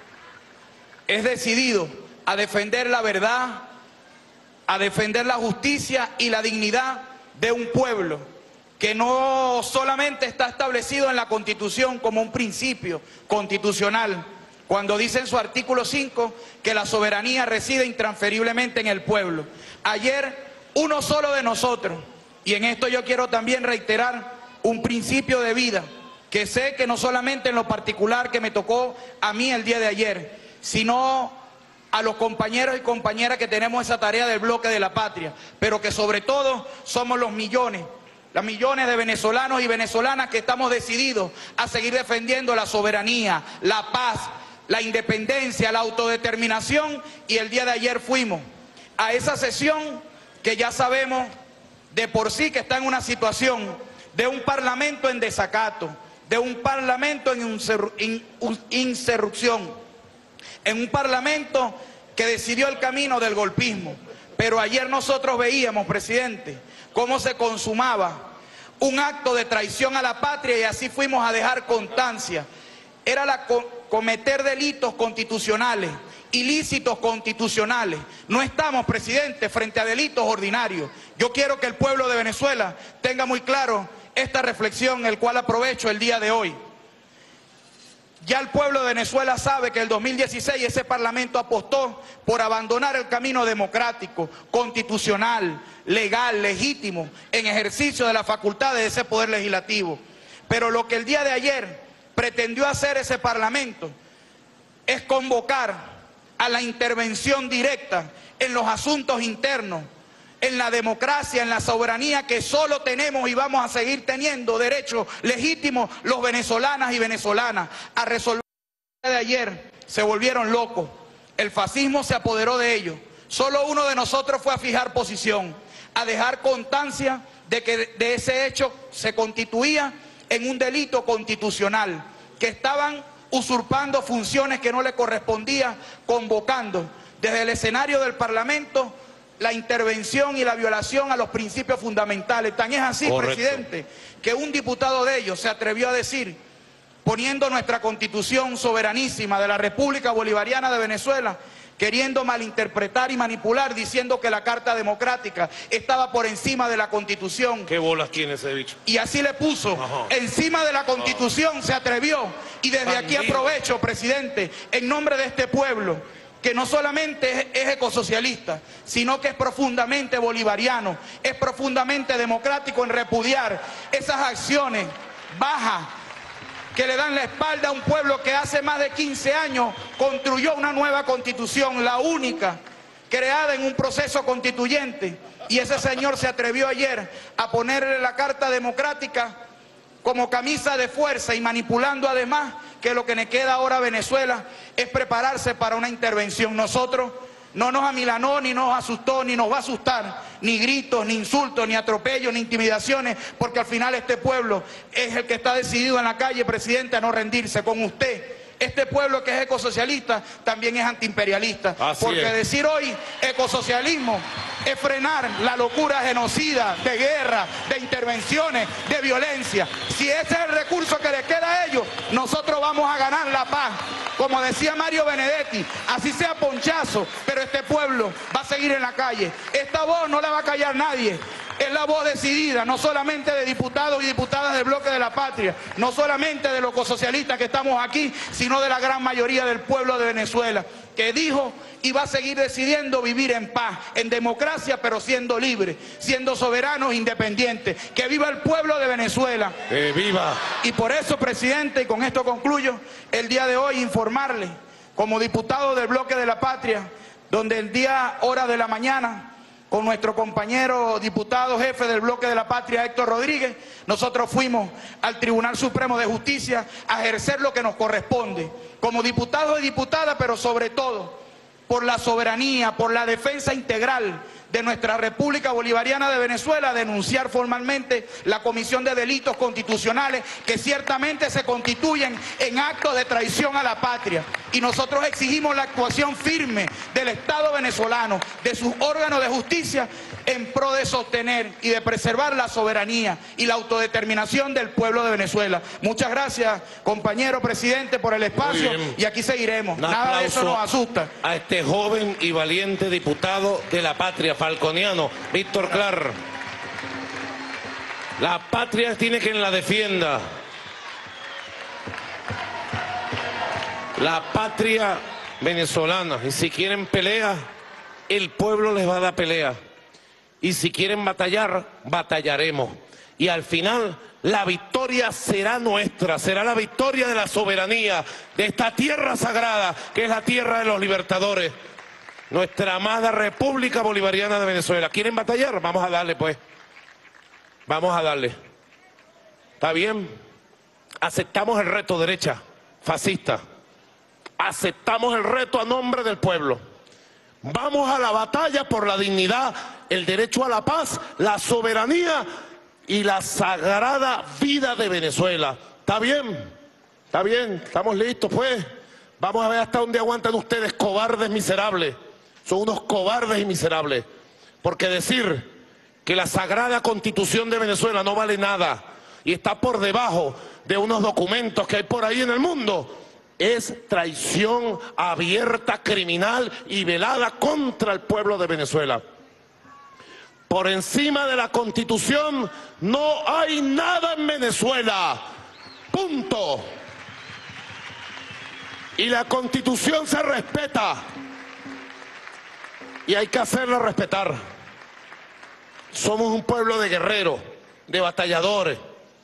es decidido a defender la verdad, a defender la justicia y la dignidad de un pueblo que no solamente está establecido en la Constitución como un principio constitucional, cuando dice en su artículo cinco que la soberanía reside intransferiblemente en el pueblo. Ayer, uno solo de nosotros, y en esto yo quiero también reiterar un principio de vida, que sé que no solamente en lo particular que me tocó a mí el día de ayer, sino a los compañeros y compañeras que tenemos esa tarea del bloque de la patria, pero que sobre todo somos los millones, los millones de venezolanos y venezolanas que estamos decididos a seguir defendiendo la soberanía, la paz, la independencia, la autodeterminación, y el día de ayer fuimos a esa sesión que ya sabemos de por sí que está en una situación de un parlamento en desacato, de un parlamento en insurrección, en un parlamento que decidió el camino del golpismo. Pero ayer nosotros veíamos, presidente, cómo se consumaba un acto de traición a la patria, y así fuimos a dejar constancia. Era la co cometer delitos constitucionales, ilícitos constitucionales. No estamos, presidente, frente a delitos ordinarios. Yo quiero que el pueblo de Venezuela tenga muy claro esta reflexión, el cual aprovecho el día de hoy. Ya el pueblo de Venezuela sabe que en el dos mil dieciséis ese parlamento apostó por abandonar el camino democrático, constitucional, legal, legítimo, en ejercicio de las facultades de ese poder legislativo. Pero lo que el día de ayer pretendió hacer ese parlamento es convocar a la intervención directa en los asuntos internos, en la democracia, en la soberanía que solo tenemos y vamos a seguir teniendo derechos legítimos los venezolanas y venezolanas a resolver. El día de ayer se volvieron locos, el fascismo se apoderó de ellos. Solo uno de nosotros fue a fijar posición, a dejar constancia de que de ese hecho se constituía en un delito constitucional, que estaban usurpando funciones que no le correspondía, convocando desde el escenario del Parlamento la intervención y la violación a los principios fundamentales. Tan es así, correcto, presidente, que un diputado de ellos se atrevió a decir, poniendo nuestra Constitución soberanísima de la República Bolivariana de Venezuela, queriendo malinterpretar y manipular, diciendo que la Carta Democrática estaba por encima de la Constitución. ¿Qué bolas tiene ese bicho? Y así le puso, ajá, encima de la Constitución, ajá, se atrevió. Y desde Bandido. Aquí aprovecho, presidente, en nombre de este pueblo, que no solamente es, es ecosocialista, sino que es profundamente bolivariano, es profundamente democrático, en repudiar esas acciones bajas que le dan la espalda a un pueblo que hace más de quince años construyó una nueva constitución, la única creada en un proceso constituyente, y ese señor se atrevió ayer a ponerle la Carta Democrática como camisa de fuerza y manipulando además que lo que le queda ahora a Venezuela es prepararse para una intervención. Nosotros no nos amilanó, ni nos asustó, ni nos va a asustar, ni gritos, ni insultos, ni atropellos, ni intimidaciones, porque al final este pueblo es el que está decidido en la calle, presidente, a no rendirse con usted. Este pueblo que es ecosocialista también es antiimperialista, así porque es. Decir hoy ecosocialismo es frenar la locura genocida, de guerra, de intervenciones, de violencia. Si ese es el recurso que les queda a ellos, nosotros vamos a ganar la paz. Como decía Mario Benedetti, así sea ponchazo, pero este pueblo va a seguir en la calle. Esta voz no la va a callar nadie. Es la voz decidida, no solamente de diputados y diputadas del bloque de la patria, no solamente de los ecosocialistas que estamos aquí, sino de la gran mayoría del pueblo de Venezuela. que dijo y va a seguir decidiendo vivir en paz, en democracia, pero siendo libre, siendo soberanos, independientes. ¡Que viva el pueblo de Venezuela! ¡Que viva! Y por eso, presidente, y con esto concluyo, el día de hoy informarle, como diputado del Bloque de la Patria, donde el día, hora de la mañana, con nuestro compañero diputado jefe del Bloque de la Patria, Héctor Rodríguez, nosotros fuimos al Tribunal Supremo de Justicia a ejercer lo que nos corresponde, como diputados y diputadas, pero sobre todo por la soberanía, por la defensa integral de nuestra República Bolivariana de Venezuela, denunciar formalmente la comisión de delitos constitucionales que ciertamente se constituyen en actos de traición a la patria. Y nosotros exigimos la actuación firme del Estado venezolano, de sus órganos de justicia, en pro de sostener y de preservar la soberanía y la autodeterminación del pueblo de Venezuela. Muchas gracias, compañero presidente, por el espacio, y aquí seguiremos. Un Nada de eso nos asusta. A este joven y valiente diputado de la patria, falconiano, Víctor Clar. La patria tiene quien la defienda. La patria venezolana. Y si quieren pelea, el pueblo les va a dar pelea. Y si quieren batallar, batallaremos. Y al final, la victoria será nuestra, será la victoria de la soberanía, de esta tierra sagrada, que es la tierra de los libertadores. Nuestra amada República Bolivariana de Venezuela. ¿Quieren batallar? Vamos a darle, pues. Vamos a darle. ¿Está bien? Aceptamos el reto, derecha, fascista. Aceptamos el reto a nombre del pueblo. Vamos a la batalla por la dignidad, el derecho a la paz, la soberanía y la sagrada vida de Venezuela. ¿Está bien? ¿Está bien? ¿Estamos listos, pues? Vamos a ver hasta dónde aguantan ustedes, cobardes miserables. Son unos cobardes y miserables. Porque decir que la sagrada Constitución de Venezuela no vale nada y está por debajo de unos documentos que hay por ahí en el mundo es traición abierta, criminal y velada contra el pueblo de Venezuela. Por encima de la Constitución no hay nada en Venezuela. Punto. Y la Constitución se respeta. Y hay que hacerla respetar. Somos un pueblo de guerreros, de batalladores.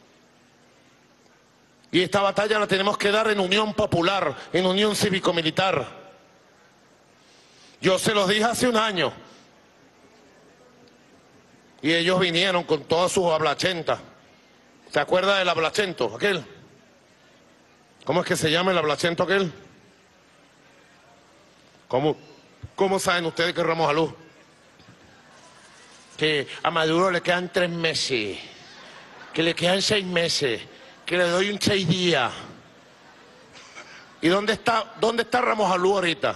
Y esta batalla la tenemos que dar en unión popular, en unión cívico-militar. Yo se los dije hace un año. Y ellos vinieron con todas sus ablachentas. ¿Se acuerda del ablachento aquel? ¿Cómo es que se llama el ablachento aquel? ¿Cómo, cómo saben ustedes que Ramos Alú? Que a Maduro le quedan tres meses, que le quedan seis meses, que le doy un seis días. ¿Y dónde está, dónde está Ramos Alú ahorita?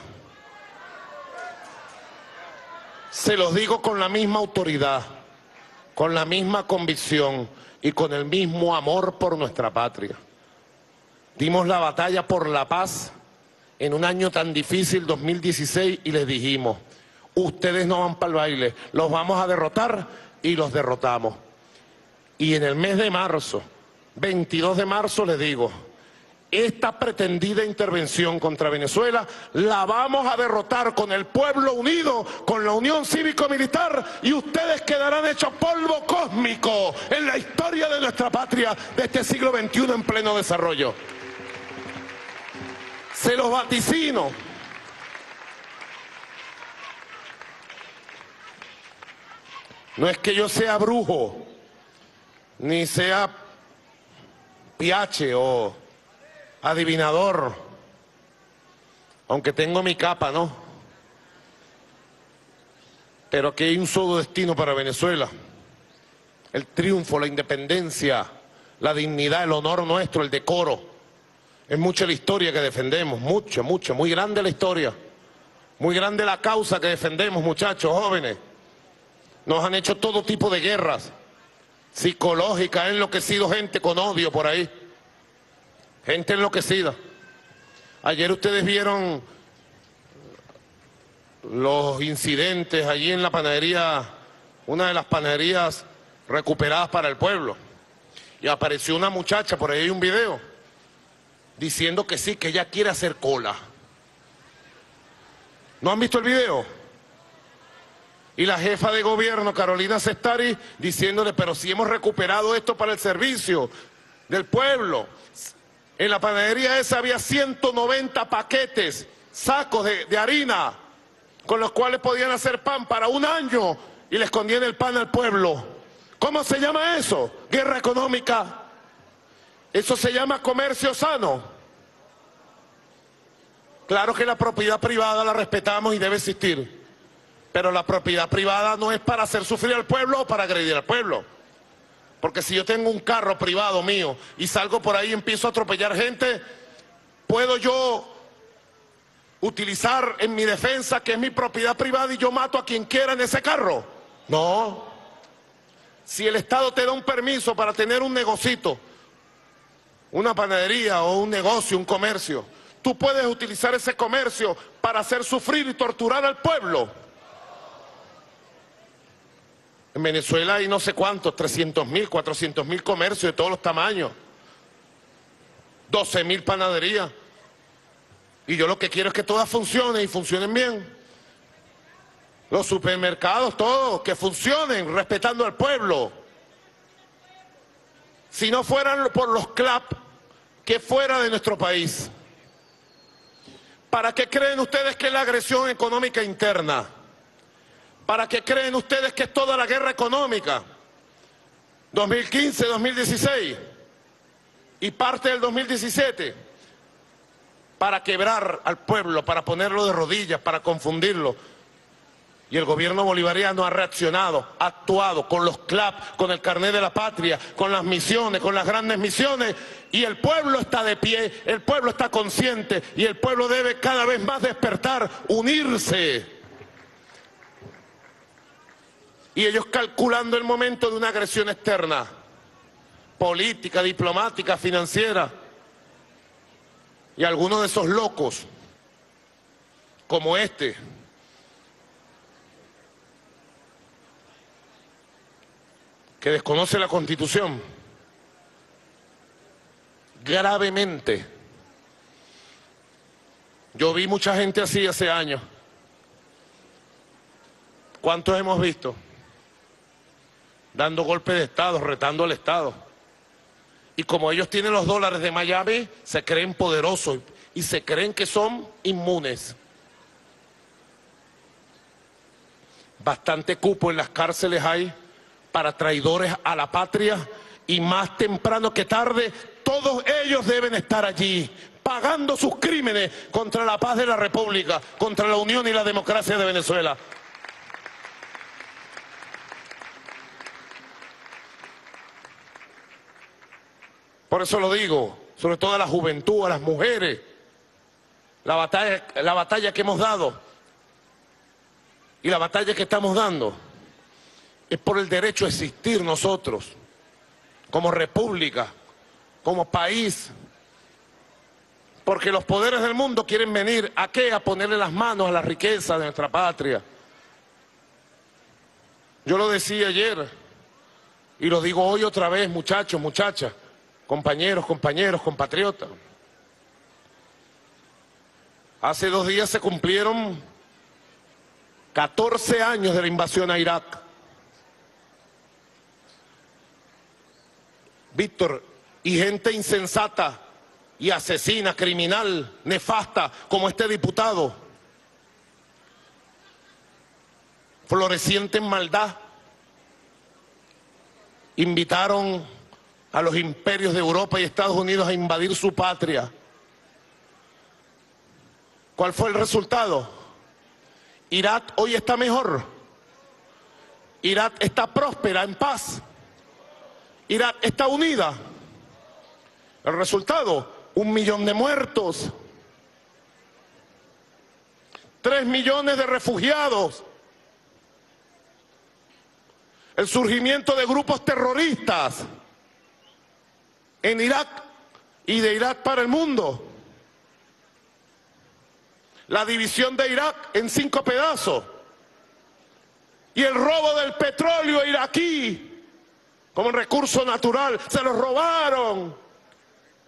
Se los digo con la misma autoridad, con la misma convicción y con el mismo amor por nuestra patria. Dimos la batalla por la paz en un año tan difícil, dos mil dieciséis, y les dijimos, ustedes no van para el baile, los vamos a derrotar y los derrotamos. Y en el mes de marzo, veintidós de marzo, les digo, esta pretendida intervención contra Venezuela la vamos a derrotar con el pueblo unido, con la unión cívico-militar, y ustedes quedarán hechos polvo cósmico en la historia de nuestra patria de este siglo veintiuno en pleno desarrollo. Se los vaticino. No es que yo sea brujo, ni sea piache o adivinador, aunque tengo mi capa, ¿no? Pero aquí hay un solo destino para Venezuela: el triunfo, la independencia, la dignidad, el honor nuestro, el decoro. Es mucha la historia que defendemos, mucho, mucho, muy grande la historia, muy grande la causa que defendemos, muchachos, jóvenes. Nos han hecho todo tipo de guerras psicológicas, han enloquecido gente con odio por ahí. Gente enloquecida. Ayer ustedes vieron los incidentes allí en la panadería, una de las panaderías recuperadas para el pueblo. Y apareció una muchacha, por ahí hay un video, diciendo que sí, que ella quiere hacer cola. ¿No han visto el video? Y la jefa de gobierno, Carolina Cestari, diciéndole, pero si hemos recuperado esto para el servicio del pueblo. En la panadería esa había ciento noventa paquetes, sacos de, de harina, con los cuales podían hacer pan para un año y le escondían el pan al pueblo. ¿Cómo se llama eso? Guerra económica. Eso se llama comercio sano. Claro que la propiedad privada la respetamos y debe existir, pero la propiedad privada no es para hacer sufrir al pueblo o para agredir al pueblo. Porque si yo tengo un carro privado mío y salgo por ahí y empiezo a atropellar gente, ¿puedo yo utilizar en mi defensa que es mi propiedad privada y yo mato a quien quiera en ese carro? No. Si el Estado te da un permiso para tener un negocito, una panadería o un negocio, un comercio, tú puedes utilizar ese comercio para hacer sufrir y torturar al pueblo. En Venezuela hay no sé cuántos, trescientos mil, cuatrocientos mil comercios de todos los tamaños, doce mil panaderías. Y yo lo que quiero es que todas funcionen y funcionen bien. Los supermercados, todos, que funcionen respetando al pueblo. Si no fueran por los C L A P que fuera de nuestro país. ¿Para qué creen ustedes que es la agresión económica interna? ¿Para qué creen ustedes que es toda la guerra económica? dos mil quince, dos mil dieciséis y parte del dos mil diecisiete. Para quebrar al pueblo, para ponerlo de rodillas, para confundirlo. Y el gobierno bolivariano ha reaccionado, ha actuado con los C L A P, con el carnet de la patria, con las misiones, con las grandes misiones. Y el pueblo está de pie, el pueblo está consciente y el pueblo debe cada vez más despertar, unirse. Y ellos calculando el momento de una agresión externa, política, diplomática, financiera. Y algunos de esos locos, como este, que desconoce la Constitución, gravemente. Yo vi mucha gente así hace años. ¿Cuántos hemos visto? Dando golpes de Estado, retando al Estado. Y como ellos tienen los dólares de Miami, se creen poderosos y se creen que son inmunes. Bastante cupo en las cárceles hay para traidores a la patria y más temprano que tarde todos ellos deben estar allí pagando sus crímenes contra la paz de la República, contra la unión y la democracia de Venezuela. Por eso lo digo, sobre todo a la juventud, a las mujeres, la batalla, la batalla que hemos dado y la batalla que estamos dando es por el derecho a existir nosotros, como república, como país, porque los poderes del mundo quieren venir ¿a qué? A ponerle las manos a la riqueza de nuestra patria. Yo lo decía ayer y lo digo hoy otra vez, muchachos, muchachas, compañeros, compañeros, compatriotas. Hace dos días se cumplieron catorce años de la invasión a Irak. Víctor, y gente insensata y asesina, criminal, nefasta, como este diputado, floreciente en maldad, invitaron a los imperios de Europa y Estados Unidos a invadir su patria. ¿Cuál fue el resultado? Irak hoy está mejor. Irak está próspera, en paz. Irak está unida. El resultado, un millón de muertos, tres millones de refugiados, el surgimiento de grupos terroristas en Irak y de Irak para el mundo, la división de Irak en cinco pedazos y el robo del petróleo iraquí como recurso natural, se lo robaron.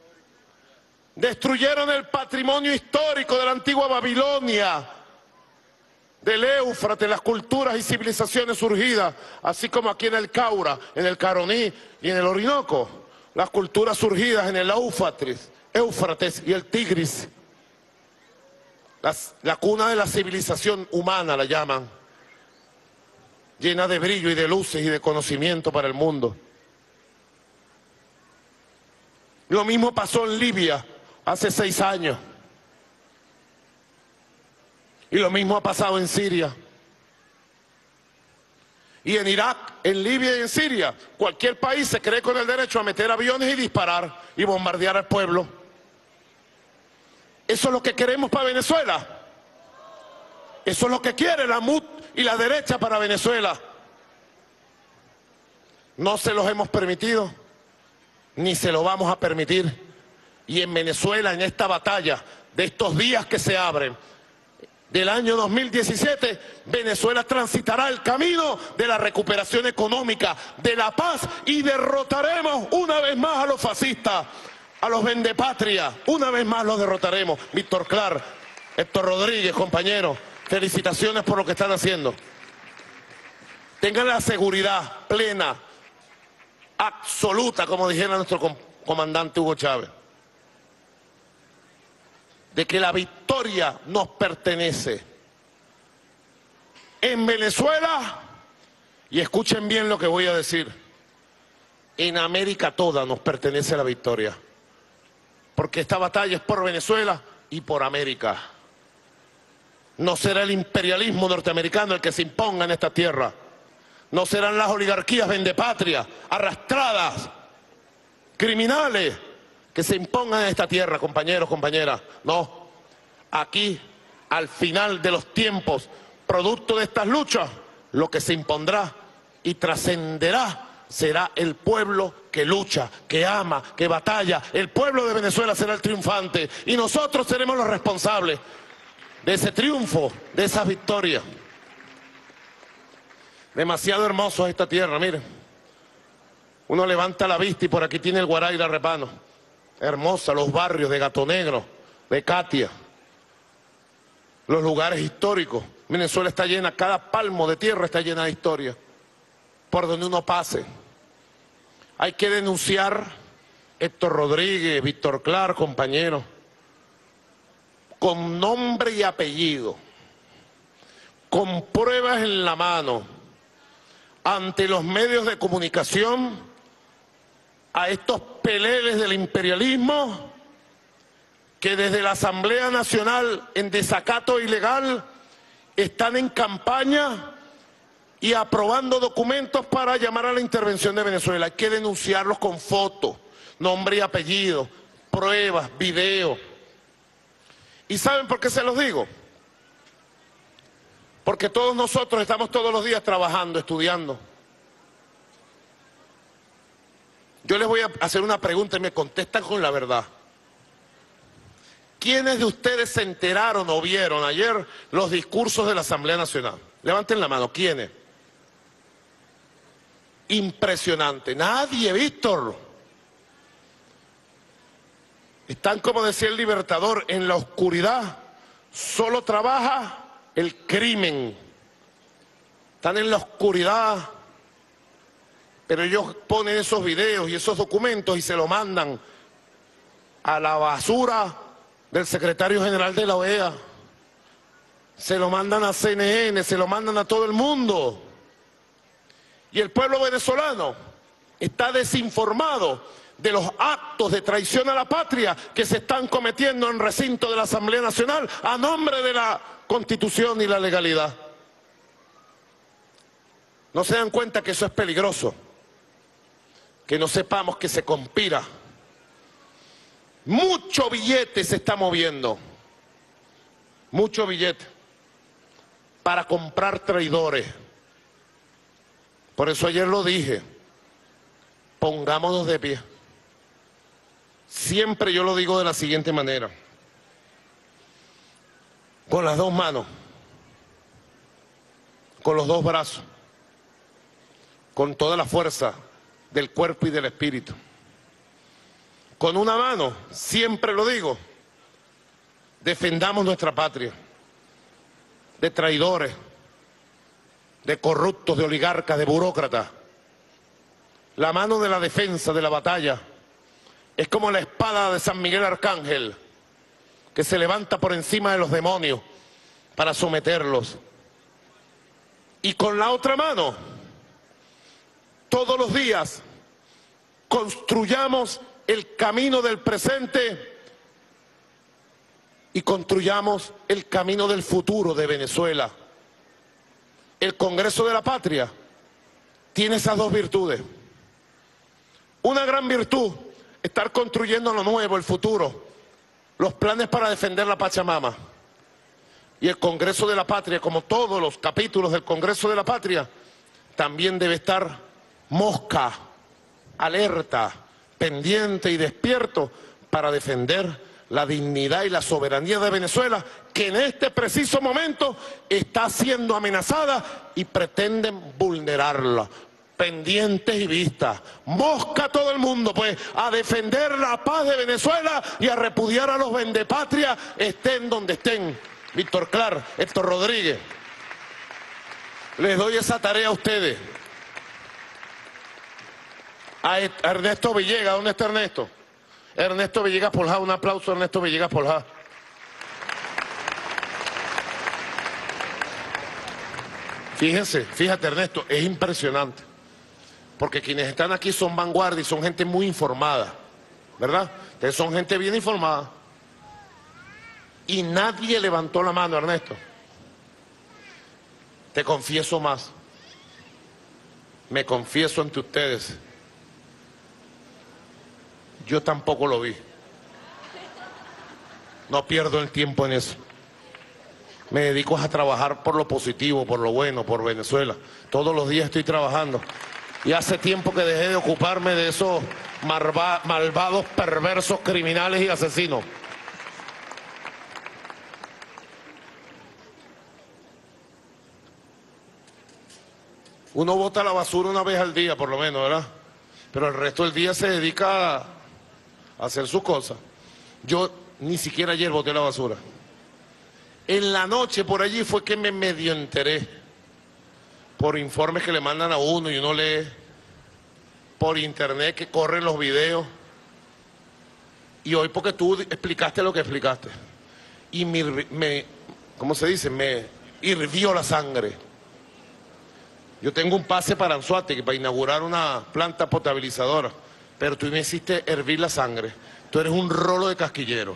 Destruyeron el patrimonio histórico de la antigua Babilonia del Éufrates, las culturas y civilizaciones surgidas, así como aquí en el Caura, en el Caroní y en el Orinoco, las culturas surgidas en el Éufrates, Éufrates y el Tigris, las, la cuna de la civilización humana la llaman, llena de brillo y de luces y de conocimiento para el mundo. Lo mismo pasó en Libia hace seis años. Y lo mismo ha pasado en Siria. Y en Irak, en Libia y en Siria, cualquier país se cree con el derecho a meter aviones y disparar y bombardear al pueblo. ¿Eso es lo que queremos para Venezuela? Eso es lo que quiere la M U D y la derecha para Venezuela. No se los hemos permitido, ni se lo vamos a permitir. Y en Venezuela, en esta batalla de estos días que se abren, del año dos mil diecisiete, Venezuela transitará el camino de la recuperación económica, de la paz, y derrotaremos una vez más a los fascistas, a los vendepatria, una vez más los derrotaremos. Víctor Clark, Héctor Rodríguez, compañeros, felicitaciones por lo que están haciendo. Tengan la seguridad plena, absoluta, como dijera nuestro com- comandante Hugo Chávez, de que la victoria nos pertenece. En Venezuela, y escuchen bien lo que voy a decir, en América toda nos pertenece la victoria, porque esta batalla es por Venezuela y por América. No será el imperialismo norteamericano el que se imponga en esta tierra, no serán las oligarquías vendepatria, arrastradas, criminales, que se impongan en esta tierra, compañeros, compañeras. No, aquí, al final de los tiempos, producto de estas luchas, lo que se impondrá y trascenderá será el pueblo que lucha, que ama, que batalla. El pueblo de Venezuela será el triunfante y nosotros seremos los responsables de ese triunfo, de esas victorias. Demasiado hermoso es esta tierra, miren. Uno levanta la vista y por aquí tiene el Guaraíra Repano. Hermosa, los barrios de Gato Negro, de Katia, los lugares históricos. Venezuela está llena, cada palmo de tierra está llena de historia. Por donde uno pase. Hay que denunciar, Héctor Rodríguez, Víctor Clark, compañeros, con nombre y apellido, con pruebas en la mano, ante los medios de comunicación, a estos peleles del imperialismo que desde la Asamblea Nacional en desacato ilegal están en campaña y aprobando documentos para llamar a la intervención de Venezuela. Hay que denunciarlos con fotos, nombre y apellido, pruebas, videos. ¿Y saben por qué se los digo? Porque todos nosotros estamos todos los días trabajando, estudiando. Yo les voy a hacer una pregunta y me contestan con la verdad. ¿Quiénes de ustedes se enteraron o vieron ayer los discursos de la Asamblea Nacional? Levanten la mano, ¿quiénes? Impresionante. Nadie, Víctor. Están, como decía el Libertador, en la oscuridad. Solo trabaja el crimen. Están en la oscuridad. Pero ellos ponen esos videos y esos documentos y se lo mandan a la basura del secretario general de la O E A. Se lo mandan a C N N, se lo mandan a todo el mundo. Y el pueblo venezolano está desinformado de los actos de traición a la patria que se están cometiendo en recinto de la Asamblea Nacional a nombre de la Constitución y la legalidad. ¿No se dan cuenta que eso es peligroso? Que no sepamos que se conspira. Mucho billete se está moviendo. Mucho billete. Para comprar traidores. Por eso ayer lo dije. Pongámonos de pie. Siempre yo lo digo de la siguiente manera. Con las dos manos. Con los dos brazos. Con toda la fuerza del cuerpo y del espíritu. Con una mano, siempre lo digo, defendamos nuestra patria. de traidores, de corruptos, de oligarcas, de burócratas. La mano de la defensa, de la batalla, es como la espada de San Miguel Arcángel, que se levanta por encima de los demonios para someterlos. Y con la otra mano, todos los días, construyamos el camino del presente y construyamos el camino del futuro de Venezuela. El Congreso de la Patria tiene esas dos virtudes. Una gran virtud, estar construyendo lo nuevo, el futuro, los planes para defender la Pachamama. Y el Congreso de la Patria, como todos los capítulos del Congreso de la Patria, también debe estar mosca, alerta, pendiente y despierto para defender la dignidad y la soberanía de Venezuela, que en este preciso momento está siendo amenazada y pretenden vulnerarla. Pendientes y vistas, mosca todo el mundo, pues, a defender la paz de Venezuela y a repudiar a los vendepatrias, estén donde estén. Víctor Clar, Héctor Rodríguez, les doy esa tarea a ustedes. A Ernesto Villegas, ¿dónde está Ernesto? Ernesto Villegas Poljá, un aplauso a Ernesto Villegas Poljá. Fíjense, fíjate Ernesto, es impresionante. Porque quienes están aquí son vanguardia y son gente muy informada, ¿verdad? Ustedes son gente bien informada. Y nadie levantó la mano, Ernesto. Te confieso más. Me confieso ante ustedes. Yo tampoco lo vi. No pierdo el tiempo en eso. Me dedico a trabajar por lo positivo, por lo bueno, por Venezuela. Todos los días estoy trabajando. Y hace tiempo que dejé de ocuparme de esos malvados, perversos, criminales y asesinos. Uno bota la basura una vez al día, por lo menos, ¿verdad? Pero el resto del día se dedica a hacer sus cosas. Yo ni siquiera ayer boté la basura. En la noche por allí fue que me medio enteré. Por informes que le mandan a uno y uno lee, por internet que corren los videos, y hoy porque tú explicaste lo que explicaste, y me, me ¿cómo se dice? Me hirvió la sangre. Yo tengo un pase para Anzoátegui, para inaugurar una planta potabilizadora, pero tú me hiciste hervir la sangre. Tú eres un rolo de casquillero.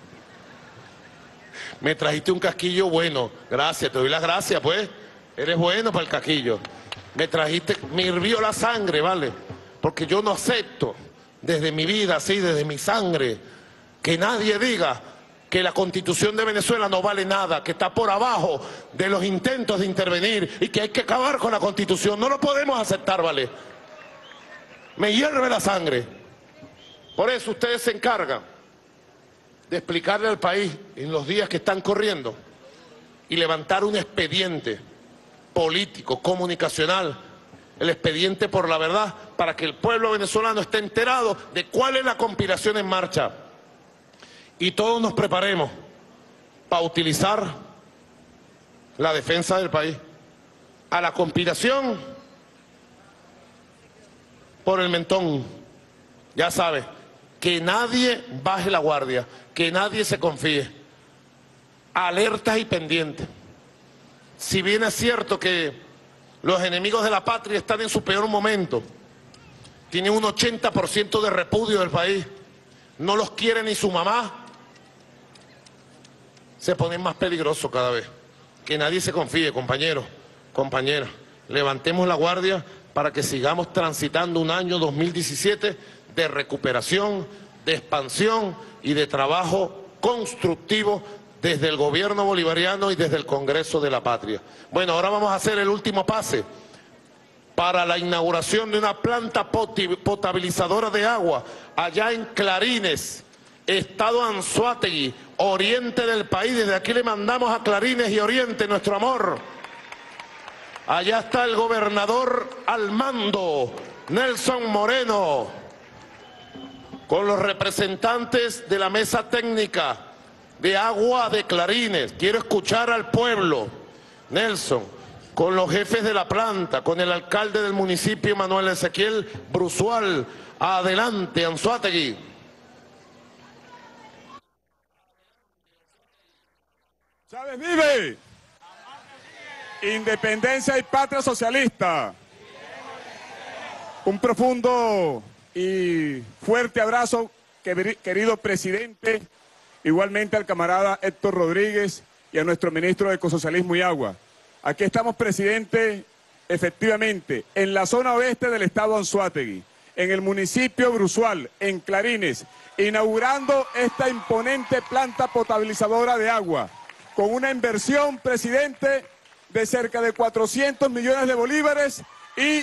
Me trajiste un casquillo bueno, gracias, te doy las gracias, pues. Eres bueno para el casquillo. Me trajiste, me hirvió la sangre, ¿vale? Porque yo no acepto desde mi vida, así, desde mi sangre, que nadie diga que la Constitución de Venezuela no vale nada, que está por abajo de los intentos de intervenir y que hay que acabar con la Constitución. No lo podemos aceptar, ¿vale? Me hierve la sangre. Por eso ustedes se encargan de explicarle al país en los días que están corriendo y levantar un expediente político, comunicacional, el expediente por la verdad, para que el pueblo venezolano esté enterado de cuál es la conspiración en marcha. Y todos nos preparemos para utilizar la defensa del país. A la conspiración por el mentón. Ya sabes, que nadie baje la guardia, que nadie se confíe. Alertas y pendientes. Si bien es cierto que los enemigos de la patria están en su peor momento, tienen un ochenta por ciento de repudio del país, no los quiere ni su mamá, se ponen más peligrosos cada vez. Que nadie se confíe, compañeros, compañeras. Levantemos la guardia para que sigamos transitando un año dos mil diecisiete de recuperación, de expansión y de trabajo constructivo desde el gobierno bolivariano y desde el Congreso de la Patria. Bueno, ahora vamos a hacer el último pase para la inauguración de una planta potabilizadora de agua allá en Clarines, Estado Anzoátegui, oriente del país. Desde aquí le mandamos a Clarines y Oriente nuestro amor. Allá está el gobernador al mando, Nelson Moreno, con los representantes de la mesa técnica de agua de Clarines. Quiero escuchar al pueblo, Nelson, con los jefes de la planta, con el alcalde del municipio, Manuel Ezequiel Bruzual. Adelante, Anzoátegui. Chávez vive. Independencia y patria socialista. Un profundo y fuerte abrazo, querido presidente, igualmente al camarada Héctor Rodríguez y a nuestro ministro de Ecosocialismo y Agua. Aquí estamos, presidente, efectivamente, en la zona oeste del estado Anzoátegui, en el municipio Bruzual, en Clarines, inaugurando esta imponente planta potabilizadora de agua, con una inversión, presidente, de cerca de cuatrocientos millones de bolívares y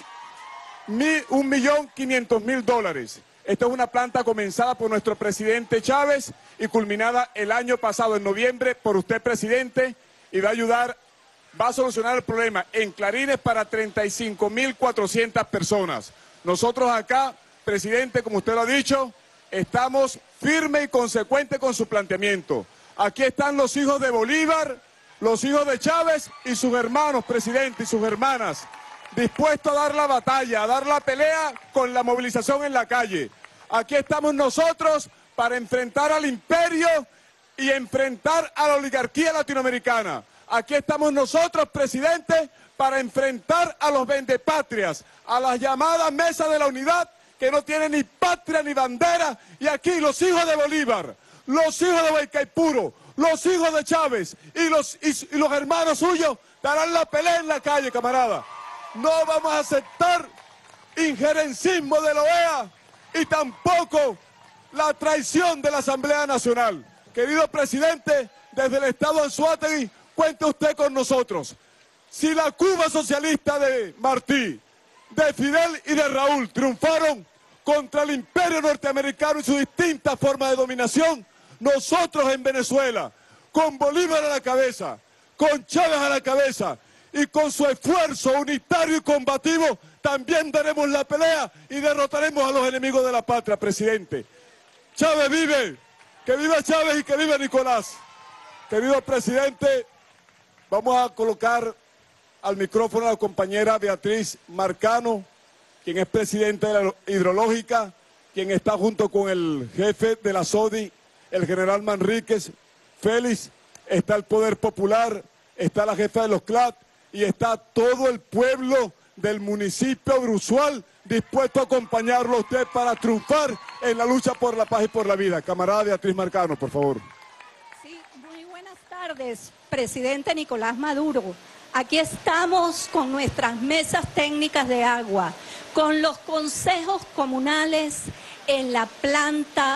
un millón quinientos mil dólares. Esta es una planta comenzada por nuestro presidente Chávez y culminada el año pasado, en noviembre, por usted, presidente, y va a ayudar, va a solucionar el problema en Clarines para treinta y cinco mil cuatrocientas personas. Nosotros acá, presidente, como usted lo ha dicho, estamos firmes y consecuentes con su planteamiento. Aquí están los hijos de Bolívar, los hijos de Chávez y sus hermanos, presidente, y sus hermanas, dispuestos a dar la batalla, a dar la pelea con la movilización en la calle. Aquí estamos nosotros para enfrentar al imperio y enfrentar a la oligarquía latinoamericana. Aquí estamos nosotros, presidente, para enfrentar a los vendepatrias, a las llamadas mesas de la unidad, que no tienen ni patria ni bandera, y aquí los hijos de Bolívar, los hijos de Guaycaipuro, los hijos de Chávez y los, y, y los hermanos suyos darán la pelea en la calle, camarada. No vamos a aceptar injerencismo de la O E A y tampoco la traición de la Asamblea Nacional. Querido presidente, desde el estado Anzoátegui, cuente usted con nosotros. Si la Cuba socialista de Martí, de Fidel y de Raúl triunfaron contra el imperio norteamericano y sus distintas formas de dominación, nosotros en Venezuela, con Bolívar a la cabeza, con Chávez a la cabeza y con su esfuerzo unitario y combativo, también daremos la pelea y derrotaremos a los enemigos de la patria, presidente. Chávez vive, que viva Chávez y que viva Nicolás. Querido presidente, vamos a colocar al micrófono a la compañera Beatriz Marcano, quien es presidenta de la Hidrológica, quien está junto con el jefe de la SODI, el general Manríquez, Félix, está el Poder Popular, está la jefa de los C L A T y está todo el pueblo del municipio Bruzual dispuesto a acompañarlo a usted para triunfar en la lucha por la paz y por la vida. Camarada Beatriz Marcano, por favor. Sí, muy buenas tardes, presidente Nicolás Maduro. Aquí estamos con nuestras mesas técnicas de agua, con los consejos comunales en la planta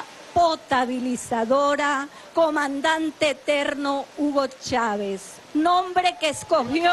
potabilizadora Comandante Eterno Hugo Chávez, nombre que escogió,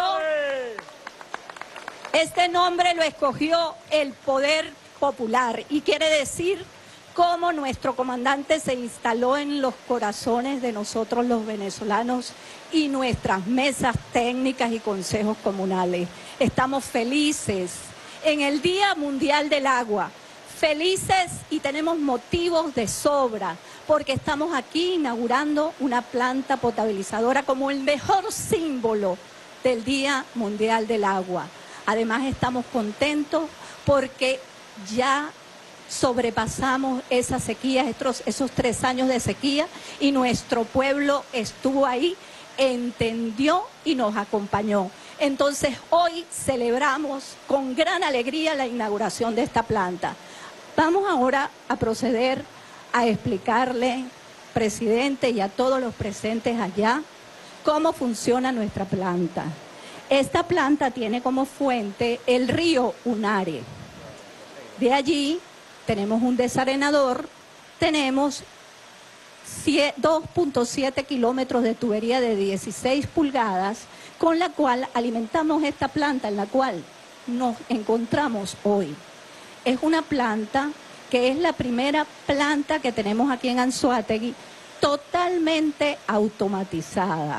este nombre lo escogió el Poder Popular y quiere decir cómo nuestro comandante se instaló en los corazones de nosotros los venezolanos y nuestras mesas técnicas y consejos comunales. Estamos felices en el Día Mundial del Agua. Felices y tenemos motivos de sobra porque estamos aquí inaugurando una planta potabilizadora como el mejor símbolo del Día Mundial del Agua. Además estamos contentos porque ya sobrepasamos esa sequía, estos, esos tres años de sequía y nuestro pueblo estuvo ahí, entendió y nos acompañó. Entonces hoy celebramos con gran alegría la inauguración de esta planta. Vamos ahora a proceder a explicarle, presidente, y a todos los presentes allá, cómo funciona nuestra planta. Esta planta tiene como fuente el río Unare. De allí tenemos un desarenador, tenemos dos punto siete kilómetros de tubería de dieciséis pulgadas, con la cual alimentamos esta planta en la cual nos encontramos hoy. Es una planta que es la primera planta que tenemos aquí en Anzoátegui totalmente automatizada.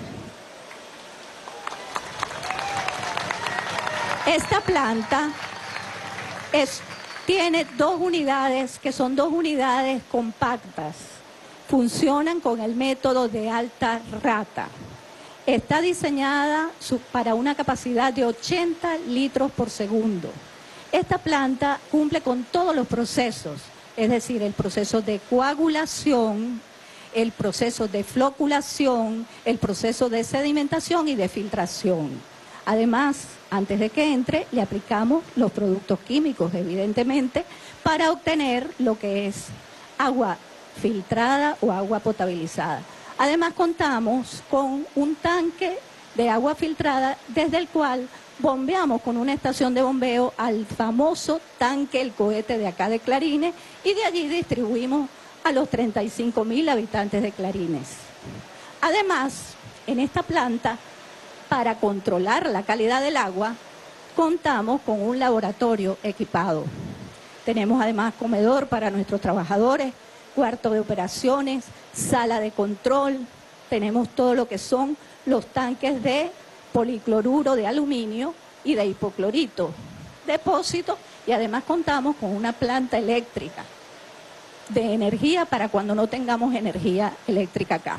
Esta planta es, tiene dos unidades que son dos unidades compactas. Funcionan con el método de alta rata. Está diseñada para una capacidad de ochenta litros por segundo. Esta planta cumple con todos los procesos, es decir, el proceso de coagulación, el proceso de floculación, el proceso de sedimentación y de filtración. Además, antes de que entre, le aplicamos los productos químicos, evidentemente, para obtener lo que es agua filtrada o agua potabilizada. Además, contamos con un tanque de agua filtrada desde el cual bombeamos con una estación de bombeo al famoso tanque El Cohete de acá de Clarines y de allí distribuimos a los treinta y cinco mil habitantes de Clarines. Además, en esta planta, para controlar la calidad del agua, contamos con un laboratorio equipado. Tenemos además comedor para nuestros trabajadores, cuarto de operaciones, sala de control, tenemos todo lo que son los tanques de policloruro de aluminio y de hipoclorito, depósito, y además contamos con una planta eléctrica de energía para cuando no tengamos energía eléctrica acá.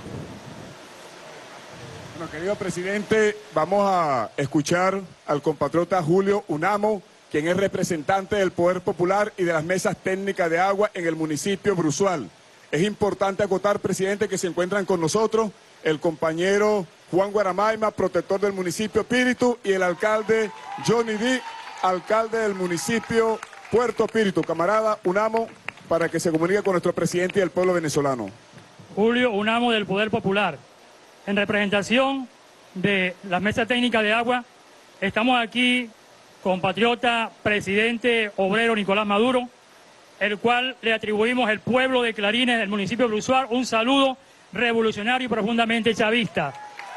Bueno, querido presidente, vamos a escuchar al compatriota Julio Unamo, quien es representante del Poder Popular y de las mesas técnicas de agua en el municipio Bruzual. Es importante acotar, presidente, que se encuentran con nosotros el compañero Juan Guaramaima, protector del municipio Píritu, y el alcalde Johnny D., alcalde del municipio Puerto Píritu. Camarada Unamo, para que se comunique con nuestro presidente y el pueblo venezolano. Julio Unamo, del Poder Popular. En representación de las mesas técnicas de agua, estamos aquí, compatriota presidente obrero Nicolás Maduro, el cual le atribuimos el pueblo de Clarines del municipio de Bruzual un saludo revolucionario y profundamente chavista.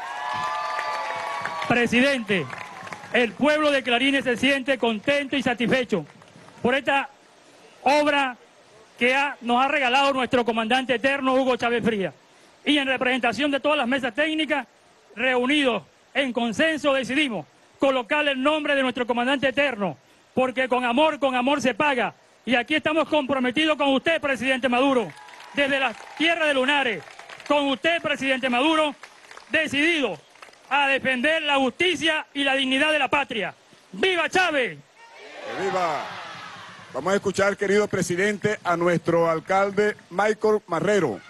Presidente, el pueblo de Clarines se siente contento y satisfecho por esta obra que ha, nos ha regalado nuestro comandante eterno Hugo Chávez Frías. Y en representación de todas las mesas técnicas, reunidos en consenso, decidimos colocarle el nombre de nuestro comandante eterno, porque con amor, con amor se paga. Y aquí estamos comprometidos con usted, presidente Maduro, desde las tierras de Lunares, con usted, presidente Maduro, decidido a defender la justicia y la dignidad de la patria. ¡Viva Chávez! ¡Viva! Vamos a escuchar, querido presidente, a nuestro alcalde Michael Marrero.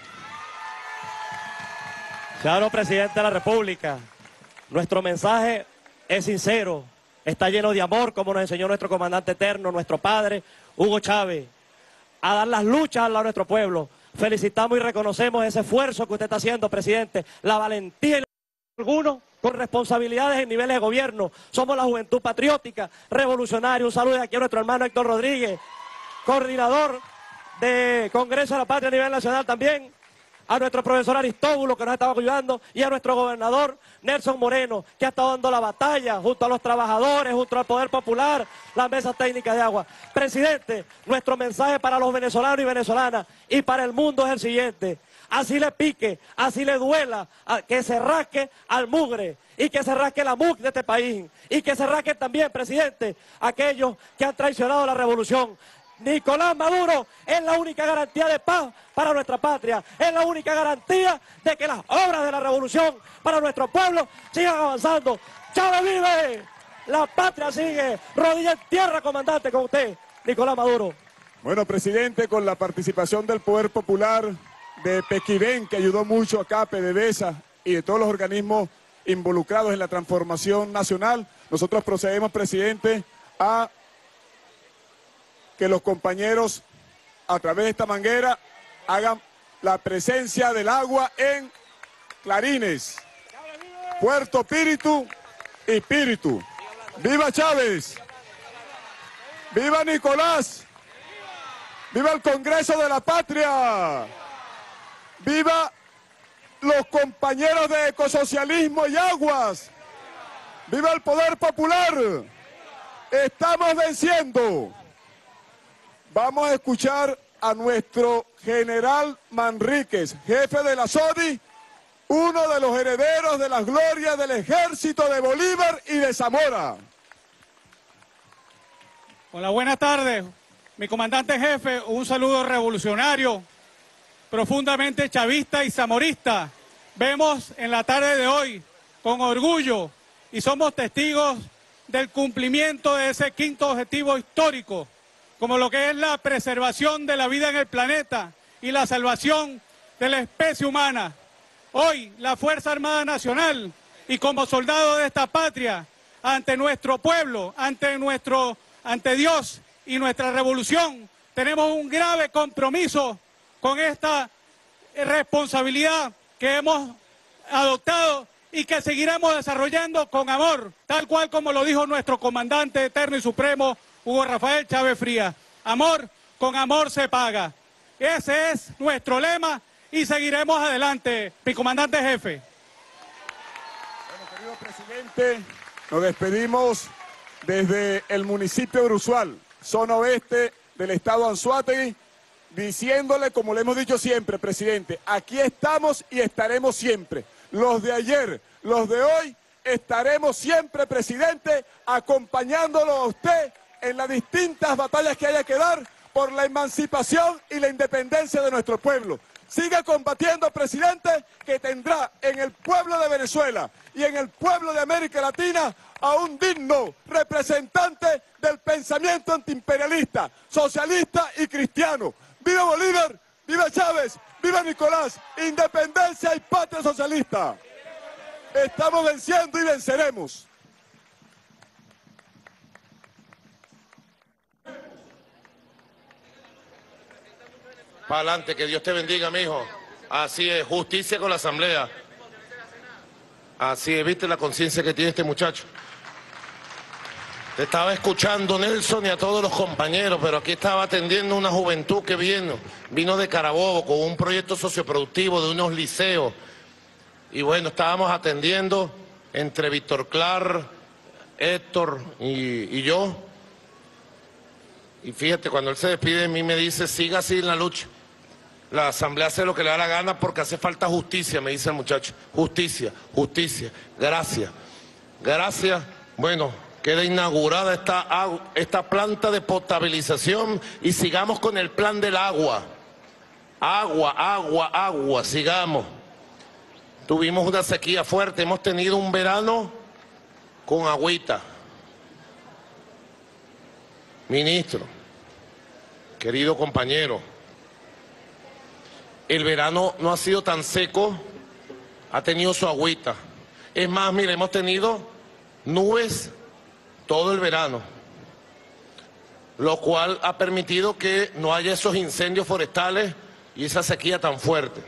Señor presidente de la República, nuestro mensaje es sincero, está lleno de amor, como nos enseñó nuestro comandante eterno, nuestro padre, Hugo Chávez, a dar las luchas a nuestro pueblo. Felicitamos y reconocemos ese esfuerzo que usted está haciendo, presidente, la valentía y la... algunos con responsabilidades en niveles de gobierno. Somos la juventud patriótica, revolucionaria. Un saludo aquí a nuestro hermano Héctor Rodríguez, coordinador de Congreso de la Patria a nivel nacional también, a nuestro profesor Aristóbulo, que nos estaba ayudando, y a nuestro gobernador Nelson Moreno, que ha estado dando la batalla junto a los trabajadores, junto al Poder Popular, las mesas técnicas de agua. Presidente, nuestro mensaje para los venezolanos y venezolanas y para el mundo es el siguiente: así le pique, así le duela, que se rasque al mugre y que se rasque la mugre de este país, y que se rasque también, presidente, aquellos que han traicionado la revolución. Nicolás Maduro es la única garantía de paz para nuestra patria, es la única garantía de que las obras de la revolución para nuestro pueblo sigan avanzando. ¡Chávez vive! La patria sigue. Rodilla en tierra, comandante, con usted, Nicolás Maduro. Bueno, presidente, con la participación del Poder Popular, de Pequibén, que ayudó mucho acá, PDVSA, y de todos los organismos involucrados en la transformación nacional, nosotros procedemos, presidente, a que los compañeros, a través de esta manguera, hagan la presencia del agua en Clarines, Puerto Píritu y Píritu. ¡Viva Chávez! ¡Viva Nicolás! ¡Viva el Congreso de la Patria! ¡Viva los compañeros de ecosocialismo y aguas! ¡Viva el Poder Popular! ¡Estamos venciendo! Vamos a escuchar a nuestro general Manríquez, jefe de la S O D I, uno de los herederos de las glorias del ejército de Bolívar y de Zamora. Hola, buenas tardes. Mi comandante jefe, un saludo revolucionario, profundamente chavista y zamorista. Vemos en la tarde de hoy con orgullo y somos testigos del cumplimiento de ese quinto objetivo histórico, como lo que es la preservación de la vida en el planeta y la salvación de la especie humana. Hoy, la Fuerza Armada Nacional y como soldados de esta patria, ante nuestro pueblo, ante, nuestro, ante Dios y nuestra revolución, tenemos un grave compromiso con esta responsabilidad que hemos adoptado y que seguiremos desarrollando con amor, tal cual como lo dijo nuestro comandante eterno y supremo, Hugo Rafael Chávez Frías. Amor, con amor se paga. Ese es nuestro lema y seguiremos adelante, mi comandante jefe. Bueno, querido presidente, nos despedimos desde el municipio de Bruzual, zona oeste del estado Anzoátegui, diciéndole, como le hemos dicho siempre, presidente, aquí estamos y estaremos siempre. Los de ayer, los de hoy, estaremos siempre, presidente, acompañándolo a usted en las distintas batallas que haya que dar por la emancipación y la independencia de nuestro pueblo. Siga combatiendo, presidente, que tendrá en el pueblo de Venezuela y en el pueblo de América Latina a un digno representante del pensamiento antiimperialista, socialista y cristiano. ¡Viva Bolívar! ¡Viva Chávez! ¡Viva Nicolás! ¡Independencia y patria socialista! Estamos venciendo y venceremos. Para adelante, que Dios te bendiga, mijo. Así es, justicia con la asamblea. Así es, viste la conciencia que tiene este muchacho. Te estaba escuchando, Nelson, y a todos los compañeros, pero aquí estaba atendiendo una juventud que vino, vino de Carabobo con un proyecto socioproductivo de unos liceos. Y bueno, estábamos atendiendo entre Víctor Clar, Héctor y, y yo. Y fíjate, cuando él se despide de mí me dice, siga así en la lucha. La asamblea hace lo que le da la gana porque hace falta justicia, me dice el muchacho. Justicia, justicia, gracias. Gracias. Bueno, queda inaugurada esta, esta planta de potabilización y sigamos con el plan del agua. Agua, agua, agua, sigamos. Tuvimos una sequía fuerte, hemos tenido un verano con agüita. Ministro, querido compañero, el verano no ha sido tan seco, ha tenido su agüita. Es más, mire, hemos tenido nubes todo el verano, lo cual ha permitido que no haya esos incendios forestales y esa sequía tan fuerte.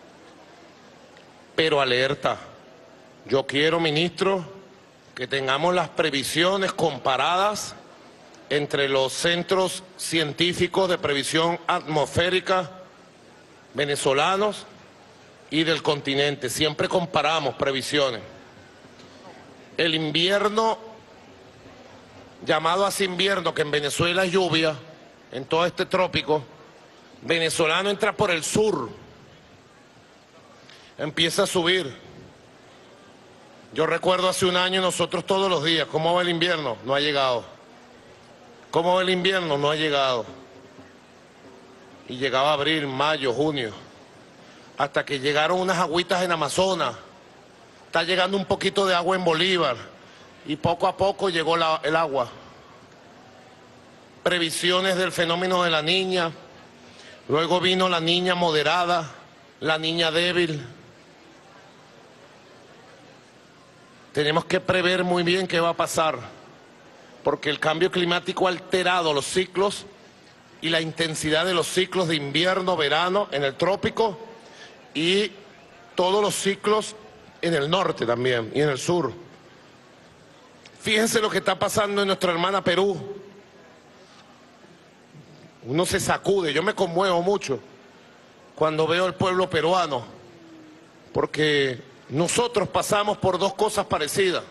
Pero alerta, yo quiero, ministro, que tengamos las previsiones comparadas entre los centros científicos de previsión atmosférica venezolanos y del continente. Siempre comparamos previsiones. El invierno, llamado así invierno, que en Venezuela es lluvia, en todo este trópico, venezolano entra por el sur, empieza a subir. Yo recuerdo hace un año nosotros todos los días, ¿cómo va el invierno? No ha llegado. ¿Cómo va el invierno? No ha llegado. Y llegaba abril, mayo, junio, hasta que llegaron unas agüitas en Amazonas. Está llegando un poquito de agua en Bolívar y poco a poco llegó la, el agua. Previsiones del fenómeno de la niña, luego vino la niña moderada, la niña débil. Tenemos que prever muy bien qué va a pasar, porque el cambio climático ha alterado los ciclos y la intensidad de los ciclos de invierno, verano en el trópico y todos los ciclos en el norte también y en el sur. Fíjense lo que está pasando en nuestra hermana Perú. Uno se sacude, yo me conmuevo mucho cuando veo al pueblo peruano, porque nosotros pasamos por dos cosas parecidas.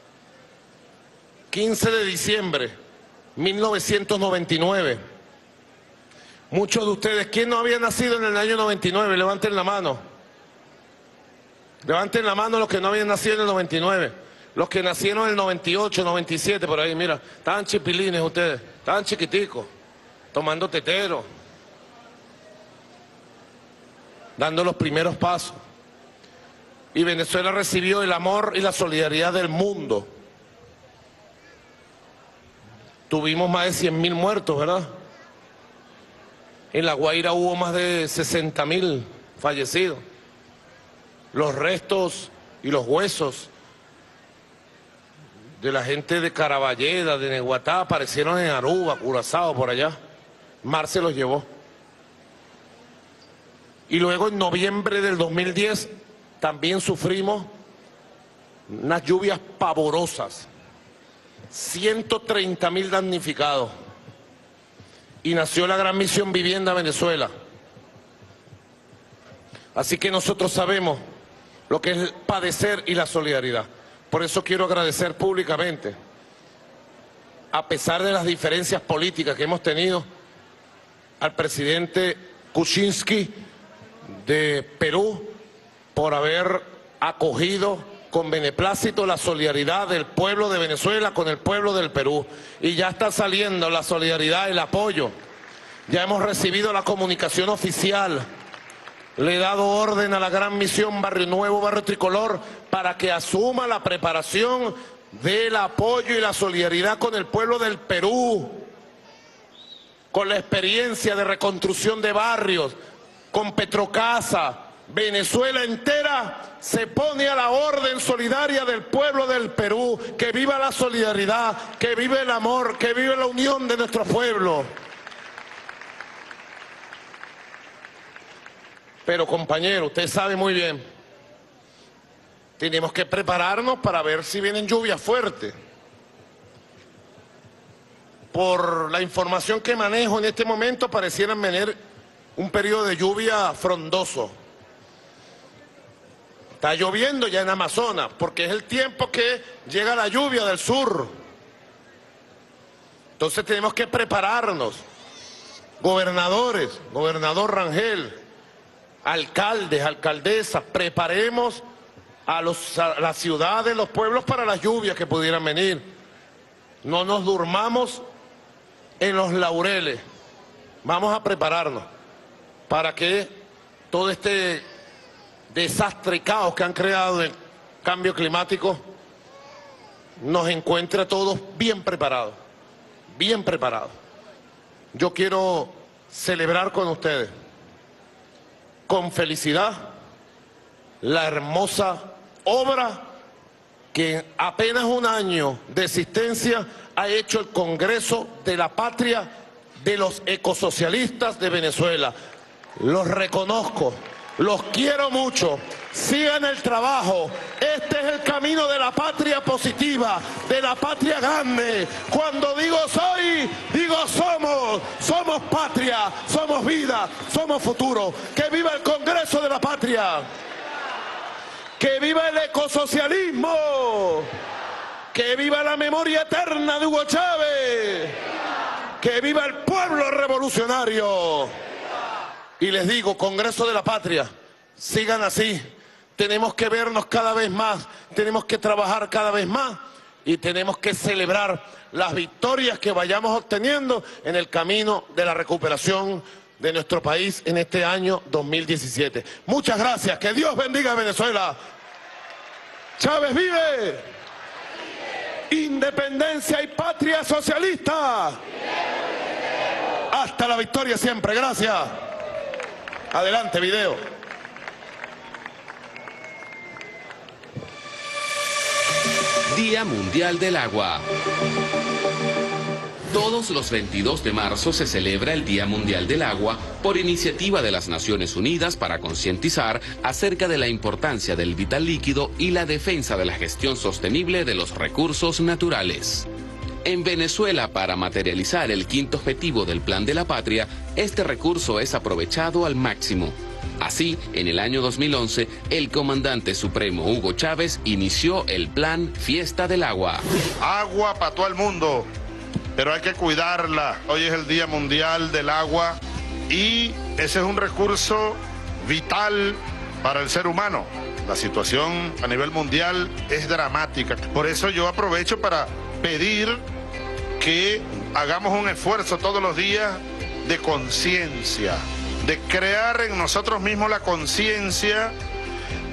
quince de diciembre de mil novecientos noventa y nueve. Muchos de ustedes, ¿quién no había nacido en el año noventa y nueve? Levanten la mano. Levanten la mano los que no habían nacido en el noventa y nueve. Los que nacieron en el noventa y ocho, noventa y siete, por ahí, mira. Estaban chipilines ustedes, estaban chiquiticos, tomando tetero, dando los primeros pasos. y Venezuela recibió el amor y la solidaridad del mundo. Tuvimos más de cien mil muertos, ¿verdad? En La Guaira hubo más de sesenta mil fallecidos. Los restos y los huesos de la gente de Caraballeda, de Neguatá, aparecieron en Aruba, Curazao, por allá. Mar se los llevó. Y luego en noviembre del dos mil diez también sufrimos unas lluvias pavorosas. ciento treinta mil damnificados. Y nació la Gran Misión Vivienda Venezuela. Así que nosotros sabemos lo que es padecer y la solidaridad. Por eso quiero agradecer públicamente, a pesar de las diferencias políticas que hemos tenido, al presidente Kuczynski de Perú por haber acogido con beneplácito la solidaridad del pueblo de Venezuela con el pueblo del Perú. Y ya está saliendo la solidaridad, el apoyo. Ya hemos recibido la comunicación oficial. Le he dado orden a la Gran Misión Barrio Nuevo, Barrio Tricolor, para que asuma la preparación del apoyo y la solidaridad con el pueblo del Perú, con la experiencia de reconstrucción de barrios, con Petrocasa. Venezuela entera se pone a la orden solidaria del pueblo del Perú. Que viva la solidaridad, que vive el amor, que vive la unión de nuestro pueblo. Pero compañero, usted sabe muy bien, tenemos que prepararnos para ver si vienen lluvias fuertes. Por la información que manejo en este momento, parecieran venir un periodo de lluvia frondoso. Está lloviendo ya en Amazonas, porque es el tiempo que llega la lluvia del sur. Entonces tenemos que prepararnos. Gobernadores, gobernador Rangel, alcaldes, alcaldesas, preparemos a, los, a las ciudades, los pueblos para las lluvias que pudieran venir. No nos durmamos en los laureles. Vamos a prepararnos para que todo este desastre y caos que han creado el cambio climático nos encuentre a todos bien preparados, bien preparados. Yo quiero celebrar con ustedes, con felicidad, la hermosa obra que en apenas un año de existencia ha hecho el Congreso de la Patria de los Ecosocialistas de Venezuela. Los reconozco, los quiero mucho, sigan el trabajo. Este es el camino de la patria positiva, de la patria grande. Cuando digo soy, digo somos, somos patria, somos vida, somos futuro. ¡Que viva el Congreso de la Patria! ¡Que viva el ecosocialismo! ¡Que viva la memoria eterna de Hugo Chávez! ¡Que viva el pueblo revolucionario! Y les digo, Congreso de la Patria, sigan así. Tenemos que vernos cada vez más, tenemos que trabajar cada vez más y tenemos que celebrar las victorias que vayamos obteniendo en el camino de la recuperación de nuestro país en este año dos mil diecisiete. Muchas gracias, que Dios bendiga a Venezuela. Chávez vive. Independencia y patria socialista. Hasta la victoria siempre, gracias. Adelante, video. Día Mundial del Agua. Todos los veintidós de marzo se celebra el Día Mundial del Agua por iniciativa de las Naciones Unidas para concientizar acerca de la importancia del vital líquido y la defensa de la gestión sostenible de los recursos naturales. En Venezuela, para materializar el quinto objetivo del Plan de la Patria, este recurso es aprovechado al máximo. Así, en el año dos mil once, el comandante supremo Hugo Chávez inició el plan Fiesta del Agua. Agua para todo el mundo, pero hay que cuidarla. Hoy es el Día Mundial del Agua y ese es un recurso vital para el ser humano. La situación a nivel mundial es dramática. Por eso yo aprovecho para pedir que hagamos un esfuerzo todos los días de conciencia, de crear en nosotros mismos la conciencia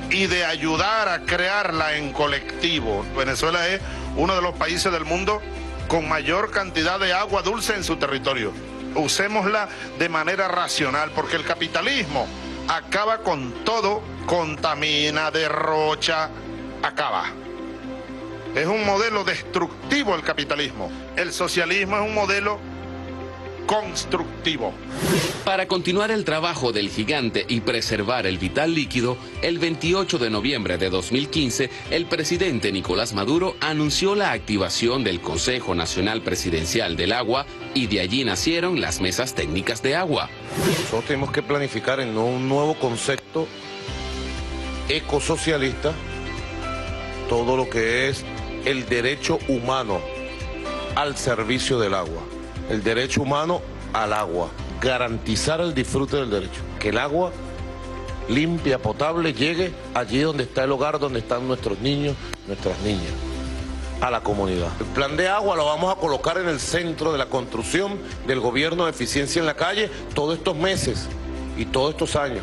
y de ayudar a crearla en colectivo. Venezuela es uno de los países del mundo con mayor cantidad de agua dulce en su territorio. Usémosla de manera racional, porque el capitalismo acaba con todo, contamina, derrocha, acaba. Es un modelo destructivo el capitalismo. El socialismo es un modelo constructivo. Para continuar el trabajo del gigante y preservar el vital líquido, el veintiocho de noviembre de dos mil quince, el presidente Nicolás Maduro anunció la activación del Consejo Nacional Presidencial del Agua y de allí nacieron las mesas técnicas de agua. Nosotros tenemos que planificar en un nuevo concepto ecosocialista todo lo que es el derecho humano al servicio del agua. El derecho humano al agua, garantizar el disfrute del derecho, que el agua limpia, potable, llegue allí donde está el hogar, donde están nuestros niños, nuestras niñas, a la comunidad. El plan de agua lo vamos a colocar en el centro de la construcción del gobierno de eficiencia en la calle todos estos meses y todos estos años.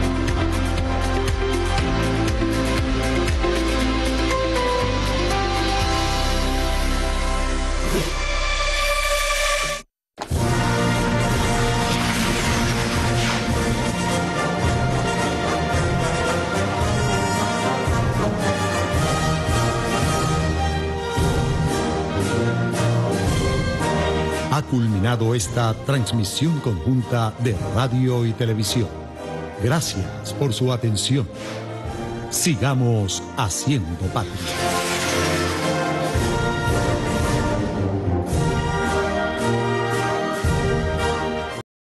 Ha culminado esta transmisión conjunta de radio y televisión. Gracias por su atención. Sigamos haciendo patria.